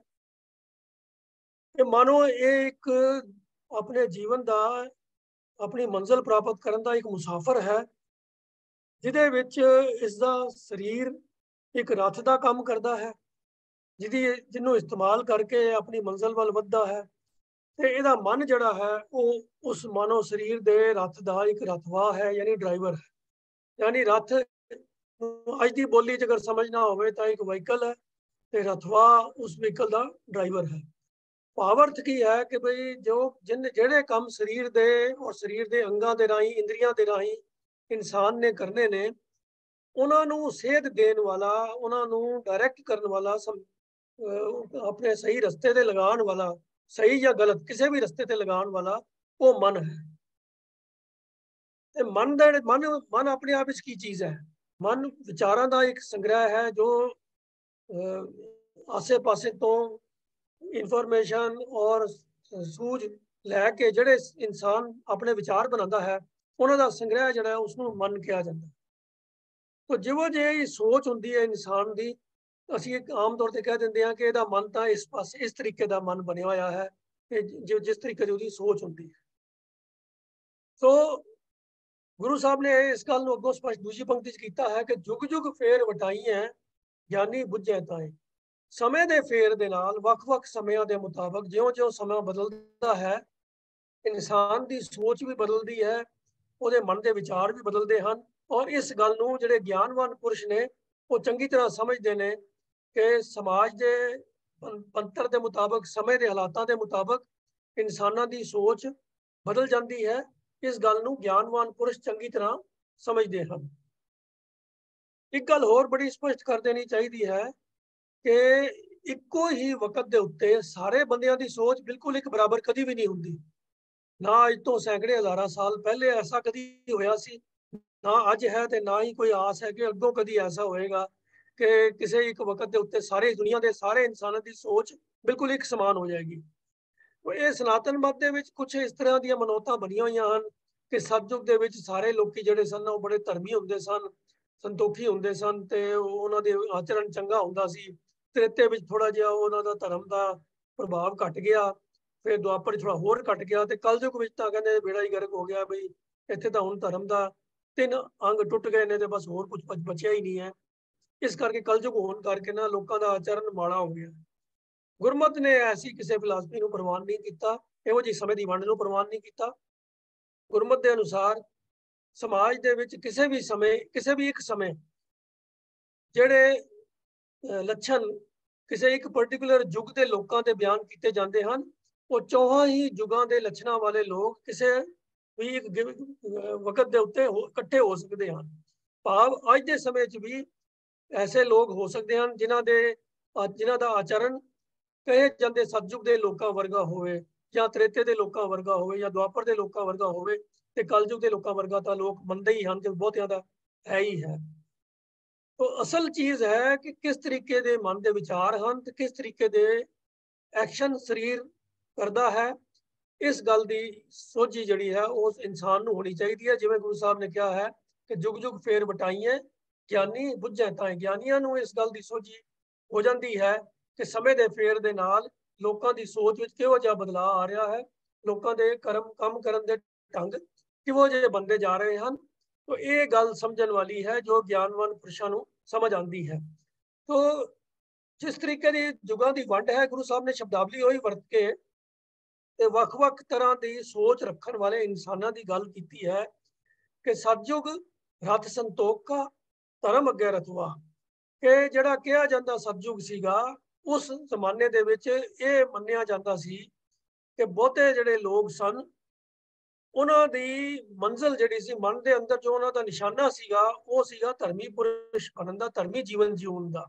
ਕਿ ਮਾਨੋ ਇਹ ਇੱਕ ਆਪਣੇ ਜੀਵਨ ਦਾ ਆਪਣੀ ਮੰਜ਼ਿਲ ਪ੍ਰਾਪਤ ਕਰਨ ਦਾ ਇੱਕ ਮੁਸਾਫਰ ਹੈ, ਜਿਹਦੇ ਵਿੱਚ ਇਸ ਦਾ ਸਰੀਰ ਇੱਕ ਰੱਥ ਦਾ ਕੰਮ ਕਰਦਾ ਹੈ, ਜਿਹਨੂੰ ਇਸਤੇਮਾਲ ਕਰਕੇ ਆਪਣੀ ਮੰਜ਼ਿਲ ਵੱਲ ਵੱਧਦਾ ਹੈ। ਤੇ ਇਹਦਾ ਮਨ ਜਿਹੜਾ ਹੈ ਉਹ ਉਸ ਮਾਨੋ ਸਰੀਰ ਦੇ ਰੱਥ ਦਾ ਇੱਕ ਰਥਵਾਹ ਹੈ, ਯਾਨੀ ਡਰਾਈਵਰ ਹੈ। ਯਾਨੀ ਰੱਥ ਅੱਜ ਦੀ ਬੋਲੀ 'ਚ ਅਗਰ ਸਮਝਣਾ ਹੋਵੇ ਤਾਂ ਇੱਕ ਵਹੀਕਲ ਹੈ, ਤੇ ਰਥਵਾਹ ਉਸ ਵਹੀਕਲ ਦਾ ਡਰਾਈਵਰ ਹੈ। ਭਾਵ ਕੀ ਹੈ ਕਿ ਬਈ ਜੋ ਜਿਹੜੇ ਕੰਮ ਸਰੀਰ ਦੇ ਔਰ ਸਰੀਰ ਦੇ ਅੰਗਾਂ ਦੇ ਰਾਹੀਂ, ਇੰਦਰੀਆਂ ਦੇ ਰਾਹੀਂ ਇਨਸਾਨ ਨੇ ਕਰਨੇ ਨੇ, ਉਹਨਾਂ ਨੂੰ ਸੇਧ ਦੇਣ ਵਾਲਾ, ਉਹਨਾਂ ਨੂੰ ਡਾਇਰੈਕਟ ਕਰਨ ਵਾਲਾ, ਆਪਣੇ ਸਹੀ ਰਸਤੇ ਤੇ ਲਗਾਉਣ ਵਾਲਾ, ਸਹੀ ਜਾਂ ਗਲਤ ਕਿਸੇ ਵੀ ਰਸਤੇ ਤੇ ਲਗਾਉਣ ਵਾਲਾ ਉਹ ਮਨ ਹੈ। ਤੇ ਮਨ ਆਪਣੇ ਆਪ ਵਿੱਚ ਕੀ ਚੀਜ਼ ਹੈ? ਮਨ ਵਿਚਾਰਾਂ ਦਾ ਇੱਕ ਸੰਗ੍ਰਹਿ ਹੈ ਜੋ ਆਸੇ ਪਾਸੇ ਤੋਂ ਇਨਫੋਰਮੇਸ਼ਨ ਔਰ ਸੂਝ ਲੈ ਕੇ ਜਿਹੜੇ ਇਨਸਾਨ ਆਪਣੇ ਵਿਚਾਰ ਬਣਾਉਂਦਾ ਹੈ, ਉਹਨਾਂ ਦਾ ਸੰਗ੍ਰਹਿ ਜਿਹੜਾ ਉਸਨੂੰ ਮਨ ਕਿਹਾ ਜਾਂਦਾ। ਤਾਂ ਜਿਹੋ ਜਿਹੀ ਸੋਚ ਹੁੰਦੀ ਹੈ ਇਨਸਾਨ ਦੀ, ਅਸੀਂ ਇੱਕ ਆਮ ਤੌਰ ਤੇ ਕਹਿ ਦਿੰਦੇ ਹਾਂ ਕਿ ਇਹਦਾ ਮਨ ਤਾਂ ਇਸ ਪਾਸੇ ਇਸ ਤਰੀਕੇ ਦਾ ਮਨ ਬਣਿਆ ਹੋਇਆ ਹੈ, ਜਿਸ ਤਰੀਕੇ ਦੀ ਉਹਦੀ ਸੋਚ ਹੁੰਦੀ ਹੈ। ਸੋ ਗੁਰੂ ਸਾਹਿਬ ਨੇ ਇਸ ਗੱਲ ਨੂੰ ਅੱਗੋਂ ਸਪਸ਼ਟ ਦੂਜੀ ਪੰਕਤੀ 'ਚ ਕੀਤਾ ਹੈ ਕਿ ਜੁਗ ਜੁਗ ਫੇਰ ਵਟਾਈਆਂ ਗਿਆਨੀ ਬੁੱਝੈ ਤਾਏ। ਸਮੇਂ ਦੇ ਫੇਰ ਦੇ ਨਾਲ, ਵੱਖ-ਵੱਖ ਸਮਿਆਂ ਦੇ ਮੁਤਾਬਕ ਜਿਉਂ-ਜਿਉਂ ਸਮਾਂ ਬਦਲਦਾ ਹੈ, ਇਨਸਾਨ ਦੀ ਸੋਚ ਵੀ ਬਦਲਦੀ ਹੈ, ਉਹਦੇ ਮਨ ਦੇ ਵਿਚਾਰ ਵੀ ਬਦਲਦੇ ਹਨ। ਔਰ ਇਸ ਗੱਲ ਨੂੰ ਜਿਹੜੇ ਗਿਆਨਵਾਨ ਪੁਰਸ਼ ਨੇ ਉਹ ਚੰਗੀ ਤਰ੍ਹਾਂ ਸਮਝਦੇ ਨੇ ਕਿ ਸਮਾਜ ਦੇ ਪੰਤਰ ਦੇ ਮੁਤਾਬਕ, ਸਮੇਂ ਦੇ ਹਾਲਾਤਾਂ ਦੇ ਮੁਤਾਬਕ ਇਨਸਾਨਾਂ ਦੀ ਸੋਚ ਬਦਲ ਜਾਂਦੀ ਹੈ। ਇਸ ਗੱਲ ਨੂੰ ਗਿਆਨਵਾਨ ਪੁਰਸ਼ ਚੰਗੀ ਤਰ੍ਹਾਂ ਸਮਝਦੇ ਹਨ। ਇੱਕ ਗੱਲ ਹੋਰ ਬੜੀ ਸਪਸ਼ਟ ਕਰ ਦੇਣੀ ਚਾਹੀਦੀ ਹੈ ਕਿ ਇੱਕੋ ਹੀ ਵਕਤ ਦੇ ਉੱਤੇ ਸਾਰੇ ਬੰਦਿਆਂ ਦੀ ਸੋਚ ਬਿਲਕੁਲ ਇੱਕ ਬਰਾਬਰ ਕਦੀ ਵੀ ਨਹੀਂ ਹੁੰਦੀ। ਨਾ ਅੱਜ ਤੋਂ ਸੈਂਕੜੇ ਹਜ਼ਾਰਾਂ ਸਾਲ ਪਹਿਲੇ ਐਸਾ ਕਦੀ ਹੋਇਆ ਸੀ, ਨਾ ਅੱਜ ਹੈ, ਤੇ ਨਾ ਹੀ ਕੋਈ ਆਸ ਹੈ ਕਿ ਅੱਗੋਂ ਕਦੀ ਐਸਾ ਹੋਏਗਾ ਕਿ ਕਿਸੇ ਇੱਕ ਵਕਤ ਦੇ ਉੱਤੇ ਸਾਰੇ ਦੁਨੀਆ ਦੇ ਸਾਰੇ ਇਨਸਾਨਾਂ ਦੀ ਸੋਚ ਬਿਲਕੁਲ ਇੱਕ ਸਮਾਨ ਹੋ ਜਾਏਗੀ। ਇਹ ਸਨਾਤਨ ਮਤ ਦੇ ਵਿੱਚ ਕੁਝ ਇਸ ਤਰ੍ਹਾਂ ਦੀਆਂ ਮਨੌਤਾਂ ਬਣੀਆਂ ਹੋਈਆਂ ਹਨ ਕਿ ਸਤਯੁਗ ਦੇ ਵਿੱਚ ਸਾਰੇ ਲੋਕੀ ਜਿਹੜੇ ਸਨ ਉਹ ਬੜੇ ਧਰਮੀ ਹੁੰਦੇ ਸਨ, ਸੰਤੋਖੀ ਹੁੰਦੇ ਸਨ ਤੇ ਉਹਨਾਂ ਦੇ ਆਚਰਣ ਚੰਗਾ ਹੁੰਦਾ ਸੀ। ਤ੍ਰੇਤੇ ਵਿੱਚ ਥੋੜਾ ਜਿਹਾ ਉਹਨਾਂ ਦਾ ਧਰਮ ਦਾ ਪ੍ਰਭਾਵ ਘਟ ਗਿਆ, ਫਿਰ ਦੁਆਪਰ ਥੋੜਾ ਹੋਰ ਘਟ ਗਿਆ, ਤੇ ਕਲਯੁਗ ਵਿੱਚ ਤਾਂ ਕਹਿੰਦੇ ਬੇੜਾ ਹੀ ਗਰਕ ਹੋ ਗਿਆ। ਬਈ ਇੱਥੇ ਤਾਂ ਹੁਣ ਧਰਮ ਦਾ 3 ਅੰਗ ਟੁੱਟ ਗਏ ਨੇ ਤੇ ਬਸ ਹੋਰ ਕੁਝ ਬਚਿਆ ਹੀ ਨਹੀਂ ਹੈ। ਇਸ ਕਰਕੇ ਕਲਯੁਗ ਹੋਣ ਕਰਕੇ ਨਾ ਲੋਕਾਂ ਦਾ ਆਚਰਣ ਮਾੜਾ ਹੋ ਗਿਆ। ਗੁਰਮਤ ਨੇ ਐਸੀ ਕਿਸੇ ਫਿਲਾਸਫੀ ਨੂੰ ਪ੍ਰਵਾਨ ਨਹੀਂ ਕੀਤਾ, ਇਹੋ ਜਿਹੀ ਸਮੇਂ ਦੀ ਵੰਡ ਨੂੰ ਪ੍ਰਵਾਨ ਨਹੀਂ ਕੀਤਾ। ਗੁਰਮਤ ਦੇ ਅਨੁਸਾਰ ਸਮਾਜ ਦੇ ਵਿੱਚ ਕਿਸੇ ਵੀ ਸਮੇਂ, ਕਿਸੇ ਵੀ ਇੱਕ ਸਮੇਂ ਜਿਹੜੇ ਲੱਛਣ ਕਿਸੇ ਇੱਕ ਪਰਟੀਕੂਲਰ ਯੁੱਗ ਦੇ ਲੋਕਾਂ ਦੇ ਬਿਆਨ ਕੀਤੇ ਜਾਂਦੇ ਹਨ, ਉਹ ਚੌਹਾਂ ਹੀ ਯੁੱਗਾਂ ਦੇ ਲੱਛਣਾਂ ਵਾਲੇ ਲੋਕ ਕਿਸੇ ਵੀ ਇੱਕ ਵਕਤ ਦੇ ਉੱਤੇ ਇਕੱਠੇ ਹੋ ਸਕਦੇ ਹਨ। ਭਾਵ ਅੱਜ ਦੇ ਸਮੇਂ 'ਚ ਵੀ ਐਸੇ ਲੋਕ ਹੋ ਸਕਦੇ ਹਨ ਜਿਨ੍ਹਾਂ ਦਾ ਆਚਰਣ ਕਹੇ ਜਾਂਦੇ ਸਤਯੁਗ ਦੇ ਲੋਕਾਂ ਵਰਗਾ ਹੋਵੇ, ਜਾਂ ਤ੍ਰੇਤੇ ਦੇ ਲੋਕਾਂ ਵਰਗਾ ਹੋਵੇ, ਜਾਂ ਦੁਆਪਰ ਦੇ ਲੋਕਾਂ ਵਰਗਾ ਹੋਵੇ, ਤੇ ਕਲਯੁਗ ਦੇ ਲੋਕਾਂ ਵਰਗਾ ਤਾਂ ਲੋਕ ਮੰਨਦੇ ਹੀ ਹਨ ਤੇ ਬਹੁਤਿਆਂ ਦਾ ਹੈ ਹੀ ਹੈ। तो असल चीज है कि किस तरीके दे मन दे विचार हैं ते किस तरीके दे एक्शन शरीर करता है। इस गल की सोझी जिहड़ी है उस इंसान नूं होनी चाहिए है। जिवें गुरु साहब ने कहा है कि जुग जुग फेर बटाइए ज्ञानी बुझे ताए। ज्ञानियां नूं इस गल की सोझी हो जाती है कि समय दे फेर दे नाल लोकां दी सोच विच किहो जिहा बदलाव आ रहा है, लोकां दे काम करन दे ढंग किहो जिहे बनते जा रहे हैं। तो ये गल समझण वाली है जो ज्ञानवान पुरुषां नूं समझ आती है। तो जिस तरीके की युगां दी वंड है, गुरु साहब ने शब्दावली वही वरत के ते वख-वख तरह की सोच रखण वाले इंसानां दी गल कीती है कि सतयुग रथ संतोख का धर्म अगे रथवा। कि जिहड़ा कहा जाता सतयुग सीगा उस जमाने दे विच ये मन्निया जाता सी कि बहुते जिहड़े लोग सन उन्हां दी मंजिल जिहड़ी सी मन दे अंदर जो उन्हां दा निशाना सीगा वो सीगा धर्मी पुरुष बनन दा, धर्मी जीवन जीउण दा।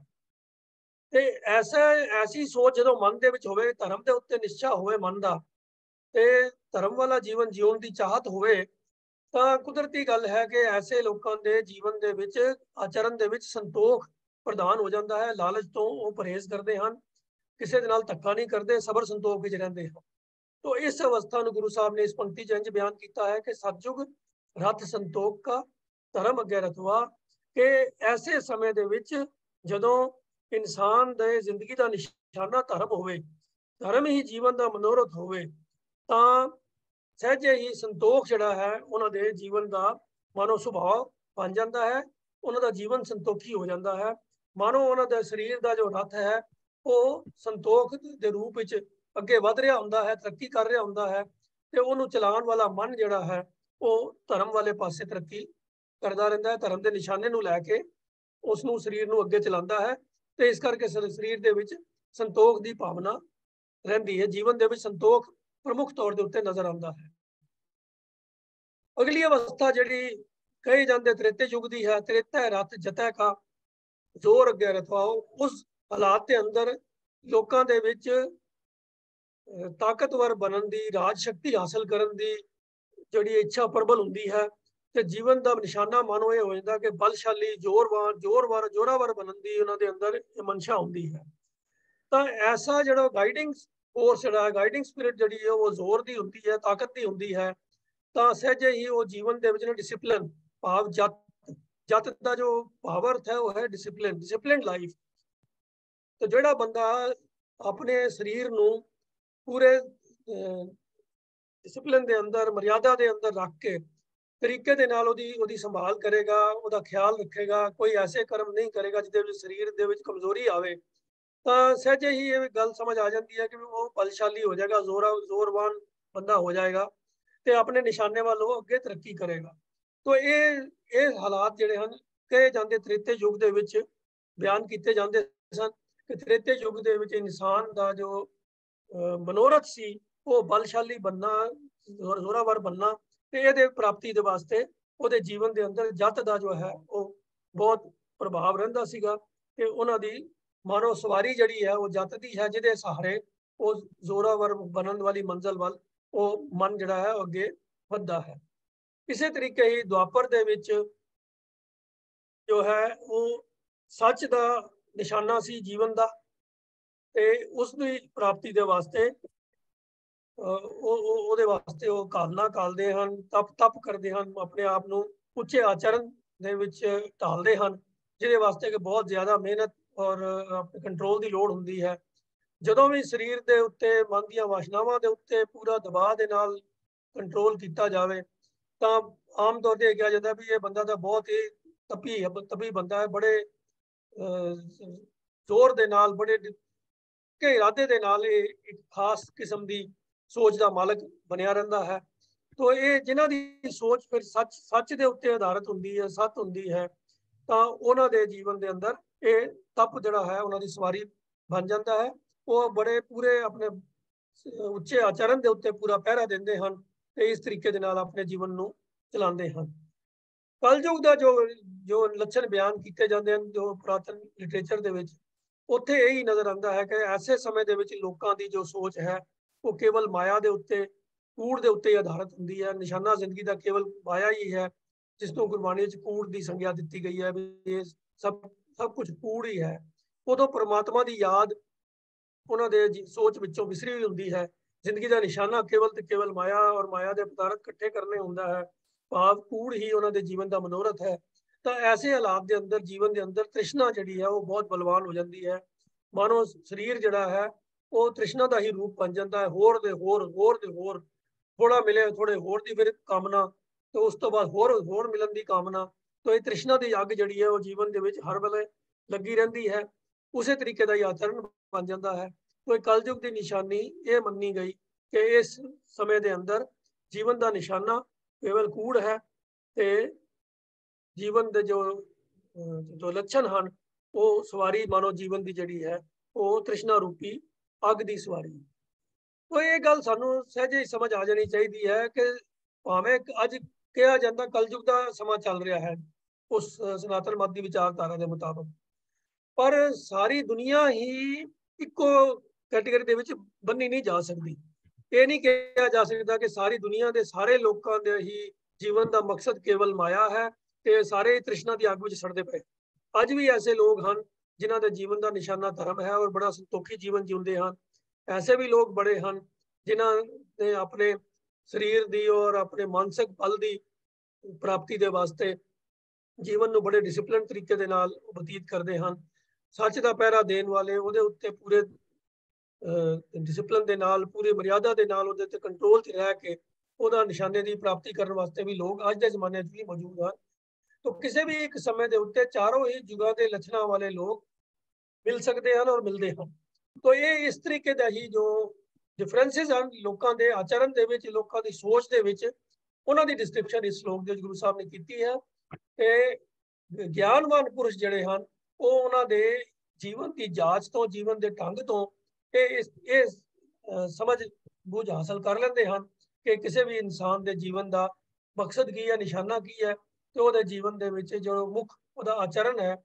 ते ऐसी सोच जो मन दे विच होवे, धर्म दे उत्ते निश्चा होवे मन दा ते धर्म वाला जीवन जीउण दी चाहत होवे, तां कुदरती गल है कि ऐसे लोकां दे जीवन दे विच आचरण दे विच संतोख प्रधान हो जाता है। लालच तो वो परहेज करते हैं, किसी दे नाल धक्का नहीं करते, सबर संतोख विच रहिंदे हैं। तो इस अवस्था को गुरु साहब ने इस पंक्ति इंज बयान किया है कि सतयुग रथ संतोख का धर्म अगे रथवा। कि ऐसे समय दे विच जदों इंसान दे जिंदगी का निशाना धर्म होवे, धर्म ही जीवन का मनोरथ होवे, तां सहजे ही संतोख जिहड़ा है उन्हां दे जीवन का मानो सुभाव बन जाता है, उन्हां दा जीवन संतोखी हो जाता है। मानो उन्हां दे शरीर का जो रथ है वो संतोख के रूप विच अगे वध रहा हुंदा है, तरक्की कर रहा हुंदा है, ते उहनूं चलाउण वाला मन जिहड़ा है वो धर्म वाले पासे तरक्की करदा रहिंदा है। धर्म के निशाने नूं लैके उसनूं शरीर नूं अगे चलांदा है ते इस करके शरीर दे विच संतोख की भावना रहिंदी है। जीवन दे विच संतोख प्रमुख तौर के उत्ते नजर आंदा है। अगली अवस्था जिहड़ी कही जांदे त्रेते युग दी है, त्रेता रथ जतै का जोर अगे रथवाओ। उस हालात के अंदर लोकां दे विच ताकतवर बनन दी, राज शक्ति हासिल करन दी जिहड़ी इच्छा प्रबल हुंदी है ते जीवन का निशाना मानो ये हो जाता कि बलशाली जोरावर बनन दी उन्हां दे अंदर मनशा हुंदी है। तो ऐसा जिहड़ा गाइडिंग फोर्स जिहड़ा गाइडिंग स्पिरिट जिहड़ी है वो जोर दी हुंदी है, ताकत दी हुंदी है। तो सहजे ही वो जीवन दे विच डिसिपलिन भाव जत का जो भावार्थ है वो है डिसिपलिन लाइफ। तो जिहड़ा बंदा अपने शरीर नूं पूरे डिसिपलिन दे अंदर, मर्यादा दे अंदर रख के तरीके दे नाल ओदी संभाल करेगा, ओदा ख्याल रखेगा, कोई ऐसे कर्म नहीं करेगा जिहदे शरीर दे विच कमजोरी आवे, तो सहजे ही ये गल समझ आ जाती है कि वो बलशाली हो जाएगा, जोरवान बंदा हो जाएगा ते अपने निशाने वाल वो अगे तरक्की करेगा। तो ये हालात जिहड़े हन कहे जांदे त्रेते युग दे विच ਬਿਆਨ ਕੀਤੇ ਜਾਂਦੇ ਸਨ ਕਿ ਤ੍ਰੇਤੇ ਯੁੱਗ ਦੇ ਵਿੱਚ ਇਨਸਾਨ ਦਾ ਜੋ ਮਨੋਰਥ ਸੀ ਉਹ ਬਲਸ਼ਾਲੀ ਬੰਨਾ, ਜ਼ੋਰਾਵਰ ਬੰਨਾ, ਤੇ ਇਹਦੇ ਪ੍ਰਾਪਤੀ ਦੇ ਵਾਸਤੇ ਉਹਦੇ ਜੀਵਨ ਦੇ ਅੰਦਰ ਜੱਤ ਦਾ ਜੋ ਹੈ ਉਹ ਬਹੁਤ ਪ੍ਰਭਾਵ ਰਹਿੰਦਾ ਸੀਗਾ ਤੇ ਉਹਨਾਂ ਦੀ ਮਾਨੋ ਸਵਾਰੀ ਜਿਹੜੀ ਹੈ ਉਹ ਜੱਤ ਦੀ ਹੈ, ਜਿਹਦੇ ਸਹਾਰੇ ਉਹ ਜ਼ੋਰਾਵਰ ਬਣਨ ਵਾਲੀ ਮੰਜ਼ਲ ਵੱਲ ਉਹ ਮਨ ਜਿਹੜਾ ਹੈ ਉਹ ਅੱਗੇ ਵੱਧਦਾ ਹੈ। ਇਸੇ ਤਰੀਕੇ ਹੀ ਦੁਆਪਰ ਦੇ ਵਿੱਚ ਜੋ ਹੈ ਉਹ ਸੱਚ ਦਾ ਨਿਸ਼ਾਨਾ ਸੀ ਜੀਵਨ ਦਾ, ਤੇ ਉਸ ਦੀ ਪ੍ਰਾਪਤੀ ਦੇ ਵਾਸਤੇ ਉਹਦੇ ਵਾਸਤੇ ਉਹ ਕਾਲਨਾ ਕਾਲਦੇ ਹਨ, ਤਪ ਕਰਦੇ ਹਨ, ਆਪਣੇ ਆਪ ਨੂੰ ਉੱਚੇ ਆਚਰਨ ਦੇ ਵਿੱਚ ਢਾਲਦੇ ਹਨ, ਜਿਹਦੇ ਵਾਸਤੇ ਕਿ ਬਹੁਤ ਜ਼ਿਆਦਾ ਮਿਹਨਤ ਔਰ ਕੰਟਰੋਲ ਦੀ ਲੋੜ ਹੁੰਦੀ ਹੈ। ਜਦੋਂ ਵੀ ਸਰੀਰ ਦੇ ਉੱਤੇ ਮਨ ਦੀਆਂ ਵਾਸ਼ਨਾਵਾਂ ਦੇ ਉੱਤੇ ਪੂਰਾ ਦਬਾਅ ਦੇ ਨਾਲ ਕੰਟਰੋਲ ਕੀਤਾ ਜਾਵੇ ਤਾਂ ਆਮ ਤੌਰ ਤੇ ਕਿਹਾ ਜਾਂਦਾ ਵੀ ਇਹ ਬੰਦਾ ਤਾਂ ਬਹੁਤ ਹੀ ਤਪੀ ਬੰਦਾ ਹੈ, ਬੜੇ ਜ਼ੋਰ ਦੇ ਨਾਲ, ਬੜੇ ਕੇ ਇਰਾਦੇ ਦੇ ਨਾਲ ਇਹ ਇੱਕ ਖਾਸ ਕਿਸਮ ਦੀ ਸੋਚ ਦਾ ਮਾਲਕ ਬਣਿਆ ਰਹਿੰਦਾ ਹੈ। ਤੋ ਇਹ ਜਿਨ੍ਹਾਂ ਦੀ ਸੋਚ ਫਿਰ ਸੱਚ ਦੇ ਉੱਤੇ ਆਧਾਰਿਤ ਹੁੰਦੀ ਹੈ, ਸੱਤ ਹੁੰਦੀ ਹੈ, ਤਾਂ ਉਹਨਾਂ ਦੇ ਜੀਵਨ ਦੇ ਅੰਦਰ ਇਹ ਤਪ ਜਿਹੜਾ ਹੈ ਉਹਨਾਂ ਦੀ ਸਵਾਰੀ ਬਣ ਜਾਂਦਾ ਹੈ। ਉਹ ਬੜੇ ਪੂਰੇ ਆਪਣੇ ਉੱਚੇ ਆਚਰਨ ਦੇ ਉੱਤੇ ਪੂਰਾ ਪਹਿਰਾ ਦਿੰਦੇ ਹਨ ਤੇ ਇਸ ਤਰੀਕੇ ਦੇ ਨਾਲ ਆਪਣੇ ਜੀਵਨ ਨੂੰ ਚਲਾਉਂਦੇ ਹਨ। ਕਲਯੁਗ ਦਾ ਜੋ ਲੱਛਣ ਬਿਆਨ ਕੀਤੇ ਜਾਂਦੇ ਹਨ ਜੋ ਪੁਰਾਤਨ ਲਿਟਰੇਚਰ ਦੇ ਵਿੱਚ, ਉੱਥੇ ਇਹੀ ਨਜ਼ਰ ਆਉਂਦਾ ਹੈ ਕਿ ਐਸੇ ਸਮੇਂ ਦੇ ਵਿੱਚ ਲੋਕਾਂ ਦੀ ਜੋ ਸੋਚ ਹੈ ਉਹ ਕੇਵਲ ਮਾਇਆ ਦੇ ਉੱਤੇ, ਕੂੜ ਦੇ ਉੱਤੇ ਆਧਾਰਿਤ ਹੁੰਦੀ ਹੈ। ਨਿਸ਼ਾਨਾ ਜ਼ਿੰਦਗੀ ਦਾ ਕੇਵਲ ਮਾਇਆ ਹੀ ਹੈ, ਜਿਸ ਨੂੰ ਗੁਰਬਾਣੀ ਵਿੱਚ ਕੂੜ ਦੀ ਸੰਗਿਆ ਦਿੱਤੀ ਗਈ ਹੈ ਵੀ ਇਹ ਸਭ ਕੁਝ ਕੂੜ ਹੀ ਹੈ। ਉਦੋਂ ਪਰਮਾਤਮਾ ਦੀ ਯਾਦ ਉਹਨਾਂ ਦੇ ਸੋਚ ਵਿੱਚੋਂ ਵਿਸਰੀ ਹੋਈ ਹੁੰਦੀ ਹੈ। ਜ਼ਿੰਦਗੀ ਦਾ ਨਿਸ਼ਾਨਾ ਕੇਵਲ ਤੇ ਕੇਵਲ ਮਾਇਆ ਔਰ ਮਾਇਆ ਦੇ ਪਦਾਰਥ ਇਕੱਠੇ ਕਰਨੇ ਹੁੰਦਾ ਹੈ, ਭਾਵ ਕੂੜ ਹੀ ਉਹਨਾਂ ਦੇ ਜੀਵਨ ਦਾ ਮਨੋਰਥ ਹੈ। ਤਾਂ ਐਸੇ ਹਾਲਾਤ ਦੇ ਅੰਦਰ ਜੀਵਨ ਦੇ ਅੰਦਰ ਤ੍ਰਿਸ਼ਨਾ ਜਿਹੜੀ ਹੈ ਉਹ ਬਹੁਤ ਬਲਵਾਨ ਹੋ ਜਾਂਦੀ ਹੈ। ਮਾਨੋ ਸਰੀਰ ਜਿਹੜਾ ਹੈ ਉਹ ਤ੍ਰਿਸ਼ਨਾ ਦਾ ਹੀ ਰੂਪ ਬਣ ਜਾਂਦਾ ਹੈ, ਹੋਰ ਦੇ ਹੋਰ, ਥੋੜਾ ਮਿਲੇ ਥੋੜੇ ਹੋਰ ਦੀ ਫਿਰ ਕਾਮਨਾ, ਤੇ ਉਸ ਤੋਂ ਬਾਅਦ ਹੋਰ ਮਿਲਣ ਦੀ ਕਾਮਨਾ। ਤਾਂ ਇਹ ਤ੍ਰਿਸ਼ਨਾ ਦੀ ਅੱਗ ਜਿਹੜੀ ਹੈ ਉਹ ਜੀਵਨ ਦੇ ਵਿੱਚ ਹਰ ਵੇਲੇ ਲੱਗੀ ਰਹਿੰਦੀ ਹੈ। ਉਸੇ ਤਰੀਕੇ ਦਾ ਹੀ ਆਚਰਨ ਬਣ ਜਾਂਦਾ ਹੈ। ਕੋਈ ਕਲਯੁਗ ਦੀ ਨਿਸ਼ਾਨੀ ਇਹ ਮੰਨੀ ਗਈ ਕਿ ਇਸ ਸਮੇਂ ਦੇ ਅੰਦਰ ਜੀਵਨ ਦਾ ਨਿਸ਼ਾਨਾ ਕੇਵਲ ਕੂੜ ਹੈ ਤੇ ਜੀਵਨ ਦੇ ਜੋ ਲੱਛਣ ਹਨ ਉਹ ਸਵਾਰੀ ਮਾਨੋ ਜੀਵਨ ਦੀ ਜਿਹੜੀ ਹੈ ਉਹ ਤ੍ਰਿਸ਼ਨਾ ਰੂਪੀ ਅੱਗ ਦੀ ਸਵਾਰੀ। ਉਹ ਇਹ ਗੱਲ ਸਾਨੂੰ ਸਹਿਜੇ ਹੀ ਸਮਝ ਆ ਜਾਣੀ ਚਾਹੀਦੀ ਹੈ ਕਿ ਭਾਵੇਂ ਅੱਜ ਕਿਹਾ ਜਾਂਦਾ ਕਲਯੁਗ ਦਾ ਸਮਾਂ ਚੱਲ ਰਿਹਾ ਹੈ ਉਸ ਸਨਾਤਨ ਮਤ ਦੀ ਵਿਚਾਰਧਾਰਾ ਦੇ ਮੁਤਾਬਕ, ਪਰ ਸਾਰੀ ਦੁਨੀਆ ਹੀ ਇੱਕੋ ਕੈਟੇਗਰੀ ਦੇ ਵਿੱਚ ਬੰਨੀ ਨਹੀਂ ਜਾ ਸਕਦੀ। ਇਹ ਨਹੀਂ ਕਿਹਾ ਜਾ ਸਕਦਾ ਕਿ ਸਾਰੀ ਦੁਨੀਆ ਦੇ ਸਾਰੇ ਲੋਕਾਂ ਦੇ ਹੀ ਜੀਵਨ ਦਾ ਮਕਸਦ ਕੇਵਲ ਮਾਇਆ ਹੈ ਤੇ ਸਾਰੇ ਤ੍ਰਿਸ਼ਨਾ ਦੀ ਅੱਗ ਵਿੱਚ ਸੜਦੇ ਪਏ। ਅੱਜ ਵੀ ਐਸੇ ਲੋਕ ਹਨ ਜਿਨ੍ਹਾਂ ਦੇ ਜੀਵਨ ਦਾ ਨਿਸ਼ਾਨਾ ਧਰਮ ਹੈ ਔਰ ਬੜਾ ਸੰਤੋਖੀ ਜੀਵਨ ਜਿਉਂਦੇ ਹਨ। ਐਸੇ ਵੀ ਲੋਕ ਬੜੇ ਹਨ ਜਿਨ੍ਹਾਂ ਨੇ ਆਪਣੇ ਸਰੀਰ ਦੀ ਔਰ ਆਪਣੇ ਮਾਨਸਿਕ ਬਲ ਦੀ ਪ੍ਰਾਪਤੀ ਦੇ ਵਾਸਤੇ ਜੀਵਨ ਨੂੰ ਬੜੇ ਡਿਸਪਲਿਨ ਤਰੀਕੇ ਦੇ ਨਾਲ ਬਤੀਤ ਕਰਦੇ ਹਨ। ਸੱਚ ਦਾ ਪਹਿਰਾ ਦੇਣ ਵਾਲੇ, ਉਹਦੇ ਉੱਤੇ ਪੂਰੇ ਡਿਸਪਲਿਨ ਦੇ ਨਾਲ, ਪੂਰੀ ਮਰਿਆਦਾ ਦੇ ਨਾਲ ਉਹਦੇ ਤੇ ਕੰਟਰੋਲ 'ਚ ਰਹਿ ਕੇ ਉਹਦਾ ਨਿਸ਼ਾਨੇ ਦੀ ਪ੍ਰਾਪਤੀ ਕਰਨ ਵਾਸਤੇ ਵੀ ਲੋਕ ਅੱਜ ਦੇ ਜ਼ਮਾਨੇ 'ਚ ਵੀ ਮੌਜੂਦ ਹਨ। ਤਾਂ ਕਿਸੇ ਵੀ ਇੱਕ ਸਮੇਂ ਦੇ ਉੱਤੇ ਚਾਰੋਂ ਹੀ ਯੁਗਾਂ ਦੇ ਲੱਛਣਾਂ ਵਾਲੇ ਲੋਕ ਮਿਲ ਸਕਦੇ ਹਨ ਔਰ ਮਿਲਦੇ ਹਨ। ਤਾਂ ਇਹ ਇਸ ਤਰੀਕੇ ਦਾ ਹੀ ਜੋ ਡਿਫਰੈਂਸਿਸ ਹਨ ਲੋਕਾਂ ਦੇ ਆਚਰਨ ਦੇ ਵਿੱਚ, ਲੋਕਾਂ ਦੀ ਸੋਚ ਦੇ ਵਿੱਚ, ਉਹਨਾਂ ਦੀ ਡਿਸਕ੍ਰਿਪਸ਼ਨ ਇਸ ਸ਼ਲੋਕ ਦੇ ਵਿੱਚ ਗੁਰੂ ਸਾਹਿਬ ਨੇ ਕੀਤੀ ਹੈ। ਤੇ ਗਿਆਨਵਾਨ ਪੁਰਸ਼ ਜਿਹੜੇ ਹਨ ਉਹ ਉਹਨਾਂ ਦੇ ਜੀਵਨ ਦੀ ਜਾਂਚ ਤੋਂ, ਜੀਵਨ ਦੇ ਢੰਗ ਤੋਂ ਇਹ ਸਮਝ ਬੂਝ ਹਾਸਲ ਕਰ ਲੈਂਦੇ ਹਨ ਕਿ ਕਿਸੇ ਵੀ ਇਨਸਾਨ ਦੇ ਜੀਵਨ ਦਾ ਮਕਸਦ ਕੀ ਹੈ, ਨਿਸ਼ਾਨਾ ਕੀ ਹੈ, ਤੇ ਉਹਦੇ ਜੀਵਨ ਦੇ ਵਿੱਚ ਜੋ ਮੁੱਖ ਉਹਦਾ ਆਚਰਨ ਹੈ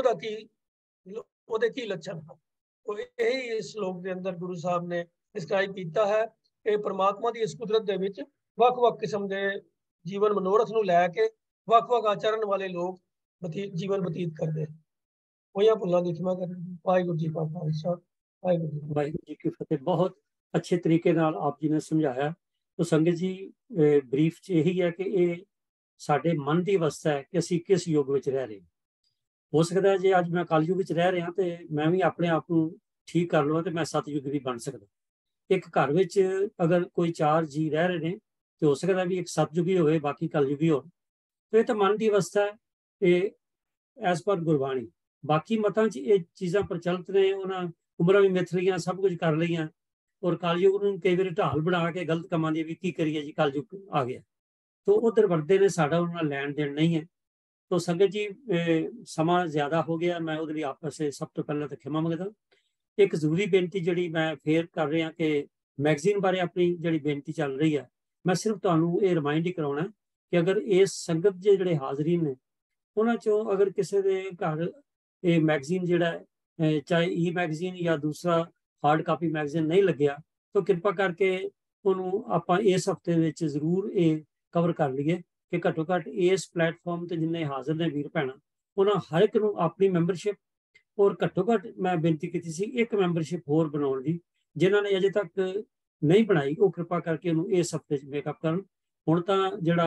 ਉਹਦੇ ਕੀ ਲੱਛਣ ਹਨ। ਉਹ ਇਹੀ ਇਸ ਸ਼ਲੋਕ ਦੇ ਅੰਦਰ ਗੁਰੂ ਸਾਹਿਬ ਨੇ ਡਿਸਕ੍ਰਾਈਬ ਕੀਤਾ ਹੈ ਕਿ ਪਰਮਾਤਮਾ ਦੀ ਇਸ ਕੁਦਰਤ ਦੇ ਵਿੱਚ ਵੱਖ-ਵੱਖ ਕਿਸਮ ਦੇ ਜੀਵਨ ਮਨੋਰਥ ਨੂੰ ਲੈ ਕੇ ਵੱਖ-ਵੱਖ ਆਚਰਨ ਵਾਲੇ ਲੋਕ ਜੀਵਨ ਬਤੀਤ ਕਰਦੇ ਹਨ। ਹੋਈਆਂ ਭੁੱਲਾਂ ਦੀ ਖਿਮਾ ਕਰਨ। ਵਾਹਿਗੁਰੂ ਜੀ ਕਾ ਖਾਲਸਾ, ਵਾਹਿਗੁਰੂ ਜੀ ਕੀ ਫਤਿਹ। ਬਹੁਤ ਅੱਛੇ ਤਰੀਕੇ ਨਾਲ ਆਪ ਜੀ ਨੇ ਸਮਝਾਇਆ। तो संगत जी ब्रीफ च यही है कि ये साडे मन की अवस्था है कि असी किस युग में रह रहे। हो सकता है जे अज मैं कलयुग में रह रहा तो मैं भी अपने आप को ठीक कर लवां तो मैं सतयुग भी बन सकदा। एक घर में अगर कोई 4 जी रह रहे हैं तो हो सकता भी एक सतयुगी हो, बाकी कलयुगी हो। तो ये तो मन की अवस्था है एज पर गुरबाणी। बाकी मतां च ये चीज़ां प्रचलित ने, उन्हां उमरां भी मिथ लईआं, सब कुछ कर लईआं और कलयुग ਨੂੰ कई बार ढाल बना के गलत कामां दी भी की करिए जी, कलयुग आ गया। तो उधर वरदे ने साडा उन्हां नाल लैण देण नहीं है। तो संगत जी समा ज़्यादा हो गया, मैं उहदे लई आप से सब तो पहले तो खिमा मंगदा। एक जरूरी बेनती जिहड़ी मैं फेर कर रहा कि मैगजीन बारे अपनी जिहड़ी बेनती चल रही है, मैं सिर्फ तुहानूं ये रिमाइंड ही कराउणा कि अगर इस संगत जे जिहड़े हाज़रीन ने उन्हां चों अगर किसी दे घर ये मैगजीन जिहड़ा चाहे ई मैगजीन या दूसरा हार्ड कापी मैगजीन नहीं लग्या, तो कृपा करके उन्होंने आपां इस हफ्ते विच जरूर ये कवर कर लीए कि घट्टो घट्ट इस प्लेटफॉर्म ते जिन्ने हाज़र ने वीर भैणां उन्हां हर एक नूं अपनी मैंबरशिप और घट्टो घट्ट मैं बेनती की सी एक मैंबरशिप होर बनाउण दी, जिन्हां ने अजे तक नहीं बनाई वो कृपा करके उन्होंने इस हफ्ते मेकअप करन। हुण तां जिहड़ा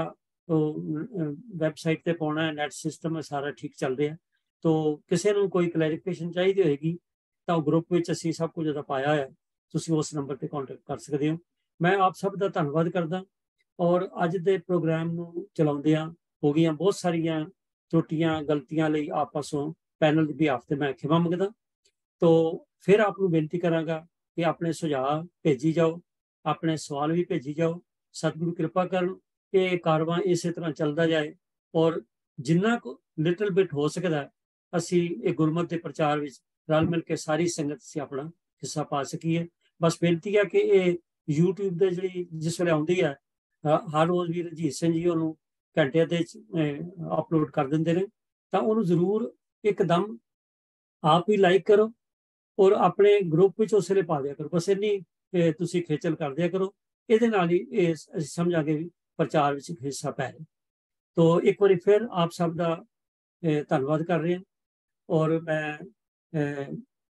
वैबसाइट ते पाउणा है, नैट सिस्टम सारा ठीक चल रहा है, तो किसी नूं कोई क्लैरिफिकेशन चाहिए होएगी तो ग्रुप में असीं सब कुछ जिहड़ा पाया है, तुसीं उस नंबर पर कॉन्टैक्ट कर सकते हो। मैं आप सब का धन्नवाद करदा और अज दे प्रोग्राम नूं चलाउंदियां हो गई बहुत सारियां त्रुटियां गलतियां लई आप पासों पैनल भी हफ्ते मैं खिमा मंगदा। तो फिर आपको बेनती करांगा कि अपने सुझाव भेजी जाओ, अपने सवाल भी भेजी जाओ। सतगुरु कृपा करन कि कारवां इस तरह चलता जाए और जिन्ना को लिटल बिट हो सकता है असी एक गुरमत के प्रचार में रल मिल के सारी संगत से अपना हिस्सा पा सकीए। बस बेनती है कि ये यूट्यूब के जी जिस वे आती है हर रोज़ भी रजीत सिंह जी उन्होंने घंटे के अपलोड कर देंगे ने, तो उन्होंने जरूर एकदम आप ही लाइक करो और अपने ग्रुप में उस वे पा दिया करो। बस इन्नी तुसी खेचल कर दिया करो, ये समझा के भी प्रचार में हिस्सा पै रहे। तो एक बार फिर आप सब का धन्यवाद कर रहे हैं और मैं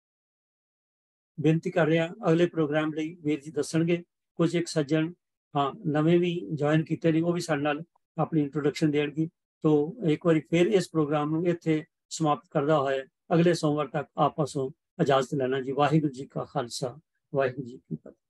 बेनती कर रहा अगले प्रोग्राम लिए वीर जी दसणगे। कुछ एक सज्जन हाँ नवे भी ज्वाइन किए ने, वो भी साडे नाल अपनी इंट्रोडक्शन देणगे। तो एक बार फिर इस प्रोग्राम को इत्थे समाप्त करदा होया अगले सोमवार तक आप पासों इजाजत लेना जी। वाहिगुरू जी का खालसा, वाहिगुरू जी की फतेह।